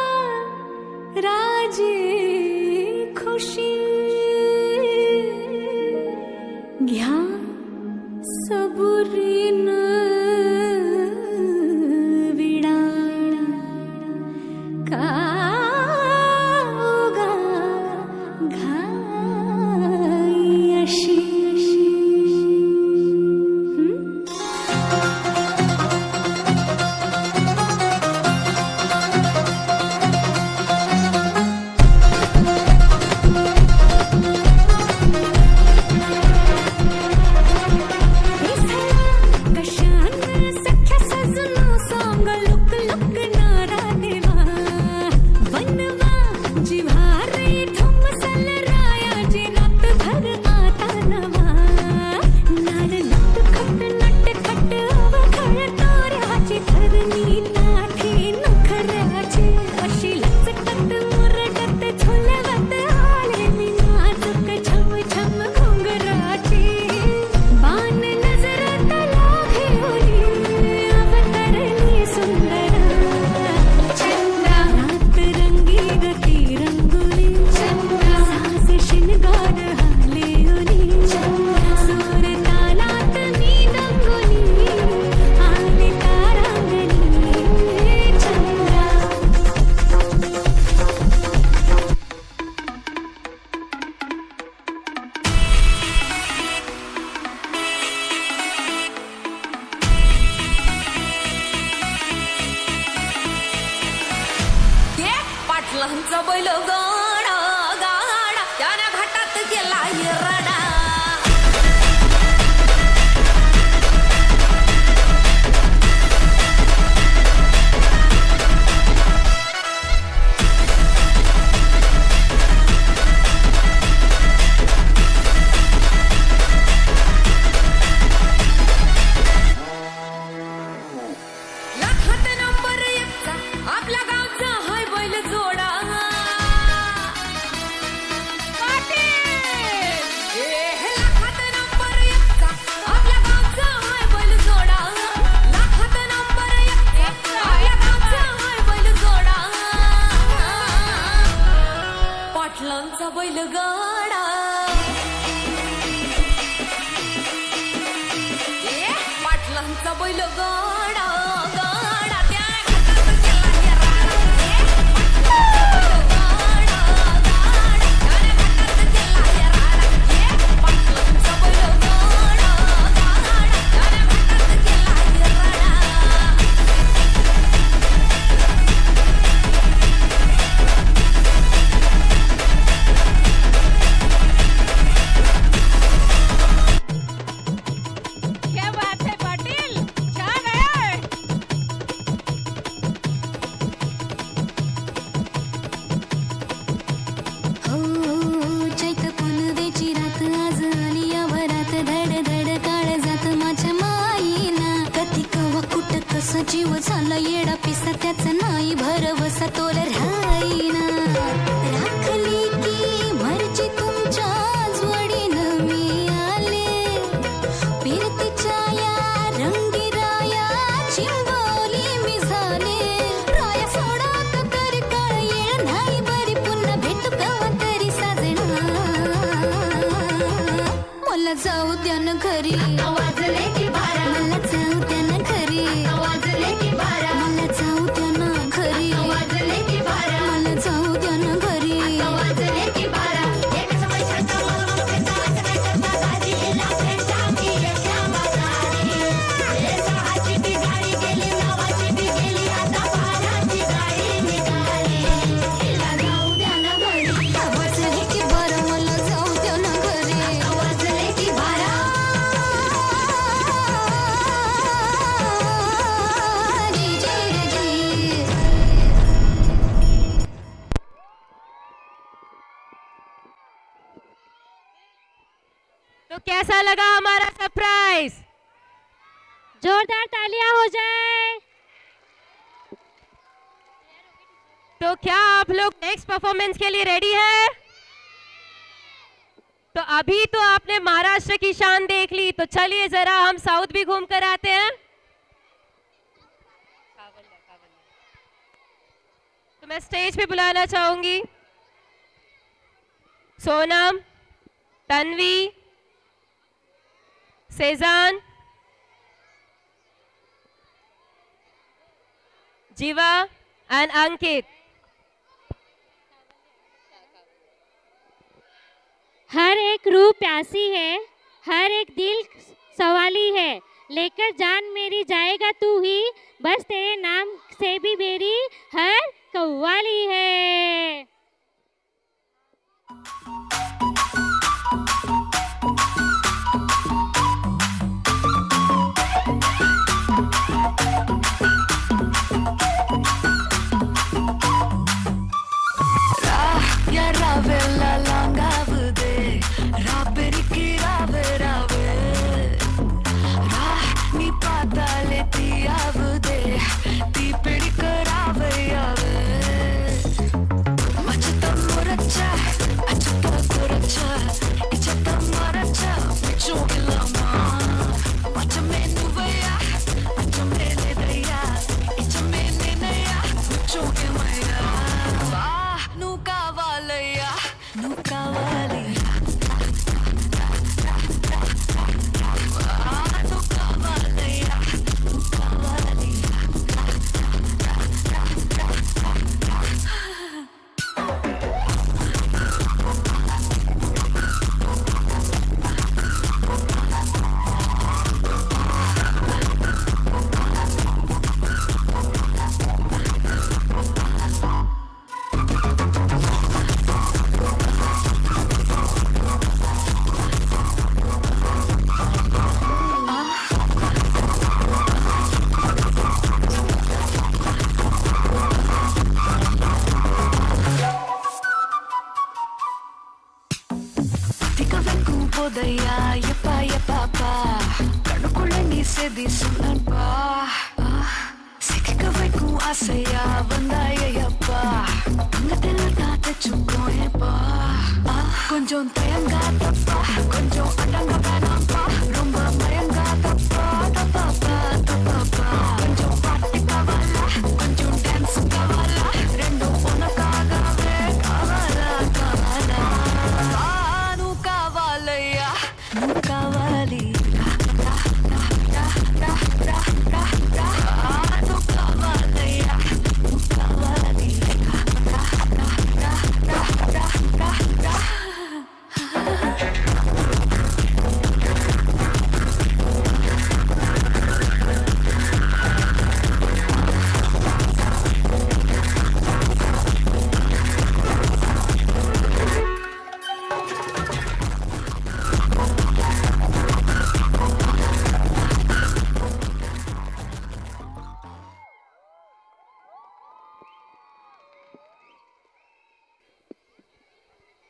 राजे खुशी, घ्या सबुरीन विडा, का उगा आमचा बैलगाडा पाटलांचा बैलगाडा गाडा त्या घाटात गेला येराडा पाटलांचा बैलगाडा गाडा त्या घाटात गेला येराडा क्या बात है पाटिल छान आहे हो चैत पुनवेची रात आज आली या वरात धड धड काळ जात माझ्या माईना कधी कवा कुठ कसा जीव झाला येडा पिसा त्याचा नाही भरवसा तोल राहीना राखली की मर्जी तुमच्या जोडीनं मी आले फिरतीच्या या रंगीराया चिंबोली मी झाले राया सोडात तरी काळ येळ नाही बरी पुन्हा भेटू कवा तरी साजना मला जाऊ द्या ना घरी आवाजले की बारा मला जाऊ द्या ना घरी आवाजले की बारा मला जाऊ द्या ना घरी आवाजले की बारा मला जाऊ द्या ना घरी आवाजले की बारा एक समय छंटा मला फेटा काय करता दादी ला फेटा की श्यामा गाडी हे सहाची ती गाडी गेली नावाची ती गेली आता बाराची गाडी निघाली हिला जाऊ द्या ना घरी आवाजले की बारा मला जाऊ द्या ना घरी आवाजले की बारा जी जी जी तो कैसा लगा हमारा सरप्राइज? जोरदार तालियां हो जाए। तो क्या आप लोग नेक्स्ट परफॉर्मेंस के लिए रेडी हैं? तो अभी तो आपने महाराष्ट्र की शान देख ली, तो चलिए जरा हम साउथ भी घूम कर आते हैं। तो मैं स्टेज पे बुलाना चाहूंगी सोनम, तन्वी, सेजान, जीवा एंड अंकित। हर एक रूह प्यासी है, हर एक दिल सवाली है, लेकर जान मेरी जाएगा तू ही, बस तेरे नाम से भी मेरी हर कव्वाली है। या रावेला लांगावदे राबेरिकी रावे रावे नी पाताले ती आवदे ती पिडी करावे यावे मचता मोरचा अचता कोरचा इचता Morcha पिचोगिलामा मचमे नुवया अचमे लेदया इचमे नेनया पिचोगिमाया nu kavalaya nu kavali nu kavalaya nu kavali podaya yapa yapa pa kanukule ni se disunan pa sikika vai ku asaya vandaya yapa ngatela tate chukoe pa konjon tayanga tapa konjon adanga panapa romba mayanga tapa tapa tapa konjon party kavala konjon dance kavala rendu ona kagave kavala kavala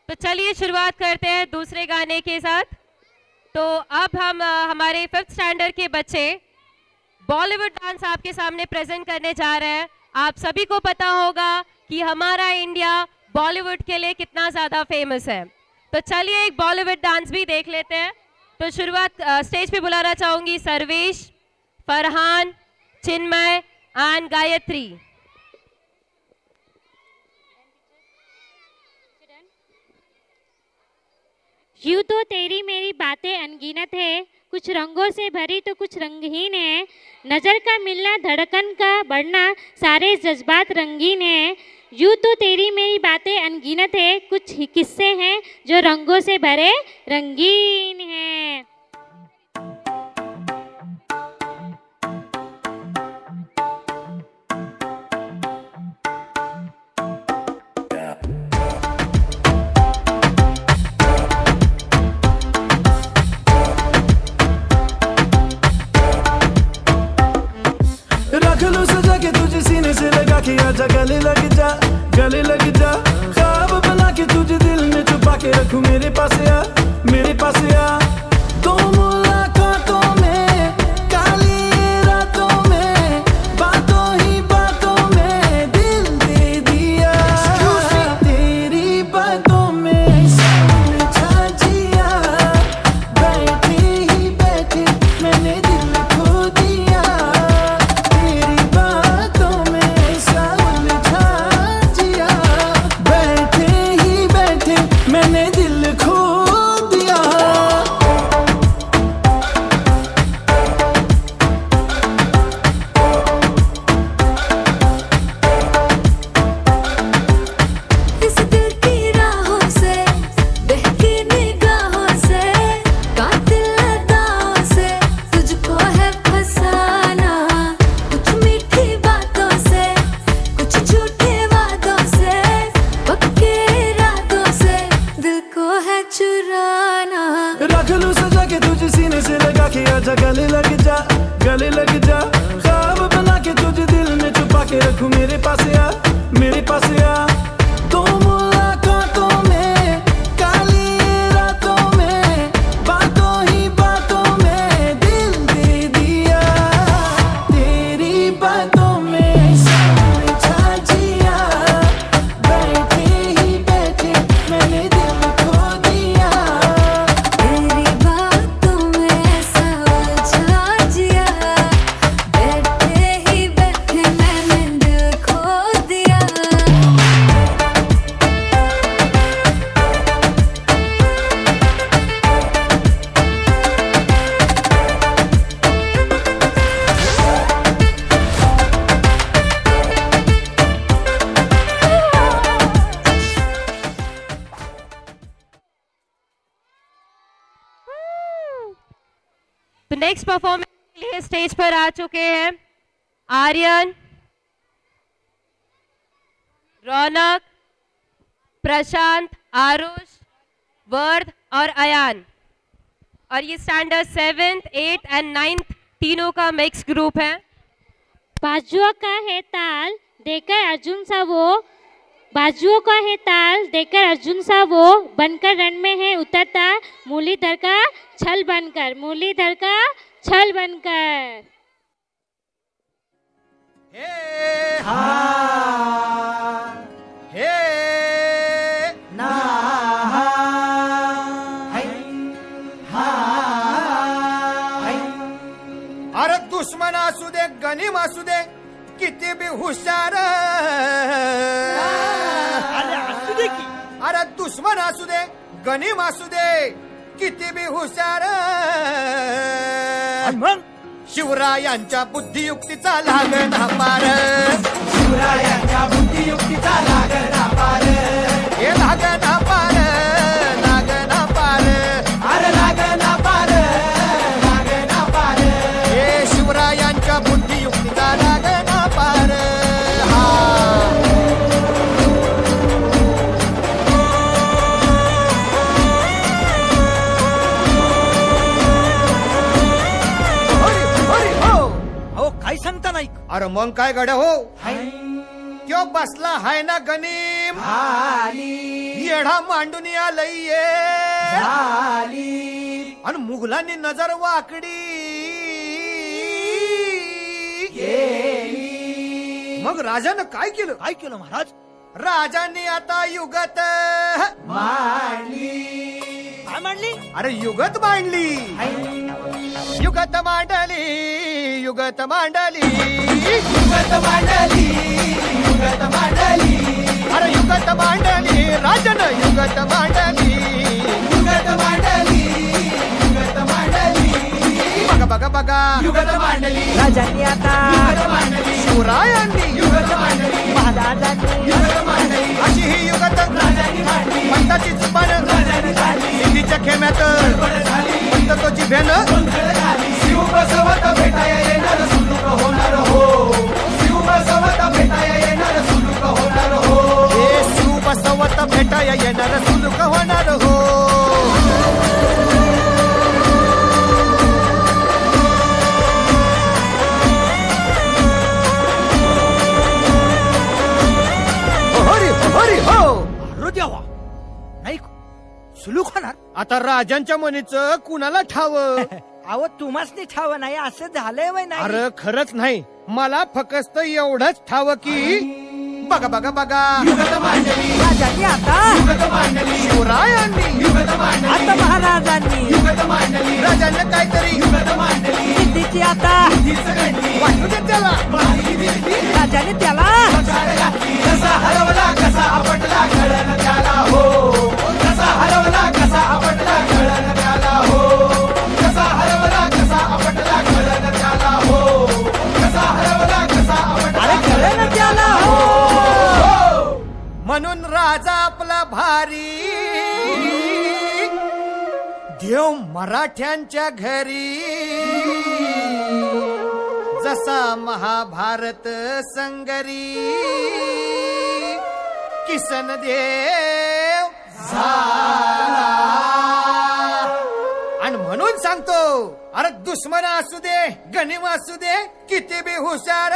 तो चलिए शुरुआत करते हैं दूसरे गाने के साथ। तो अब हम हमारे 5th स्टैंडर्ड के बच्चे बॉलीवुड डांस आपके सामने प्रेजेंट करने जा रहे हैं। आप सभी को पता होगा कि हमारा इंडिया बॉलीवुड के लिए कितना ज़्यादा फेमस है। तो चलिए एक बॉलीवुड डांस भी देख लेते हैं। तो शुरुआत स्टेज पे बुलाना चाहूँगी सर्वेश, फरहान, चिन्मय एंड गायत्री। यूं तो तेरी मेरी बातें अनगिनत है, कुछ रंगों से भरी तो कुछ रंगहीन है। नज़र का मिलना, धड़कन का बढ़ना, सारे जज्बात रंगीन है। यूं तो तेरी मेरी बातें अनगिनत है, कुछ किस्से हैं जो रंगों से भरे रंगीन हैं। रख लो सजा के तुझे सीने से लगा के आजा गले लग जा, गले लग जा। ख्वाब बना के तुझे दिल में छुपा के रखूं, मेरे पास आ, मेरे पास आ। दो मुलाकातों में, काली रातों में, बातों ही बातों में दिल दे दिया। तेरी बातों में समझा जिया, बैठे ही बैठे मैंने दिल खो दिया। मैंने दिल खो दिया। इस दिल की राहों से, बहकी निगाहों से, कातिल अदाओं से तुझको है फसाना। कुछ मीठी बातों से, कुछ झूठे वादों से, पक्के इरादों से दिल को है चुराना। रख लूं सजा के तुझे सीने से लगा के आजा गले लग जा, गले लग जा। ख्वाब बना के तुझे दिल में छुपा के रखूं, मेरे पास आ, मेरे पास आ। दो मुलाकातों में, काली रातों में, बातों ही बातों में दिल दे दिया। तेरी बातों में समझा जिया, बैठे ही बैठे मैंने दिल खो दिया। तेरी बातों में समझा जिया, बैठे ही बैठे मैंने दिल खो दिया। तो नेक्स्ट परफॉर्मेंस के लिए स्टेज पर आ चुके हैं आर्यन, रौनक, प्रशांत, आरुष, वर्ध और अयान। और ये standard 7th, 8th and 9th तीनों का मिक्स ग्रुप है। बाजुओं का है ताल देकर अर्जुन सा वो, बाजुओं का है ताल देकर अर्जुन सा वो, बनकर रण में है उतरता मुरलीधर का छल बनकर, मुरलीधर का छल बनकर। हे हा, हे ना हा, हा, अरे दुश्मन असू दे, गनीम असू दे, किती बी हुशार, अरे असू दे की, अरे दुश्मन असू दे, गनीम असू दे, किती बी हुशार। शिवरायांच्या बुद्धियुक्तीचा लागना पार, शिवरायांच्या बुद्धियुक्तीचा लागना पार, हे लागना पार, लागना पार, अरे लागना पार, लागना पार, हे शिवरायांच्या बुद्धियुक्तीचा लागना पार। हा काय सांगता नाही, अरे मग काय गड्या हो, त्यो बसला हाय ना गनीम, येढा मांडून आलंय आणि मुघलांनी नजर वाकडी मग राजानं काय केलं महाराज? राजांनी आता युगत मांडली. काय मांडली? अरे युगत मांडली. युगत मांडली, युगत मांडली, युगत मांडली, युगत मांडली. अरे युगत मांडली, राजानं युगत मांडली, युगत मांडली, युगत मांडली. बघा बघा बघा युगत मांडली. राजांनी आता युगत मांडली. शिवरायांनी युगत मांडली. महाराजांनी युगत मांडली. अशी ही युगत राजांनी मांडली. पंताची जुबान राजांनी काढली. सिद्धीच्या खेम्यात पंत तो जिभेनं शिव बसवत भेटाया येणार सुलूक होणार हो. शिव बसवत भेटाया येणार सुलूक होणार हो. हे शिव बसवत भेटाया येणार सुलूक होणार हो. हरी हो देवा नाही सुलूक होणार. आता राजांच्या मनीचं कुणाला ठाव? अहो तुम्हासनी ठाव नाही असं झालंय वय नाही. अरे खरंच नाही. मला फक्त एवढंच ठाव की बघा बघा बघा युगत मांडली. राजांनी आता युगत मांडली. शिवरायांनी युगत मांडली. आता महाराजांनी युगत मांडली. राजांना काहीतरी युगत मांडली. सिद्धीची आता वाटू दे त्याला. राजाने त्याला कसा हरवला कसा आपटला कळण त्याला हो. कसा हरवला कसा आपटला कळण त्याला हो. कसा हरवला कसा आपटला कळण त्याला हो. कसा हरवला कसा आपटला कळण त्याला हो. म्हणून राजा आपला भारी देव मराठ्यांच्या घरी. जसा महाभारत संगरी किसन देव झाला. आणि म्हणून सांगतो अरे दुश्मन असू दे गनिम असू दे किती बी हुशार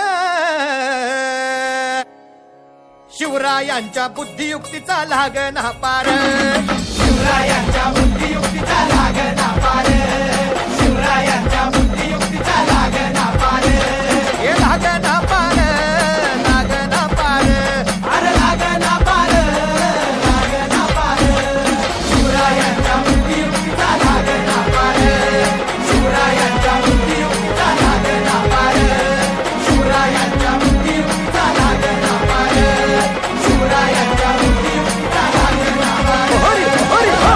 शिवरायांच्या बुद्धियुक्तीचा लागना पार. शिवरायांच्या बुद्धियुक्तीचा लागना पार. शिवरायांच्या बुद्धियुक्तीचा लागना पार. हे लागना पार लागना पार. अरे लागना पार लागना पार. शिवरायांच्या बुद्धियुक्तीचा लागना पार. शिवरायांच्या बुद्धियुक्तीचा लागना पार. शिवरायांच्या बुद्धियुक्तीचा लागना पार. शिवरायांच्या बुद्धियुक्तीचा लागना पार. हरी हरी हो.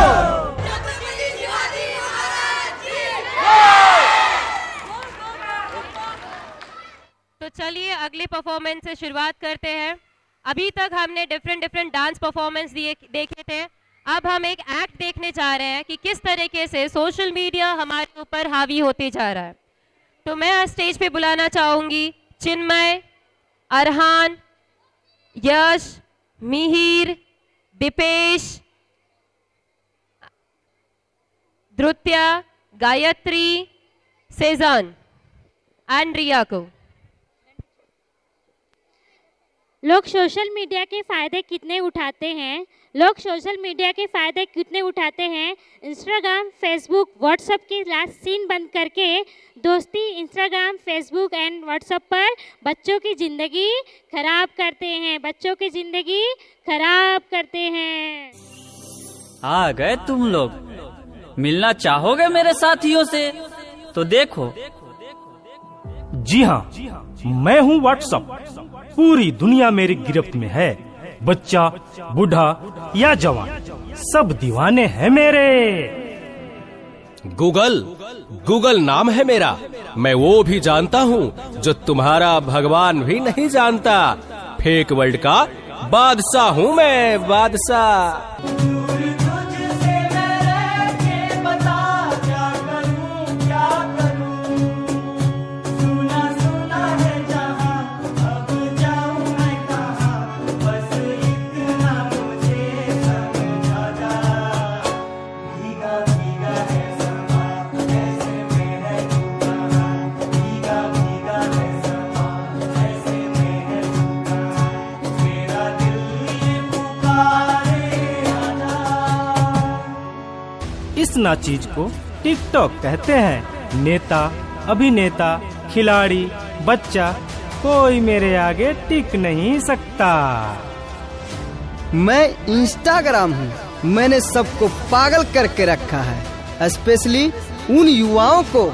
तो चलिए अगले परफॉर्मेंस से शुरुआत करते हैं. अभी तक हमने डिफरेंट डांस परफॉर्मेंस देखे थे. अब हम एक एक्ट देखने जा रहे हैं कि किस तरीके से सोशल मीडिया हमारे ऊपर हावी होते जा रहा है. तो मैं आज स्टेज पे बुलाना चाहूंगी चिन्मय, अरहान, यश, मिहिर, दीपेश, द्रुत्या, गायत्री, सेजन एंड रिया को. लोग सोशल मीडिया के फ़ायदे कितने उठाते हैं? लोग सोशल मीडिया के फ़ायदे कितने उठाते हैं? इंस्टाग्राम, फेसबुक, व्हाट्सएप की लास्ट सीन बंद करके दोस्ती इंस्टाग्राम, फेसबुक एंड व्हाट्सएप पर बच्चों की ज़िंदगी खराब करते हैं. बच्चों की ज़िंदगी खराब करते हैं. आ गए तुम लोग. मिलना चाहोगे मेरे साथियों से? तो देखो. जी हाँ, मैं हूँ व्हाट्सएप. पूरी दुनिया मेरी गिरफ्त में है. बच्चा, बूढ़ा या जवान सब दीवाने हैं मेरे. गूगल नाम है मेरा. मैं वो भी जानता हूँ जो तुम्हारा भगवान भी नहीं जानता. फेक वर्ल्ड का बादशाह हूँ मैं, बादशाह. इस ना चीज को टिकटॉक कहते हैं। नेता, अभिनेता, खिलाड़ी, बच्चा, कोई मेरे आगे टिक नहीं सकता। मैं इंस्टाग्राम हूँ, मैंने सबको पागल करके रखा है, स्पेशली उन युवाओं को,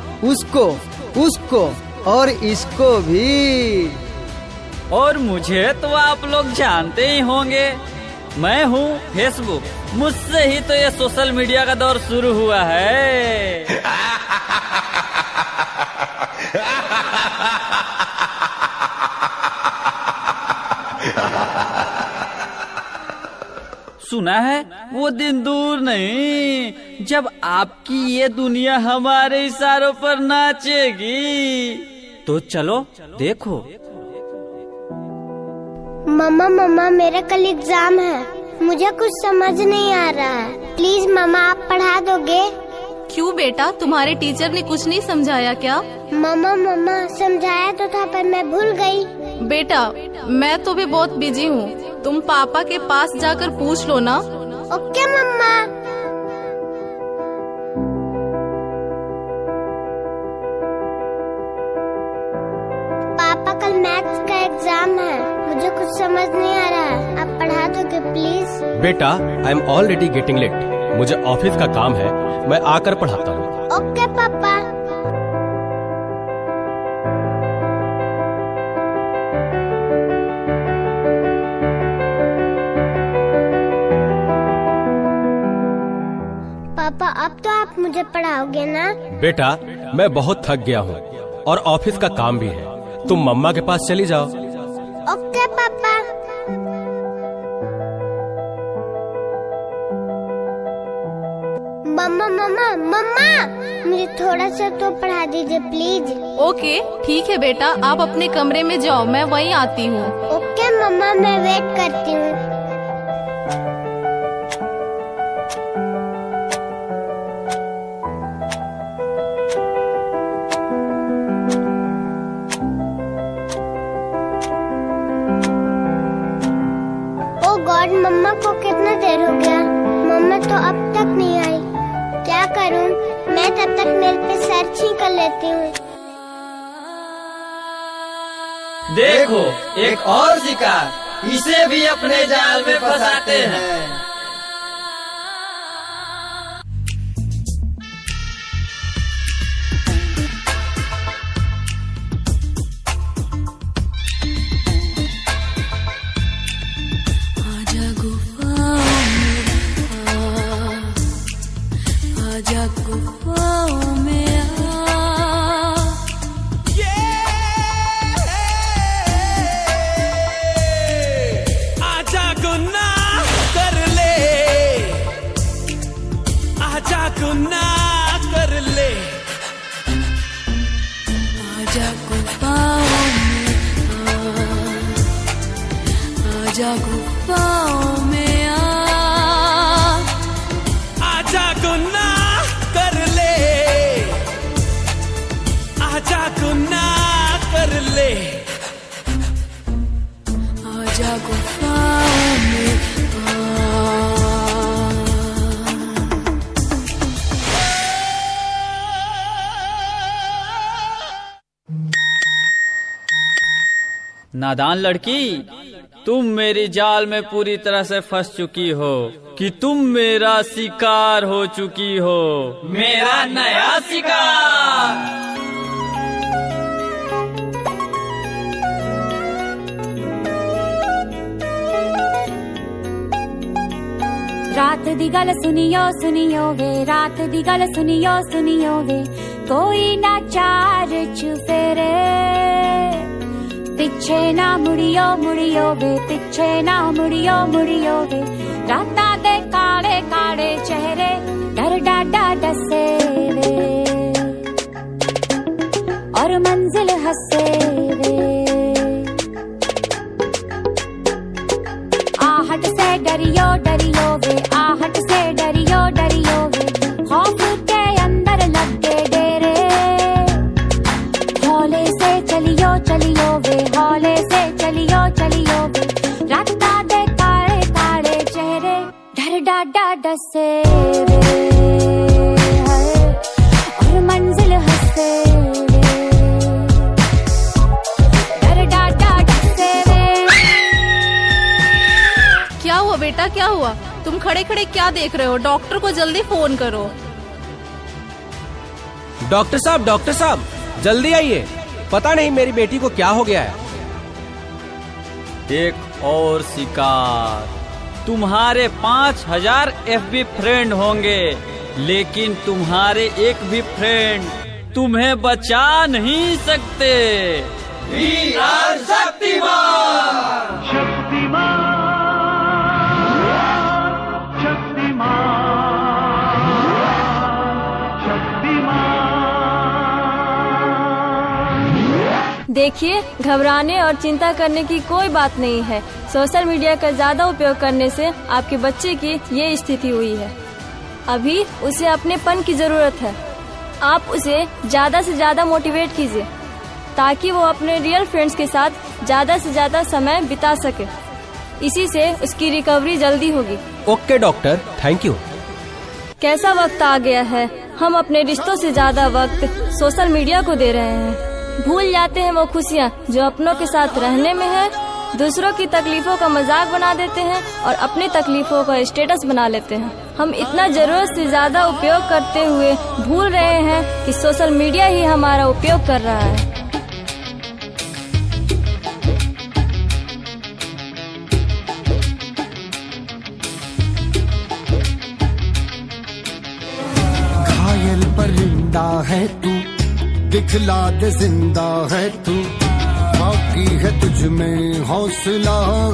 उसको और इसको भी। और मुझे तो आप लोग जानते ही होंगे, मैं हूँ फेसबुक। मुझसे ही तो ये सोशल मीडिया का दौर शुरू हुआ है। सुना है वो दिन दूर नहीं जब आपकी ये दुनिया हमारे इशारों पर नाचेगी। तो चलो देखो। मम्मा मेरा कल एग्जाम है, मुझे कुछ समझ नहीं आ रहा है, प्लीज मम्मा आप पढ़ा दोगे? क्यों बेटा, तुम्हारे टीचर ने कुछ नहीं समझाया क्या? मम्मा समझाया तो था पर मैं भूल गई। बेटा मैं तो भी बहुत बिजी हूँ, तुम पापा के पास जाकर पूछ लो ना। ओके मम्मा। पापा कल मैथ्स का एग्जाम है, मुझे कुछ समझ नहीं आ रहा है, आप पढ़ा दोगे प्लीज? बेटा I am already getting late, मुझे ऑफिस का काम है, मैं आकर पढ़ाता हूँ। ओके पापा। पापा अब तो आप मुझे पढ़ाओगे ना? बेटा मैं बहुत थक गया हूँ और ऑफिस का काम भी है, तुम मम्मा के पास चली जाओ। ओके पापा। मम्मा मुझे थोड़ा सा तो पढ़ा दीजिए प्लीज। ओके ठीक है बेटा, आप अपने कमरे में जाओ, मैं वहीं आती हूँ। ओके मम्मा, मैं वेट करती हूँ। गॉड, मम्मा को कितना देर हो गया, मम्मा तो अब तक नहीं आई। क्या करूं? मैं तब तक मेल पे सर्च ही कर लेती हूँ। देखो एक और शिकार, इसे भी अपने जाल में फंसाते हैं। नादान लड़की, तुम मेरी जाल में पूरी तरह से फंस चुकी हो कि तुम मेरा शिकार हो चुकी हो, मेरा नया शिकार। रात दी गल सुनियो सुनियो वे, रात दी गल सुनियो सुनियो वे, कोई ना चार चुफेरे, पिछे ना मुड़ियो मुड़ियो वे, पिछे ना मुड़ियो मुड़ियो वे, राता दे काले काले चेहरे डर डाडा डसे वे, और मंजिल हंसे वे, आहट से डरियो डरियो वे, आहट से डरियो डरियो वे, खौफ के अंदर लगे डेरे, हौले से चलियो चलियो वे, हौले से चलियो चलियो वे, राता दे काले काले चेहरे डर डाडा डसे वे। क्या हुआ? तुम खड़े खड़े क्या देख रहे हो? डॉक्टर को जल्दी फोन करो। डॉक्टर साहब जल्दी आइए, पता नहीं मेरी बेटी को क्या हो गया है। एक और शिकार। तुम्हारे 5000 FB फ्रेंड होंगे, लेकिन तुम्हारे एक भी फ्रेंड तुम्हें बचा नहीं सकते। We are Shaktimaan. देखिए, घबराने और चिंता करने की कोई बात नहीं है। सोशल मीडिया का ज्यादा उपयोग करने से आपके बच्चे की ये स्थिति हुई है। अभी उसे अपनेपन की जरूरत है। आप उसे ज्यादा से ज्यादा मोटिवेट कीजिए ताकि वो अपने रियल फ्रेंड्स के साथ ज्यादा से ज्यादा समय बिता सके। इसी से उसकी रिकवरी जल्दी होगी। Okay doctor, thank you. कैसा वक्त आ गया है, हम अपने रिश्तों से ज्यादा वक्त सोशल मीडिया को दे रहे हैं। भूल जाते हैं वो खुशियाँ जो अपनों के साथ रहने में है। दूसरों की तकलीफों का मजाक बना देते हैं और अपनी तकलीफों का स्टेटस बना लेते हैं। हम इतना जरूरत से ज्यादा उपयोग करते हुए भूल रहे हैं कि सोशल मीडिया ही हमारा उपयोग कर रहा है। घायल परिंदा है तू, दिखला दे जिंदा है तू, बाकी है तुझ में हौसला।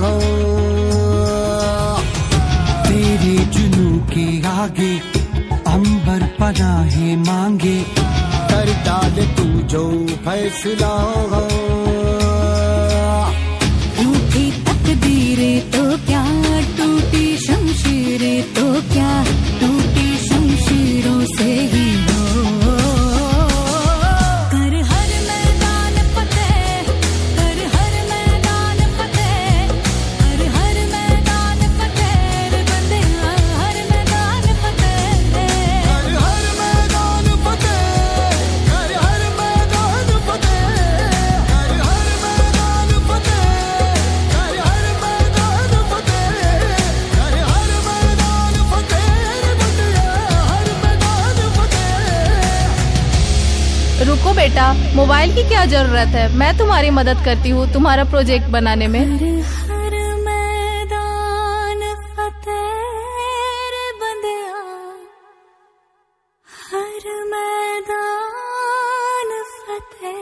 तेरे जुनू के आगे अंबर पनाहे मांगे, कर डाले तू जो फैसला। रूठी तकदीरें तो क्या, टूटी शमशीरें तो क्या, टूटी शमशीरों से ही हो। रुको बेटा, मोबाइल की क्या जरूरत है? मैं तुम्हारी मदद करती हूँ तुम्हारा प्रोजेक्ट बनाने में। हर मैदान फतेह रे बंदिया, हर मैदान फतेह।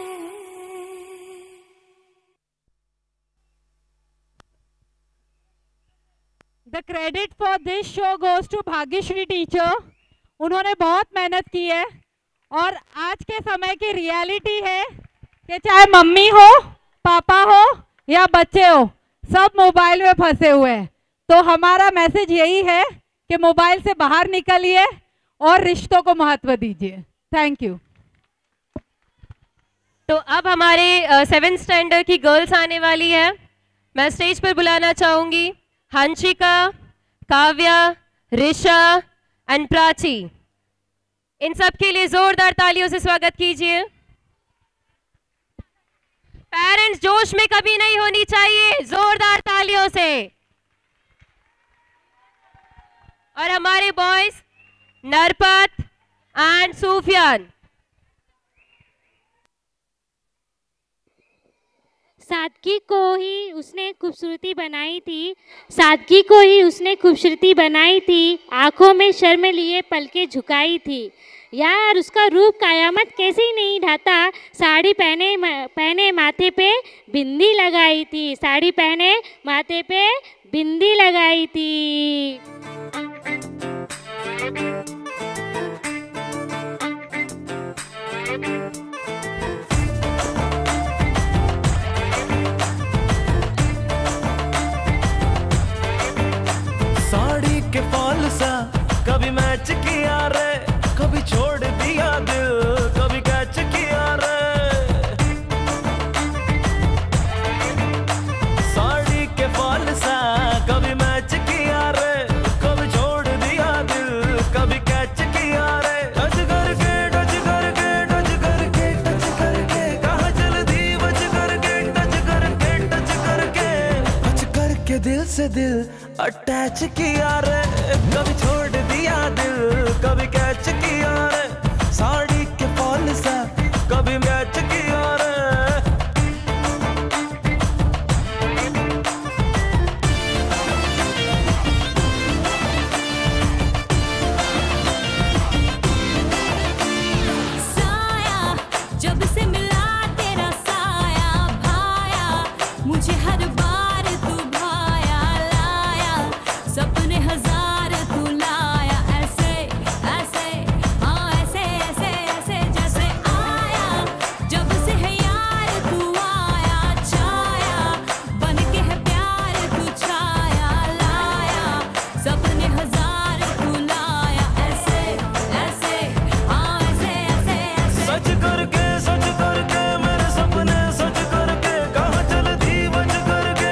The credit for this show goes to Bhagyashree teacher. उन्होंने बहुत मेहनत की है और आज के समय की रियलिटी है कि चाहे मम्मी हो, पापा हो या बच्चे हो, सब मोबाइल में फंसे हुए हैं। तो हमारा मैसेज यही है कि मोबाइल से बाहर निकलिए और रिश्तों को महत्व दीजिए। Thank you. तो अब हमारे 7th स्टैंडर्ड की गर्ल्स आने वाली है। मैं स्टेज पर बुलाना चाहूंगी हंशिका, काव्या, ऋषा एंड प्राची। इन सब के लिए जोरदार तालियों से स्वागत कीजिए। पेरेंट्स, जोश में कभी नहीं होनी चाहिए, जोरदार तालियों से। और हमारे बॉयज नरपत एंड सूफियान। सादगी को ही उसने खूबसूरती बनाई थी, सादगी को ही उसने खूबसूरती बनाई थी, आंखों में शर्म लिए पलके झुकाई थी। यार उसका रूप कयामत कैसे ही नहीं ढाता। साड़ी पहने माथे पे बिंदी लगाई थी, साड़ी पहने माथे पे बिंदी लगाई थी। साड़ी के फॉल सा कभी मैच किया रे, कभी छोड़ दिया दिल, कभी कैच किया रे। साड़ी के फॉल सा कभी मैच किया रे, कभी छोड़ दिया दिल, कभी कैच किया रे। टच करके टच करके टच करके टच करके कहाँ चल दी बच करके टच करके टच करके टच करके दिल से दिल अटैच किया रे, कभी छोड़ दिया दिल, कभी कैच किया रे, साड़ी के फॉल सा कभी मैच किया रे। साया जब से मिला तेरा साया भाया, मुझे हर बार तू भाया लाया, सपने हजार तू लाया, ऐसे ऐसे हाँ ऐसे ऐसे ऐसे जैसे आया, जब से है यार तू आया, छाया बन के है प्यार तू छाया लाया, सपने हजार तू लाया, ऐसे ऐसे हाँ ऐसे ऐसे ऐसे। सच करके मेरे सपने सच करके, कहाँ चलती बच करके,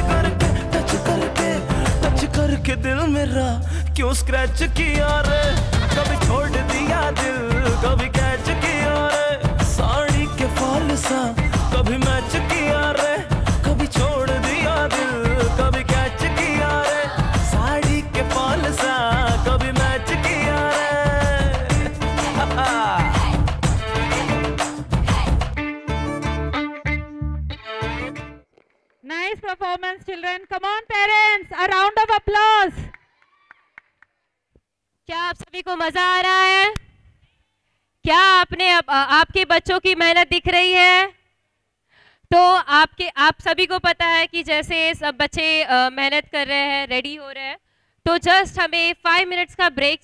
टच करके दिल मेरा क्यों स्क्रैच किया रे, कभी छोड़ दिया दिल, कभी कैच किया रे, साड़ी के फॉल सा कभी मैच किया रे, कभी छोड़ दिया दिल, कभी कैच किया रे, साड़ी के फॉल सा कभी मैच किया रे। Nice performance, children. Come on, parents, a round of applause. क्या आप सभी को मजा आ रहा है? क्या आपके बच्चों की मेहनत दिख रही है? तो आप सभी को पता है कि जैसे सब बच्चे मेहनत कर रहे हैं, रेडी हो रहे हैं, तो जस्ट हमें 5 मिनट्स का ब्रेक।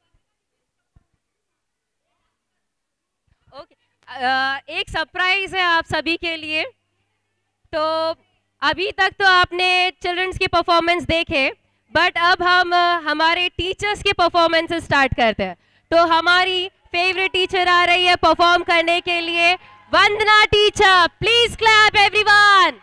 ओके, एक सरप्राइज है आप सभी के लिए। तो अभी तक तो आपने चिल्ड्रंस के परफॉर्मेंस देखे, बट अब हम हमारे टीचर्स के परफॉर्मेंस स्टार्ट करते हैं। तो हमारी फेवरेट टीचर आ रही है परफॉर्म करने के लिए, Vandana teacher. Please clap everyone.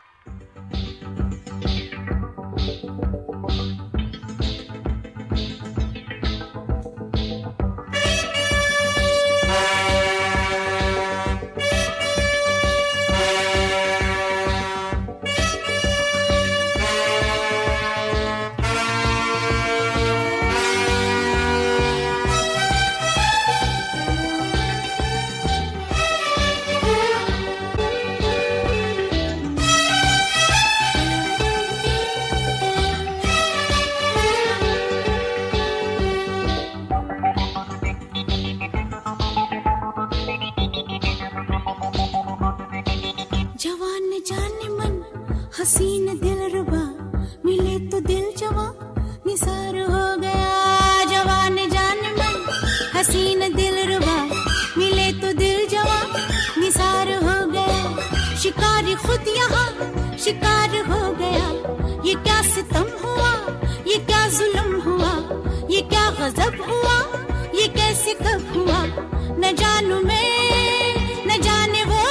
जवान जाने मन हसीन दिल रुबा, मिले तो दिल जवा निसार हो गया। जवान जाने मन हसीन दिल रुबा, मिले तो दिल जवा निसार हो गया। शिकारी खुद यहाँ शिकार हो गया। ये क्या सितम हुआ, ये क्या जुल्म हुआ, ये क्या गजब हुआ, ये कैसे कब हुआ, न जानू मैं न जाने वो।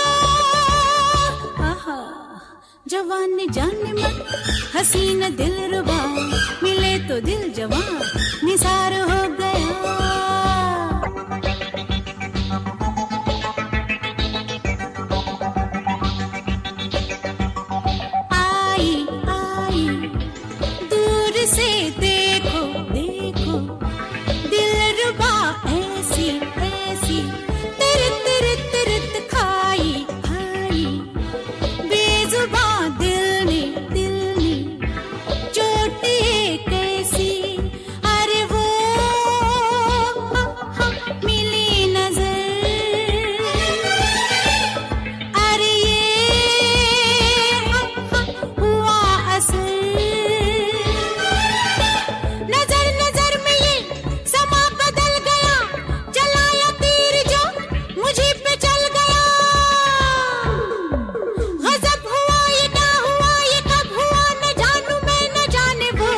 जवान जाने मन हसीन दिल रुबा, मिले तो दिल जवान निसार हो गया। आई आई दूर से देखो देखो, दिल रुबा ऐसी ऐसी, तिरत तिरत तिरत खाई खाई, बेजुबा दिल ने चोट ये कैसी। अरे वो मिली नजर, अरे ये हुआ असर। नजर नजर में ये समा बदल गया, चलाया तीर जो मुझे पे चल गया। गजब हुआ, ये क्या हुआ, ये कब हुआ, न जानू मैं न जाने वो।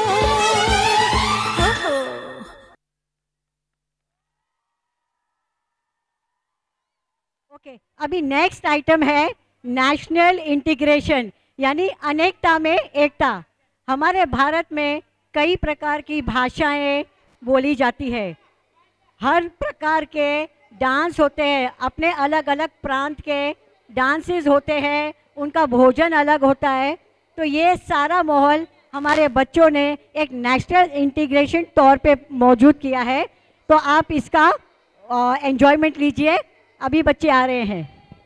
ओके, अभी नेक्स्ट आइटम है नेशनल इंटीग्रेशन, यानी अनेकता में एकता। हमारे भारत में कई प्रकार की भाषाएं बोली जाती है, हर प्रकार के डांस होते हैं, अपने अलग अलग प्रांत के डांसेस होते हैं, उनका भोजन अलग होता है। तो ये सारा माहौल हमारे बच्चों ने एक नेशनल इंटीग्रेशन तौर पे मौजूद किया है, तो आप इसका एंजॉयमेंट लीजिए। अभी बच्चे आ रहे हैं।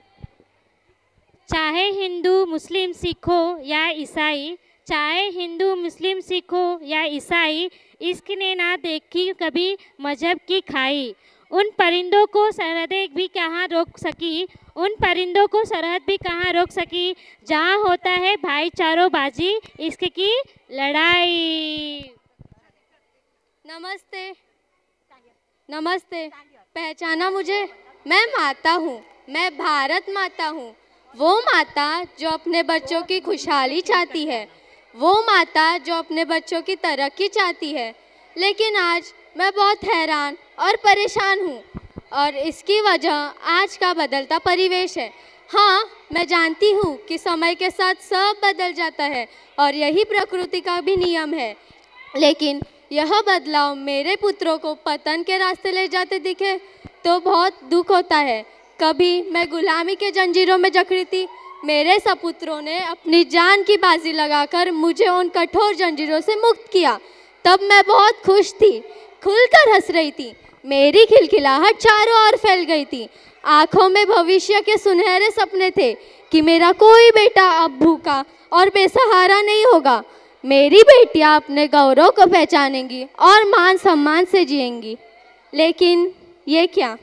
चाहे हिंदू मुस्लिम सिख हो या ईसाई, चाहे हिंदू मुस्लिम सिख हो या ईसाई, इसने ना देखी कभी मजहब की खाई। उन परिंदों को सरहदें भी कहाँ रोक सकी, उन परिंदों को सरहद भी कहाँ रोक सकी, जहाँ होता है भाईचारो बाजी, इसकी लड़ाई। नमस्ते। नमस्ते। पहचाना मुझे? मैं माता हूँ, मैं भारत माता हूँ। वो माता जो अपने बच्चों की खुशहाली चाहती है, वो माता जो अपने बच्चों की तरक्की चाहती है। लेकिन आज मैं बहुत हैरान और परेशान हूँ, और इसकी वजह आज का बदलता परिवेश है। हाँ, मैं जानती हूँ कि समय के साथ सब बदल जाता है और यही प्रकृति का भी नियम है, लेकिन यह बदलाव मेरे पुत्रों को पतन के रास्ते ले जाते दिखे तो बहुत दुख होता है। कभी मैं गुलामी के जंजीरों में जकड़ी थी, मेरे सपुत्रों ने अपनी जान की बाजी लगाकर मुझे उन कठोर जंजीरों से मुक्त किया। तब मैं बहुत खुश थी, खुलकर हंस रही थी, मेरी खिलखिलाहट चारों ओर फैल गई थी। आंखों में भविष्य के सुनहरे सपने थे कि मेरा कोई बेटा अब भूखा और बेसहारा नहीं होगा। मेरी बेटियां अपने गौरव को पहचानेंगी और मान सम्मान से जिएंगी। लेकिन ये क्या?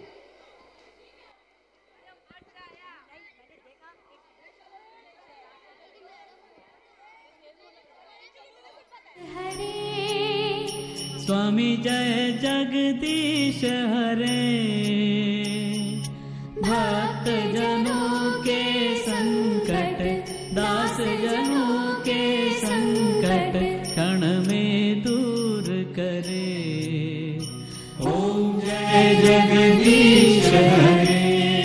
स्वामी जय जगदीश हरे, भक्त जनों के संकट, दास जनों के संकट क्षण में दूर करे। ओम जय जगदीश हरे।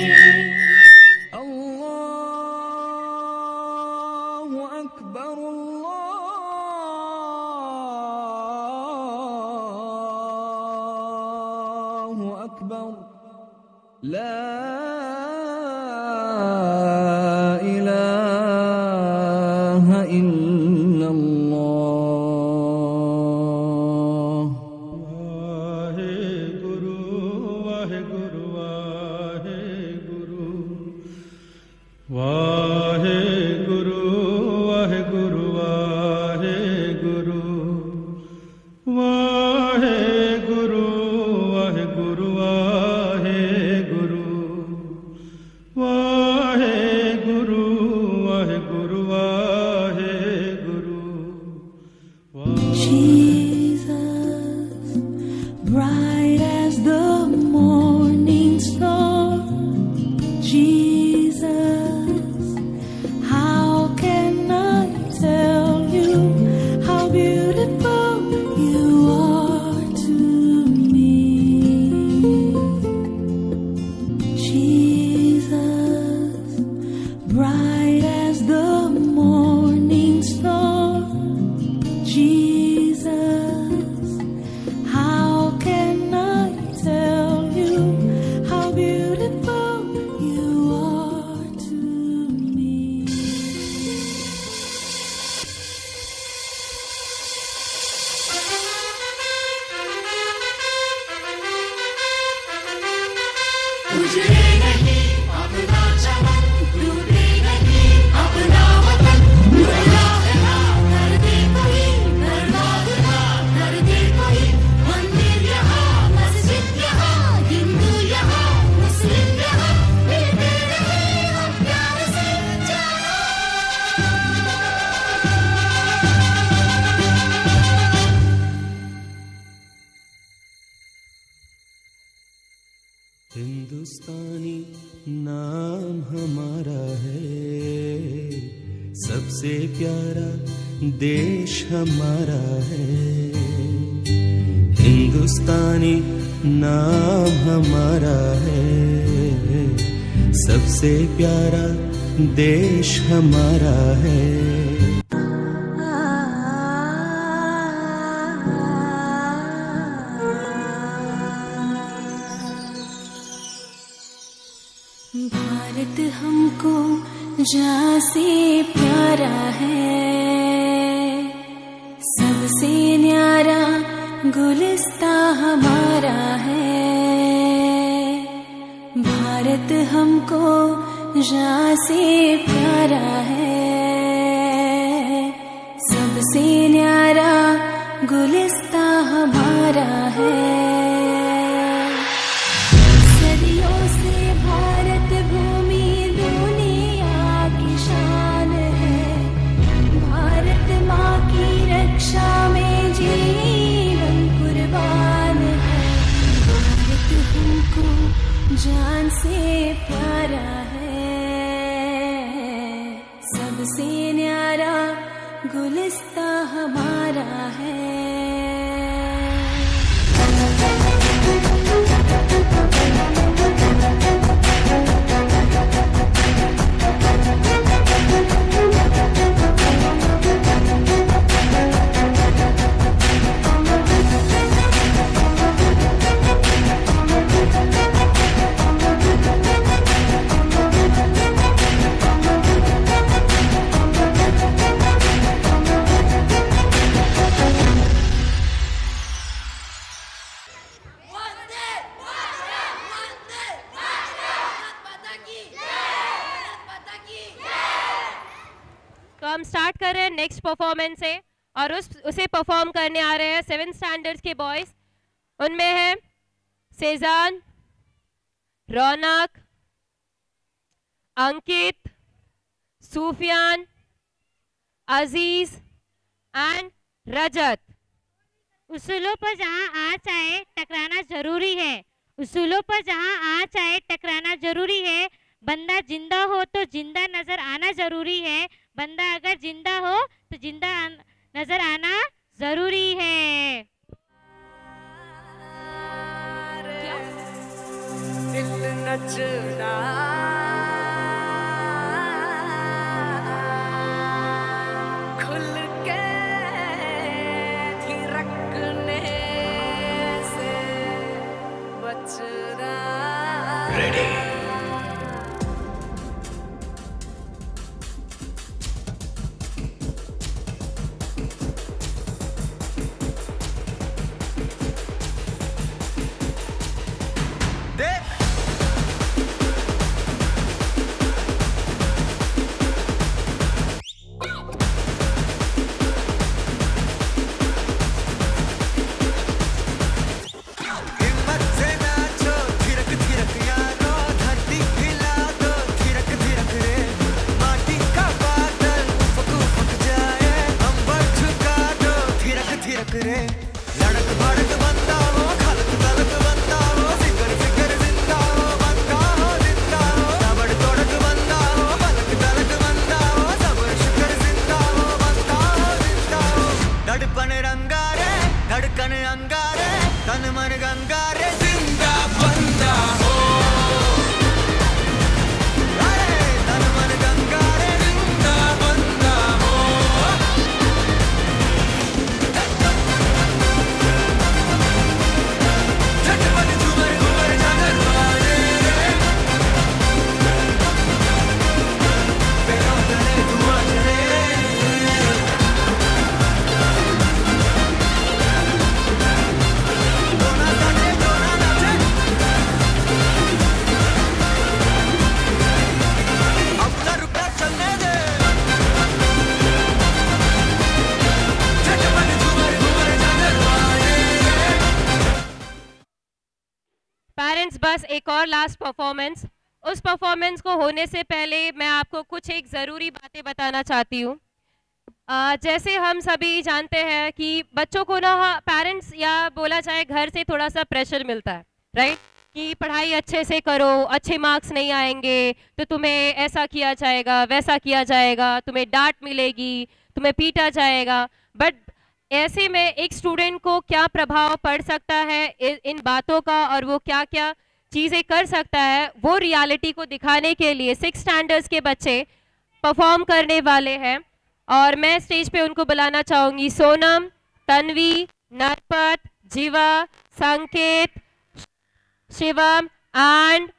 हिंदुस्तानी नाम हमारा है, सबसे प्यारा देश हमारा है। हिंदुस्तानी नाम हमारा है, सबसे प्यारा देश हमारा है। भारत हमको जहाँ से प्यारा है, गुलिस्ता हमारा है, भारत हमको जान से प्यारा है, सबसे न्यारा गुलिस्ता हमारा है। सदियों से भारत भूमि दुनिया की शान है, भारत माँ की रक्षा में जीवन कुर्बान है, भारत हमको जान से प्यारा है, सबसे न्यारा गुलिस्ता हमारा है। तो हम स्टार्ट कर रहे हैं नेक्स्ट परफॉर्मेंस से, और उसे परफॉर्म करने आ रहे हैं 7th स्टैंडर्ड्स के बॉयज। उनमें है सेजान, रौनक, अंकित, सूफियान, अजीज एंड रजत। उसूलों पर जहाँ आँच आए टकराना जरूरी है, उसूलों पर जहाँ आँच आए टकराना जरूरी है, बंदा जिंदा हो तो जिंदा नजर आना जरूरी है, बंदा अगर जिंदा हो तो जिंदा नजर आना जरूरी है। दिल नचना खुल के थिरकने से बचना। रेडी बस एक और लास्ट परफॉर्मेंस। उस परफॉर्मेंस को होने से पहले मैं आपको कुछ एक ज़रूरी बातें बताना चाहती हूँ। जैसे हम सभी जानते हैं कि बच्चों को ना पेरेंट्स या बोला जाए घर से थोड़ा सा प्रेशर मिलता है, राइट, कि पढ़ाई अच्छे से करो, अच्छे मार्क्स नहीं आएंगे तो तुम्हें ऐसा किया जाएगा, वैसा किया जाएगा, तुम्हें डांट मिलेगी, तुम्हें पीटा जाएगा। बट ऐसे में एक स्टूडेंट को क्या प्रभाव पड़ सकता है इन बातों का और वो क्या क्या चीज़ें कर सकता है, वो रियलिटी को दिखाने के लिए 6 स्टैंडर्ड्स के बच्चे परफॉर्म करने वाले हैं। और मैं स्टेज पे उनको बुलाना चाहूँगी सोनम, तन्वी, नरपत, जीवा, संकेत, शिवम एंड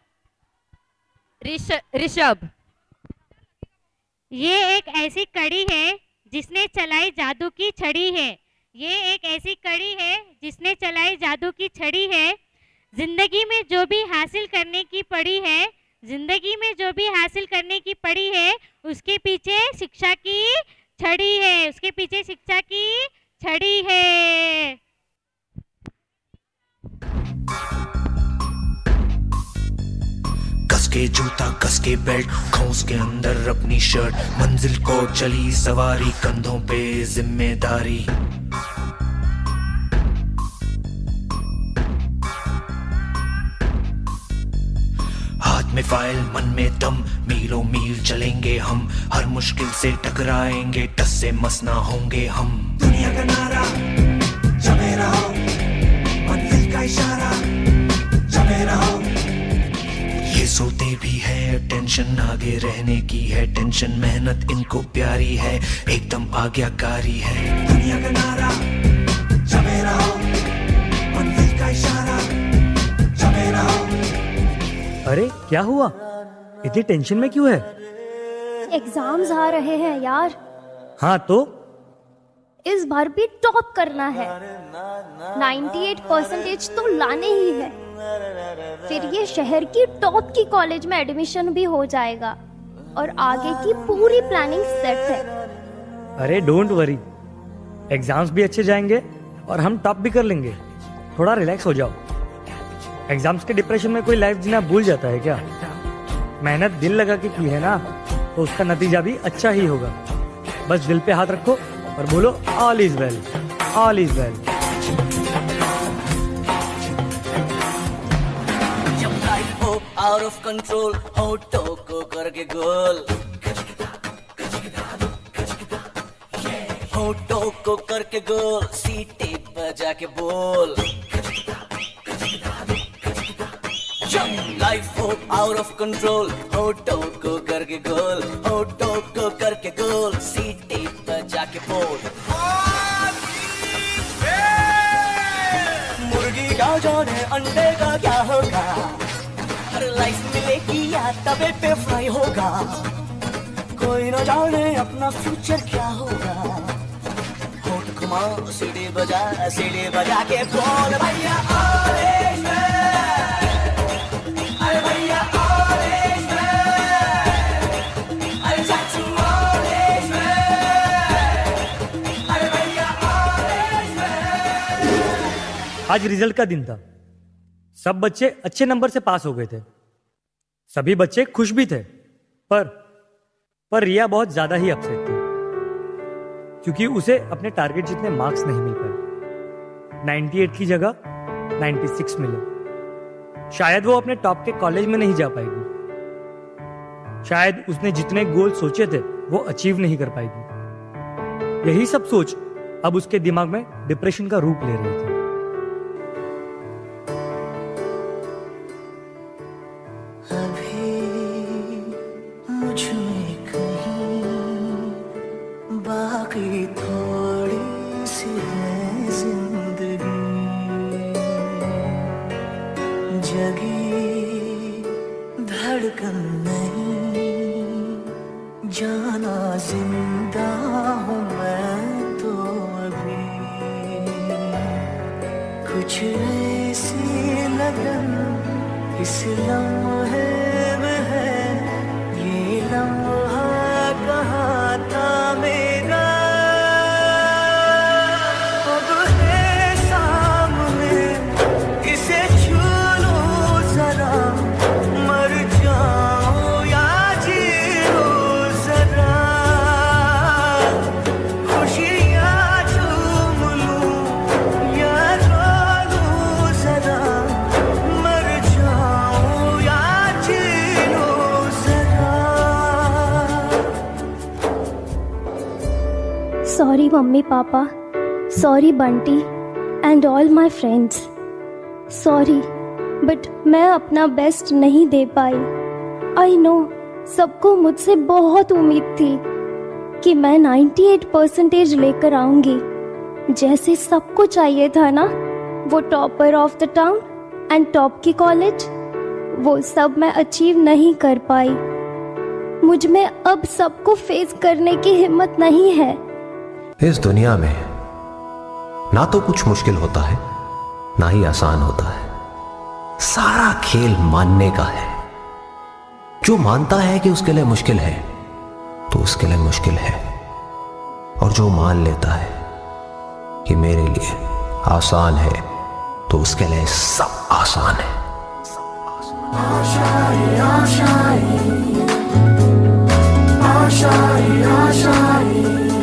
ऋषभ। ये एक ऐसी कड़ी है जिसने चलाई जादू की छड़ी है, ये एक ऐसी कड़ी है जिसने चलाई जादू की छड़ी है। जिंदगी में जो भी हासिल करने की पड़ी है, जिंदगी में जो भी हासिल करने की पड़ी है, उसके पीछे शिक्षा की छड़ी है, उसके पीछे शिक्षा की छड़ी है। कस के जूता कस के बेल्ट, खोस के अंदर अपनी शर्ट, मंजिल को चली सवारी, कंधों पे जिम्मेदारी। हाथ में फाइल मन में दम, मीलों मील चलेंगे हम, हर मुश्किल से टकराएंगे, टस से मस ना होंगे हम। दुनिया का नारा जमे रहो, मंजिल का इशारा जमे रहो। ये सोते भी है, टेंशन आगे रहने की है, टेंशन मेहनत इनको प्यारी है, एकदम आज्ञाकारी है। दुनिया का नारा जमे रहो, मंजिल का इशारा जमे रहो। अरे क्या हुआ, इतनी टेंशन में क्यों है? एग्जाम्स आ रहे हैं यार। हाँ तो इस बार भी टॉप करना है, 98% तो लाने ही है। फिर ये शहर की टॉप की कॉलेज में एडमिशन भी हो जाएगा और आगे की पूरी प्लानिंग सेट है। अरे डोंट वरी, एग्जाम्स भी अच्छे जाएंगे और हम टॉप भी कर लेंगे। थोड़ा रिलैक्स हो जाओ। एग्जाम्स के डिप्रेशन में कोई लाइफ जीना भूल जाता है क्या? मेहनत दिल लगा के की है ना, तो उसका नतीजा भी अच्छा ही होगा। बस दिल पे हाथ रखो और बोलो all is well, all is well. जब लाइफ हो आउट ऑफ कंट्रोल, होठों को करके गोल, होठों को करके गोल, सीटी बजा के बोल। लाइफ हो आउट ऑफ कंट्रोल, होठों को करके गोल, होठों को करके गोल, सीटी बजा के बोल। मुर्गी का जाने अंडे का क्या होगा, हर लाइफ मिलेगी या तवे पे फ्राई होगा, कोई न जाने अपना फ्यूचर क्या होगा। होठ घुमाओ सीढ़ी बजा के बोल भैया ऑरेंज मैन, अरे भैया ऑरेंज मैन, अरे चाचू ऑरेंज मैन, अरे भैया ऑरेंज मैन। आज रिजल्ट का दिन था, सब बच्चे अच्छे नंबर से पास हो गए थे, सभी बच्चे खुश भी थे, पर रिया बहुत ज्यादा ही अपसेट थी क्योंकि उसे अपने टारगेट जितने मार्क्स नहीं मिल पाए। 98 की जगह 96 मिले। शायद वो अपने टॉप के कॉलेज में नहीं जा पाएगी, शायद उसने जितने गोल सोचे थे वो अचीव नहीं कर पाएगी। यही सब सोच अब उसके दिमाग में डिप्रेशन का रूप ले रही थी। बाकी थोड़ी सी है जिंदगी, जगी धड़कन नहीं, जाना जिंदा हूँ मैं तो अभी। कुछ ऐसी लगन इस लम्हे में है, ये लम्हा कहाँ था मेरा, अब है सामने इसे छू लो जरा, मर जाओ या जी लो जरा, खुशियाँ झूम लूं या रो लूं जरा, मर जाओ या जी लो जरा। सॉरी मम्मी पापा, sorry Bunty and all my friends, sorry but मैं अपना बेस्ट नहीं दे पाई। आई नो सबको मुझसे बहुत उम्मीद थी कि मैं 98% लेकर आऊंगी, जैसे सबको चाहिए था ना, वो topper of the town and top की कॉलेज, वो सब मैं अचीव नहीं कर पाई। मुझ में अब सबको फेस करने की हिम्मत नहीं है। इस दुनिया में ना तो कुछ मुश्किल होता है ना ही आसान होता है। सारा खेल मानने का है। जो मानता है कि उसके लिए मुश्किल है तो उसके लिए मुश्किल है, और जो मान लेता है कि मेरे लिए आसान है तो उसके लिए सब आसान है। आशाएं आशाएं आशाएं आशाएं,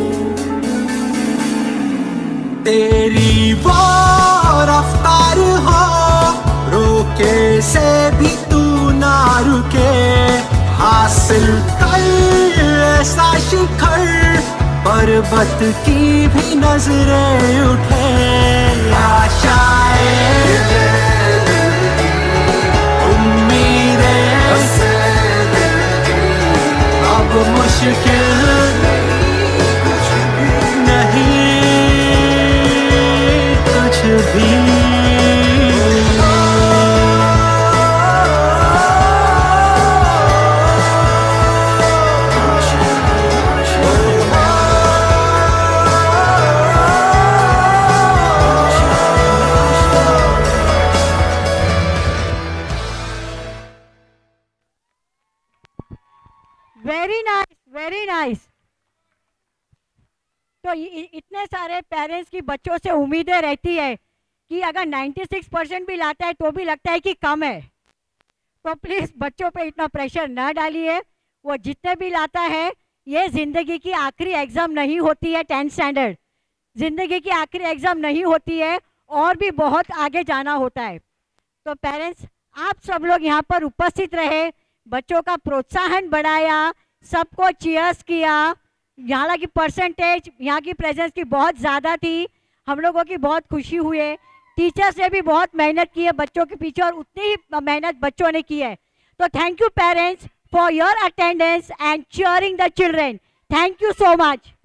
तेरी वो रफ्तार हो रोके से भी तू ना रुके, हासिल कर ऐसा शिखर पर्वत की भी नजरें उठे। आशाएं उम्मीदें अब मुश्किल नहीं कुछ भी। Very nice, very nice. तो इतने सारे पेरेंट्स की बच्चों से उम्मीदें रहती है कि अगर 96% भी लाता है तो भी लगता है कि कम है। तो प्लीज़ बच्चों पे इतना प्रेशर ना डालिए। वो जितने भी लाता है, ये ज़िंदगी की आखिरी एग्ज़ाम नहीं होती है। 10th स्टैंडर्ड ज़िंदगी की आखिरी एग्ज़ाम नहीं होती है, और भी बहुत आगे जाना होता है। तो पेरेंट्स, आप सब लोग यहाँ पर उपस्थित रहे, बच्चों का प्रोत्साहन बढ़ाया, सबको चीयर्स किया। यहाँ की परसेंटेज, यहाँ की प्रेजेंस की बहुत ज़्यादा थी, हम लोगों की बहुत खुशी हुई। टीचर्स ने भी बहुत मेहनत की है बच्चों के पीछे, और उतनी ही मेहनत बच्चों ने की है। तो thank you parents for your attendance and cheering the children. Thank you so much.